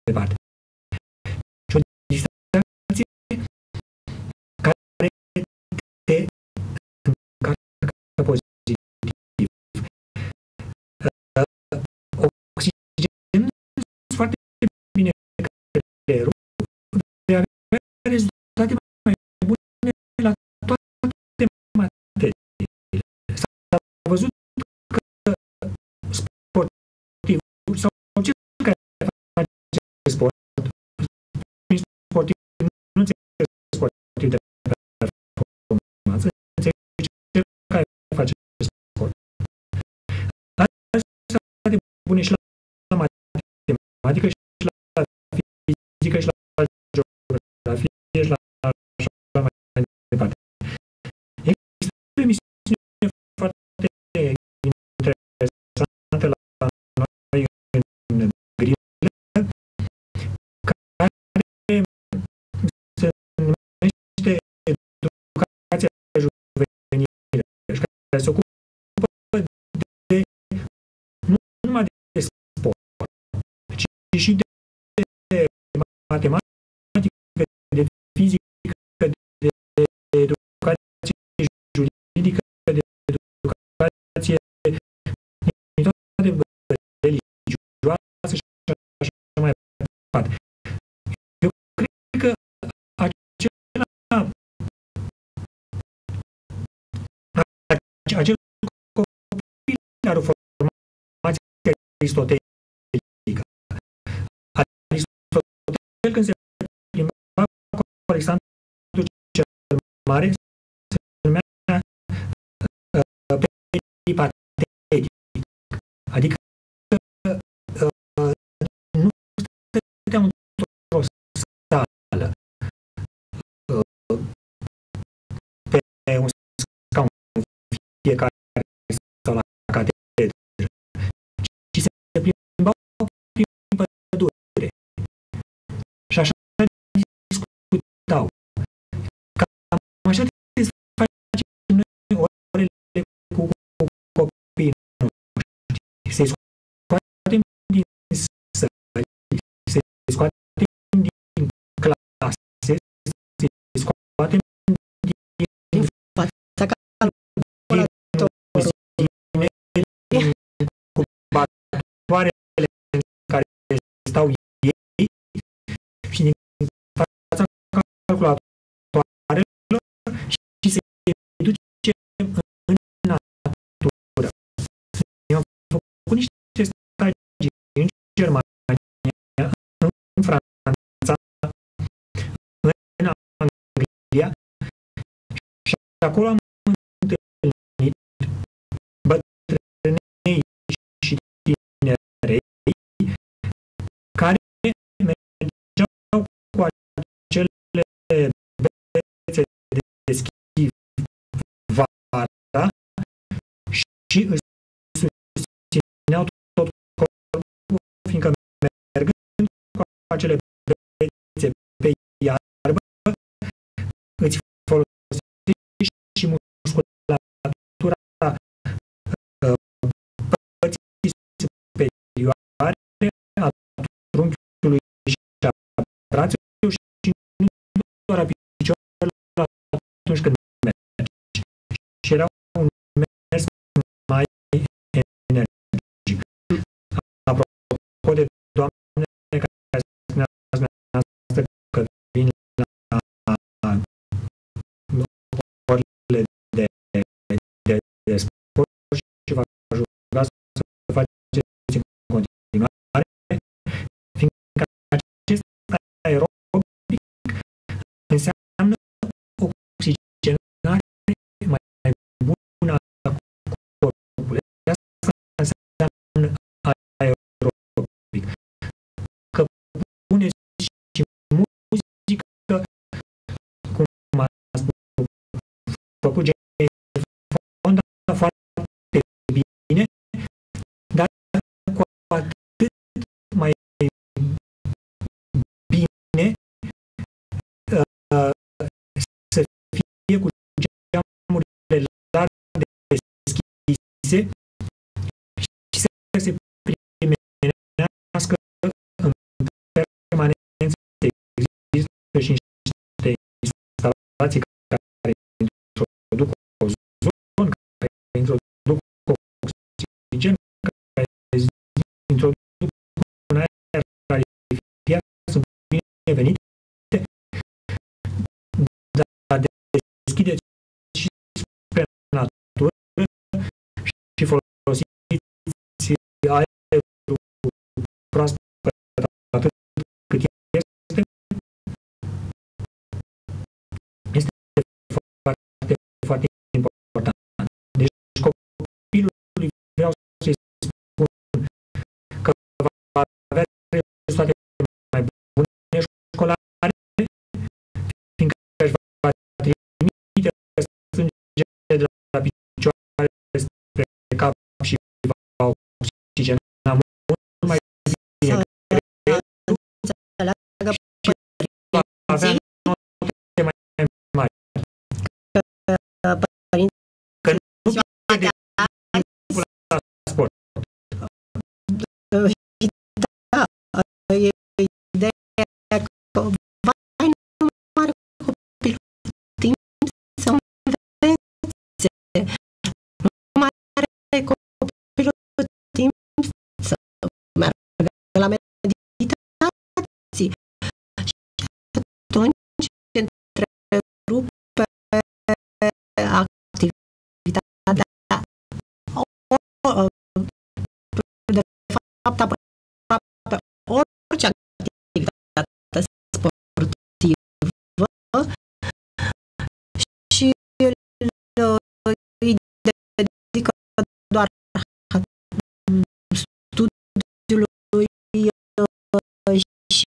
departe. Și o distracție care te încarcă pozitiv. Oxigenul foarte bine creierul de a avea rezultate mai bune la toate materiile. S-a văzut că sportivul sau cel care face sport, sportiv, nu înțeleg sportiv de performanță, înțeleg cel care face sport. Are rezultate bune și la matematică, și la fizică, și la geografie, și la așa mai departe. Există o emisiune foarte interesantă la noi în grilă, care se numește Educația Juvenilă și care se ocupă de, nu numai de sport, ci și de matematică, de fizică, de educație juridică, de educație din toate religioase și așa mai departe. Eu cred că acela, acel copil are o formație aristotelică. Aristotel, când se plimba cu Alexandru cel Mare, se numea peripatetic. Adică nu stăteam într-o sală pe un scaun fiecare sau la catedră, ci se plimbau prin pădure. Și așa discutau. Cam așa facem noi orele cu copiii noștri. Se-i scoatem din săli, se-i scoatem din clase, se-i scoatem din fața calculatorului, din cubatoarele în care stau ei și din fața calculatoarelor și se duce în natură. Eu am făcut niște stagii în Germania, în Franța, în Anglia și acolo am întâlnit bătrânei și tinerei care mergeau cu acele bețe de schi vara și își susțineau tot corpul, fiindcă mergând cu acele bețe pe iarbă, îți folosești și musculatura părții superioare a trunchiului și a brațelor și nu doar a picioarelor atunci când mergi. Și era un mers mai energic. Apropo de doamne care spunea și niște instalații care introduc ozon, care introduc oxigen, care introduc un aer rarificat, sunt binevenite, dar deschideți și spre natură și folosiți aerul proaspăt atât cât este, este foarte, foarte important. Deci copilului vreau să-i spun că va avea rezultate mai bune școlare, fiindcă își va trimite sânge de la picioare spre cap și va oxigena mult mai bine creierul și va avea note mai mari. Că nu pierde timpul la sport. Da, e ideea că vai nu are copilul timp să învețe, nu mai are copilul timp să meargă la meditații și atunci întrerupe activitatea, de fapt aproape orice activitate sportivă și îi dedică doar studiului și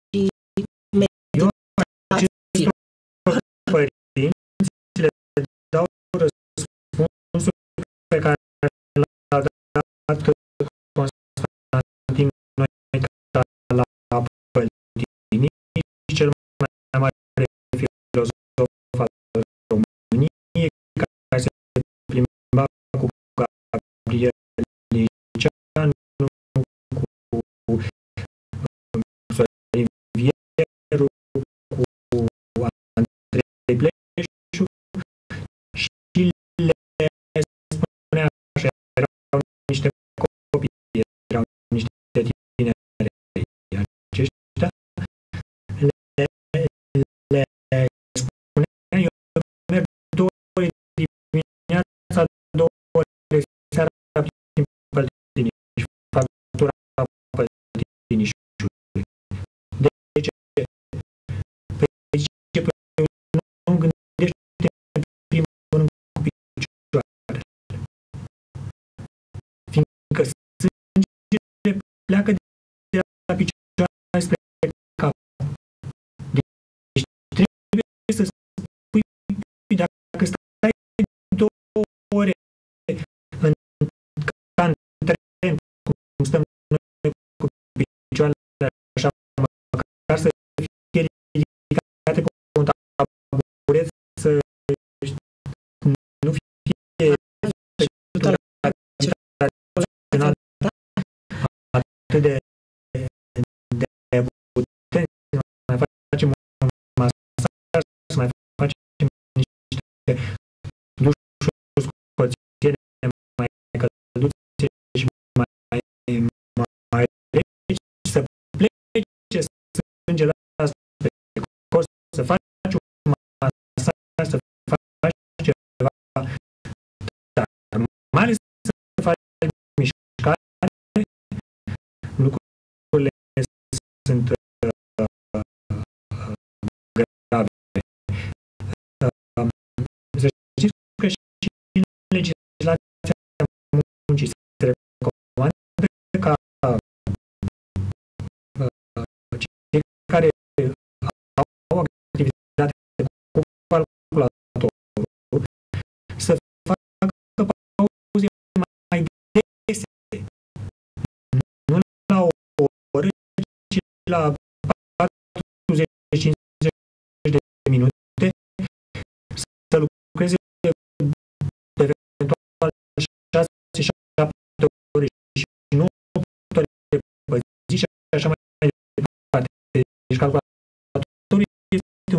meditației. Părinții le dau răspunsul pe care l-a dat Constantin Noica la Păltini, cel mai mare filozof al României, care se plimba cu Gabriel Liceanu, cu Sorin Vieru, cu Andrei Pleșu și le spunea așa, erau niște copii, erau niște tineri. Aceștia le, le spunea, eu merg două ore dimineața, două ore seara prin Păltini și fac tura Păltinișului. De ce? Păi ce? Păi nu gândește în primul rând cu picioarele. Fiindcă sângele pleacă de la picioare spre cap. Deci trebuie să spui, dacă stai două ore în ca în tren, cum stăm noi cu picioarele așa, măcar să fie ridicate pe un taburet, să nu fie atât de de puternic, să mai facem un masaj, să mai facem niște dușuri scoțiene mai călduțe și mai mai reci, să plece sângele spre corp, să faci un masaj, să faci ceva, dar mai ales să faci mișcare, lucrurile sunt uh, grave. Uh, să știți că și în legislația muncii se recomandă ca uh, cei care au activitate cu calculatorul să facă pauze mai dese, nu la o oră, ci la patruzeci cincizeci de minute, să lucreze eventual șase șapte ore și nu opt ore pe zi și așa mai departe. Deci calculatorul este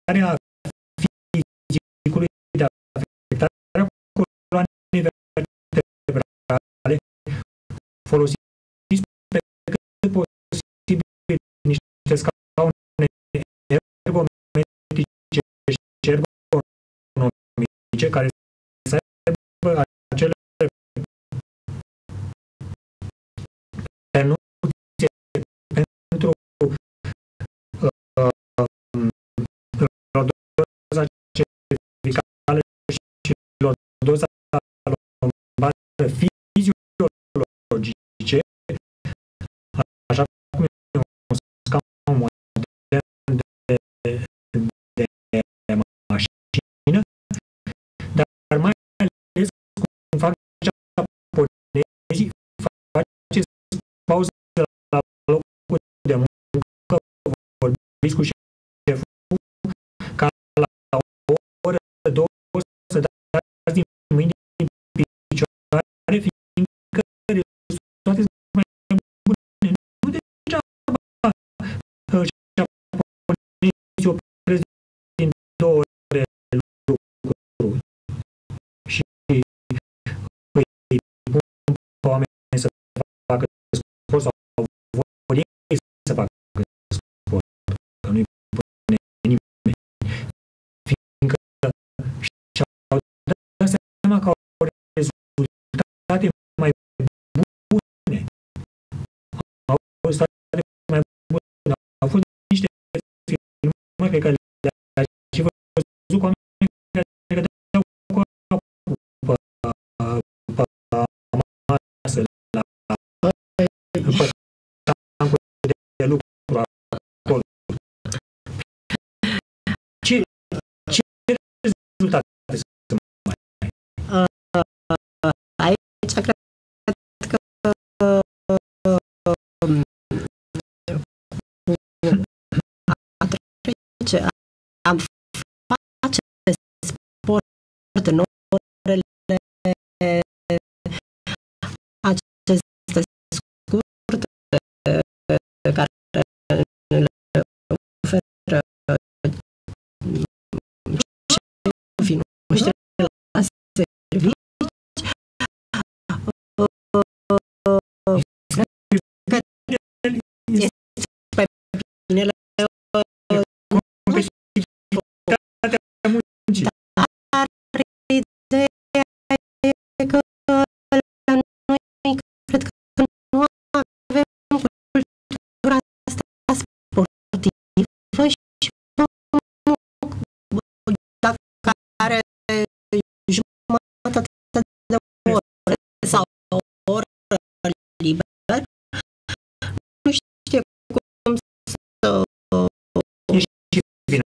starea fizicului de afectarea coloanei vertebrale, folosiți pe cât posibil niște scaune ergometrice și ergonomice care să aibă acele pernuție pentru lodoza cervicală și lodoza lombară fiziologice, așa cum e un scaun modern de, de, de mașină, dar mai ales cum fac japonezii, faceți pauză la locul de muncă, vorbiți cu șeful, ca la o oră, două, să dați din mâini din picioare, fiindcă rezultatele sunt mai bune. Nu degeaba japonezii opresc din două ore lucru și îi pun pe oameni să facă sport sau vor ei să facă sport, că nu-i pune nimeni, fiindcă și-au dat seama că au rezultate mai bune. Au rezultate mai bune. Au fost niște filmări pe care le-ați și văzut cu oameni care dădeau cu capul pe masă, la pe tancul de lucru acolo. Ce, ce rezultate sunt mai? Aici cred că a trece, am face sport în orele aceste scurte care le oferă șefii noștri la serviciu. Este mai bine la Competitivitatea muncii. dar ideea e că la noi cred că nu avem cultura asta sportivă și dacă are jumătate de oră sau o oră liberă, nu știe cum să Și vine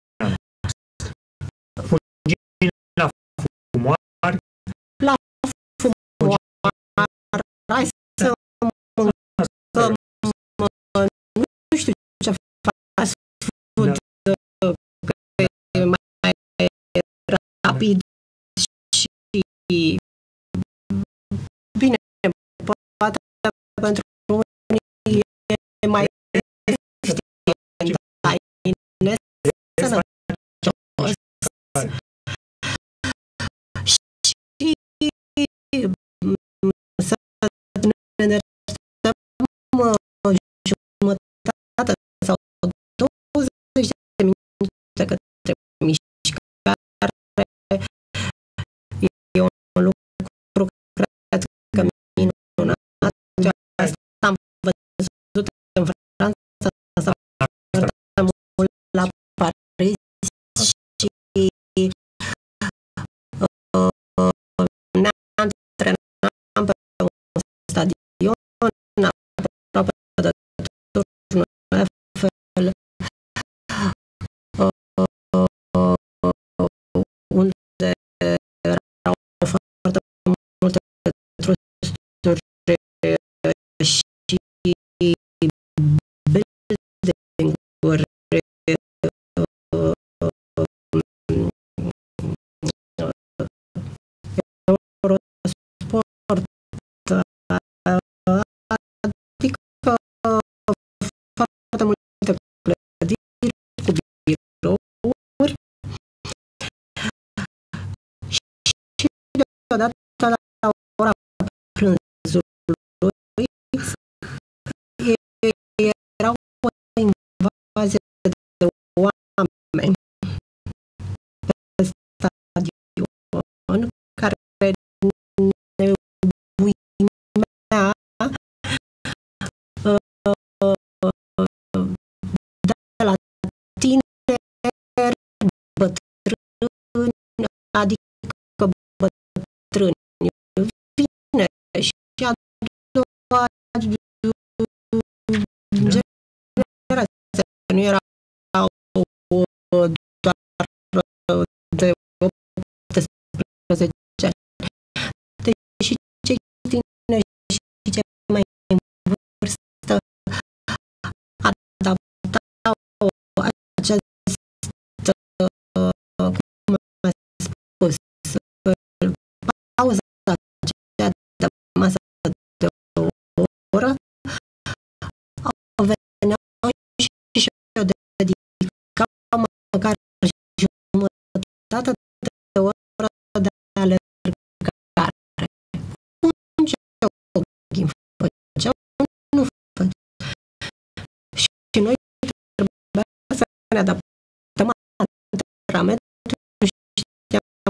fugim la fumoare, la fumoare, hai să mâncăm, nu știu ce fast food, că e mai rapid și bine, poate pentru unii e mai eficient, dar e nesănătos. Și să ne așteptăm jumătate sau douăzeci de minute către mișcare e un lucru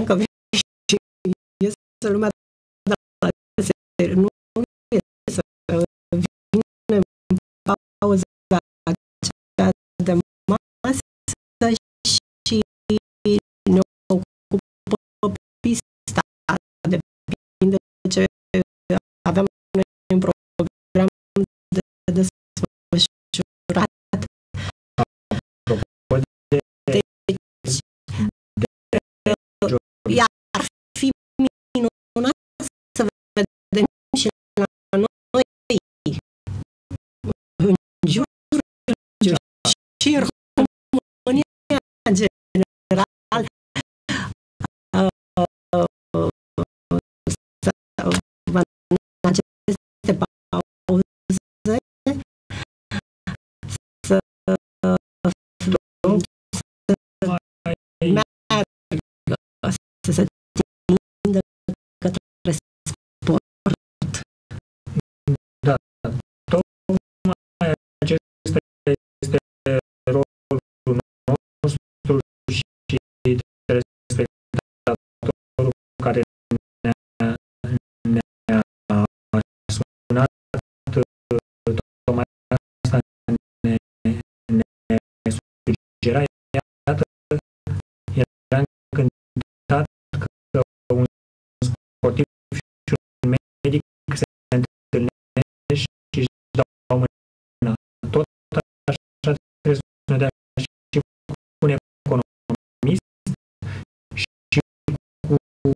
Am că și iese lumea de la deseri, nu iese, vine în pauza aceea de masă și ne ocupă pista, depinde ce avem noi în program de desfășurat. Deci, ar fi minunat să vedem și la noi în jur și în România în general în aceste pauze să să se tindă către sport. Da, tocmai acesta este rolul nostru și telespectatorul care ne-a, ne-a sunat, tocmai asta ne, ne sugera, iată, era încântat că un sportiv și un medic se întâlnește și își dau mâna. Tot așa trebuie să ne dea și cu un economist și cu,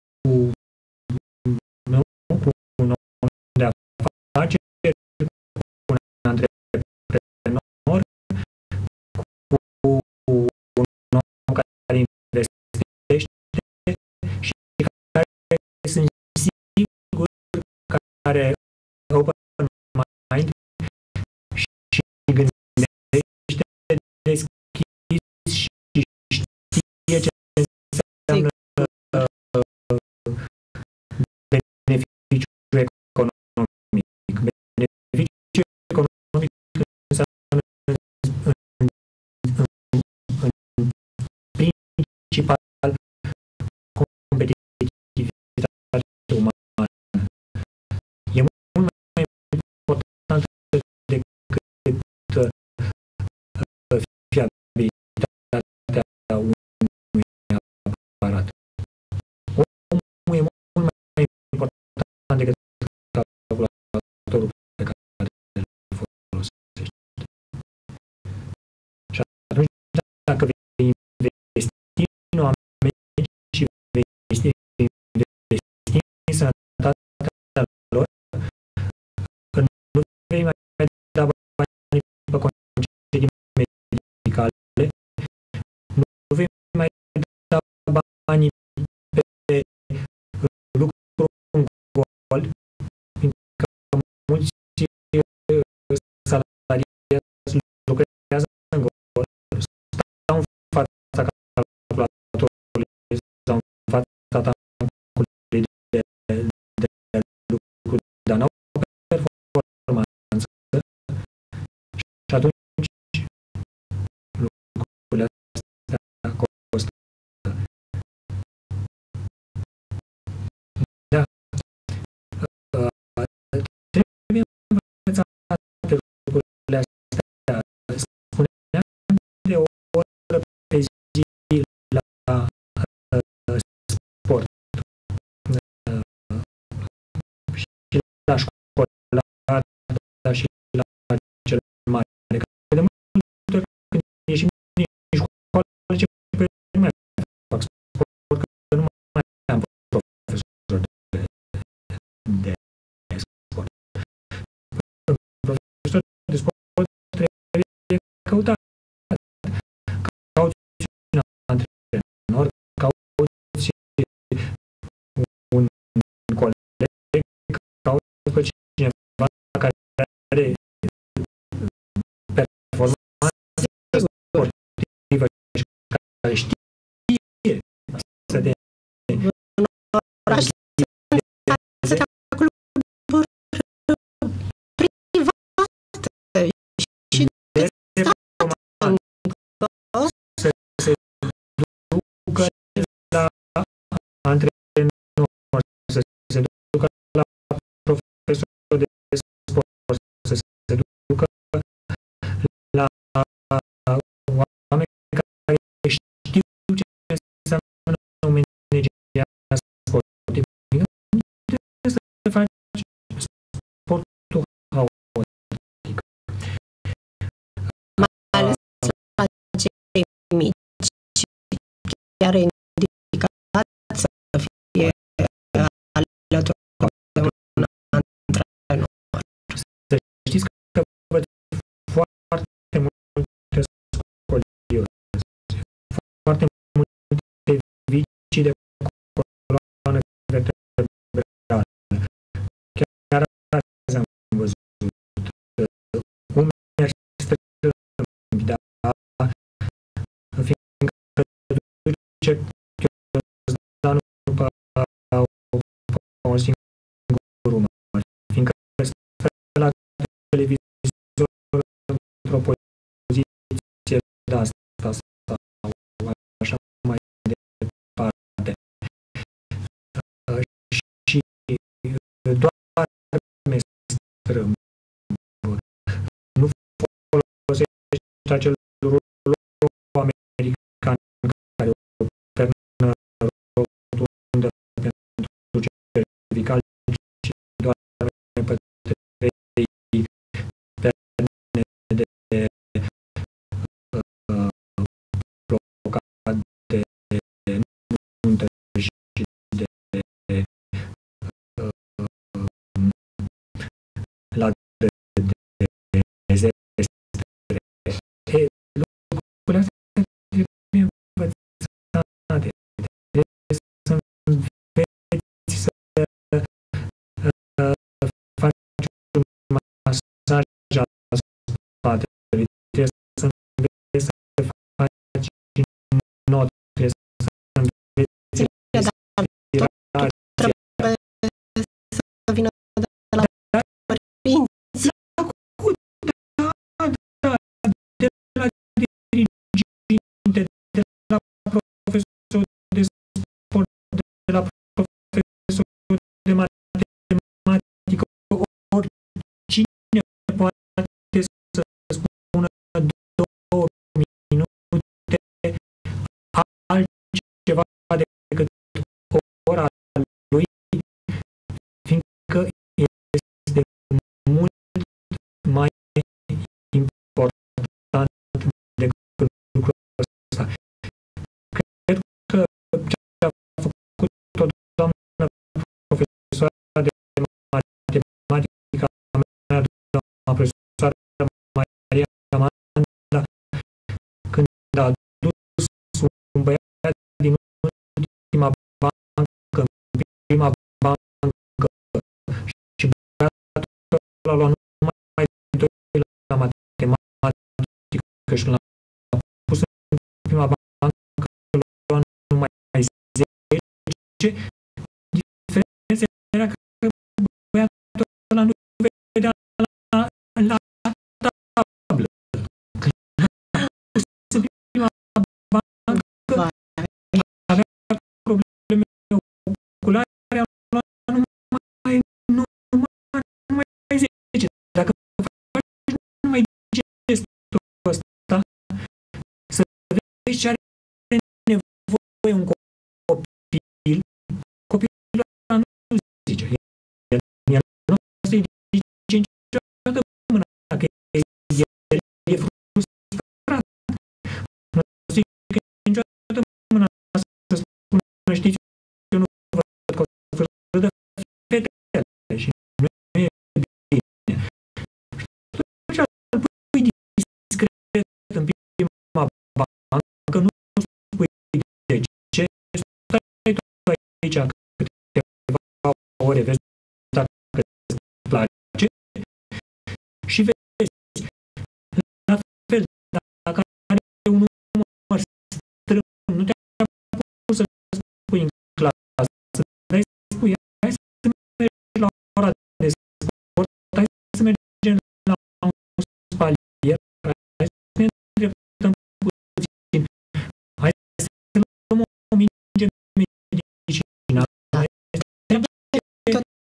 nu, cu un om de afaceri, cu un antreprenor, cu un om care investește și care sunt sigur care open mind și gândește deschis și știe ce înseamnă beneficiu economic. Beneficiu economic înseamnă în, în, în principal competitivitate umană. E mult mai important decât fiabilitatea unui aparat. Omul e mult mai important decât calculatorul pe care îl folosește. Și atunci, dacă vei investi în oameni și vei investi, investi în sănătatea lor, că nu vei mai da bani pe concedii medicale, nu vei mai da bani pe lucru în gol, fiindcă mulți salariați lucrează în gol, stau în fața calculatorului sau în fața tancului de, de, de lucru, dar n-au performanță și atunci lucrurile astea costă. are indicat să fie alături de un antrenor. Să știți că văd foarte multe scolioze, foarte multe vicii de coloană vertebrală. Chiar azi am văzut umeri strâmbi, da? Fiindcă duce chiozdanul pe un singur umăr, fiindcă stă la televizor într-o poziție de asta sau așa mai departe. Și doarme strâmb. Nu folosește acel rulou american care o pernă rotundă pentru cervical, ci doarme pe trei perne de uh, blocade nuntă și de uh, la de, de, de zestre. E, lucrurile astea trebuie învățate. Trebuie să înveți să uh, faci un masaj al spatelui. Trebuie să înveți să faci not. Trebuie să înveți respirația. Să vină de la părinți. De la diriginte, de la profesor de sport, de la profesor de matematică, oricine poate să spună două minute altceva decât ora lui, fiindcă este mult mai important decât lucrul ăsta. Cred că ce a făcut o doamnă profesoară de matematică, mea, doamna profesoară Maria Amanda, când a dus un băiat din ultima bancă în prima bancă și băiatul ăla a luat numai doi la matematică și l-a pus în prima bancă, lua numai zece, diferența era că băiatul ăla nu vedea la, la tablă. Când l-a pus în prima bancă, avea probleme oculare, a luat numai, numai, numai zece. Dacă faci numai gestul ăsta, să vezi ce are nevoie un copil, copilul ăla nu zice. El nu se zice niciodată mâna, că el e frustrat. Nu zice niciodată mâna să spună, știți, eu nu văd că o să râdă fetele și nu e bine. Și atunci îl pui discret în prima bancă, nu spui de ce, stai tu aici câteva ore, vezi dacă îți place și vezi. La fel, dacă are un număr strâmb, nu te-a pus să spui în clasă, dar spui, hai să mergi la ora de sport, hai să mergem la un spalier, hai să ne îndreptăm puțin, hai să luăm o minge medicinală,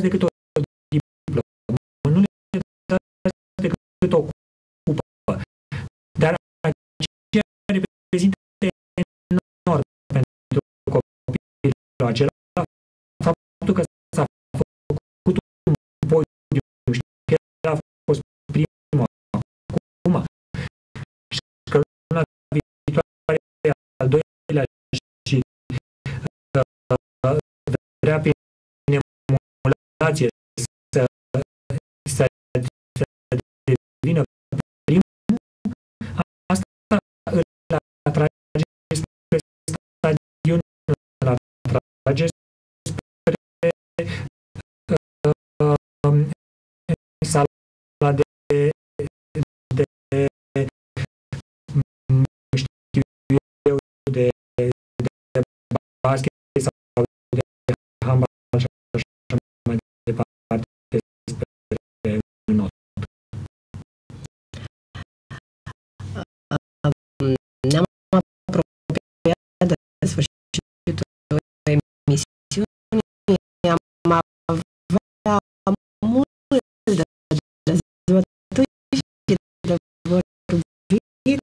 decât o diplomă, nu le dați decât o cupă, dar aceea reprezintă enorm pentru copilul acela faptul că s-a făcut un podium și că el a fost primul acum și că luna viitoare al doilea și uh, vrea prin emulație să, să, să devină primul, asta îl atrage spre stadion, îl atrage spre uh, sala de, de, de știu eu, de, de basket sau de handbal și așa mai departe spre not. Ne-am apropiat de sfârșitul emisiunii. Am avea mult de dezbătut și de vorbit.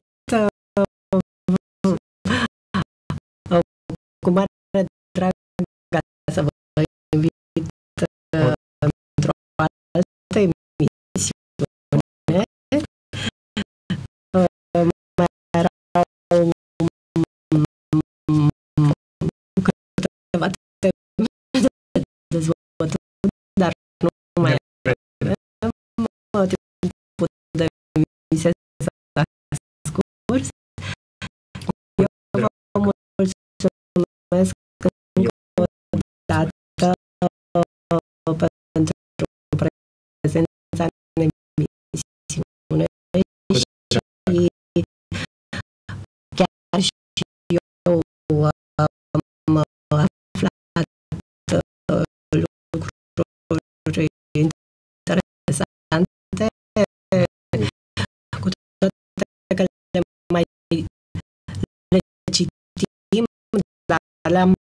Cu mare drag să vă invit într-o altă emisiune. Mai erau câteva teme de dezbătut, dar nu mai avem timpul de emisie s-a scurs. Eu vă mulțumesc pentru prezența în emisiune și chiar și eu am aflat lucruri interesante, cu toate că le mai le citim, dar le-am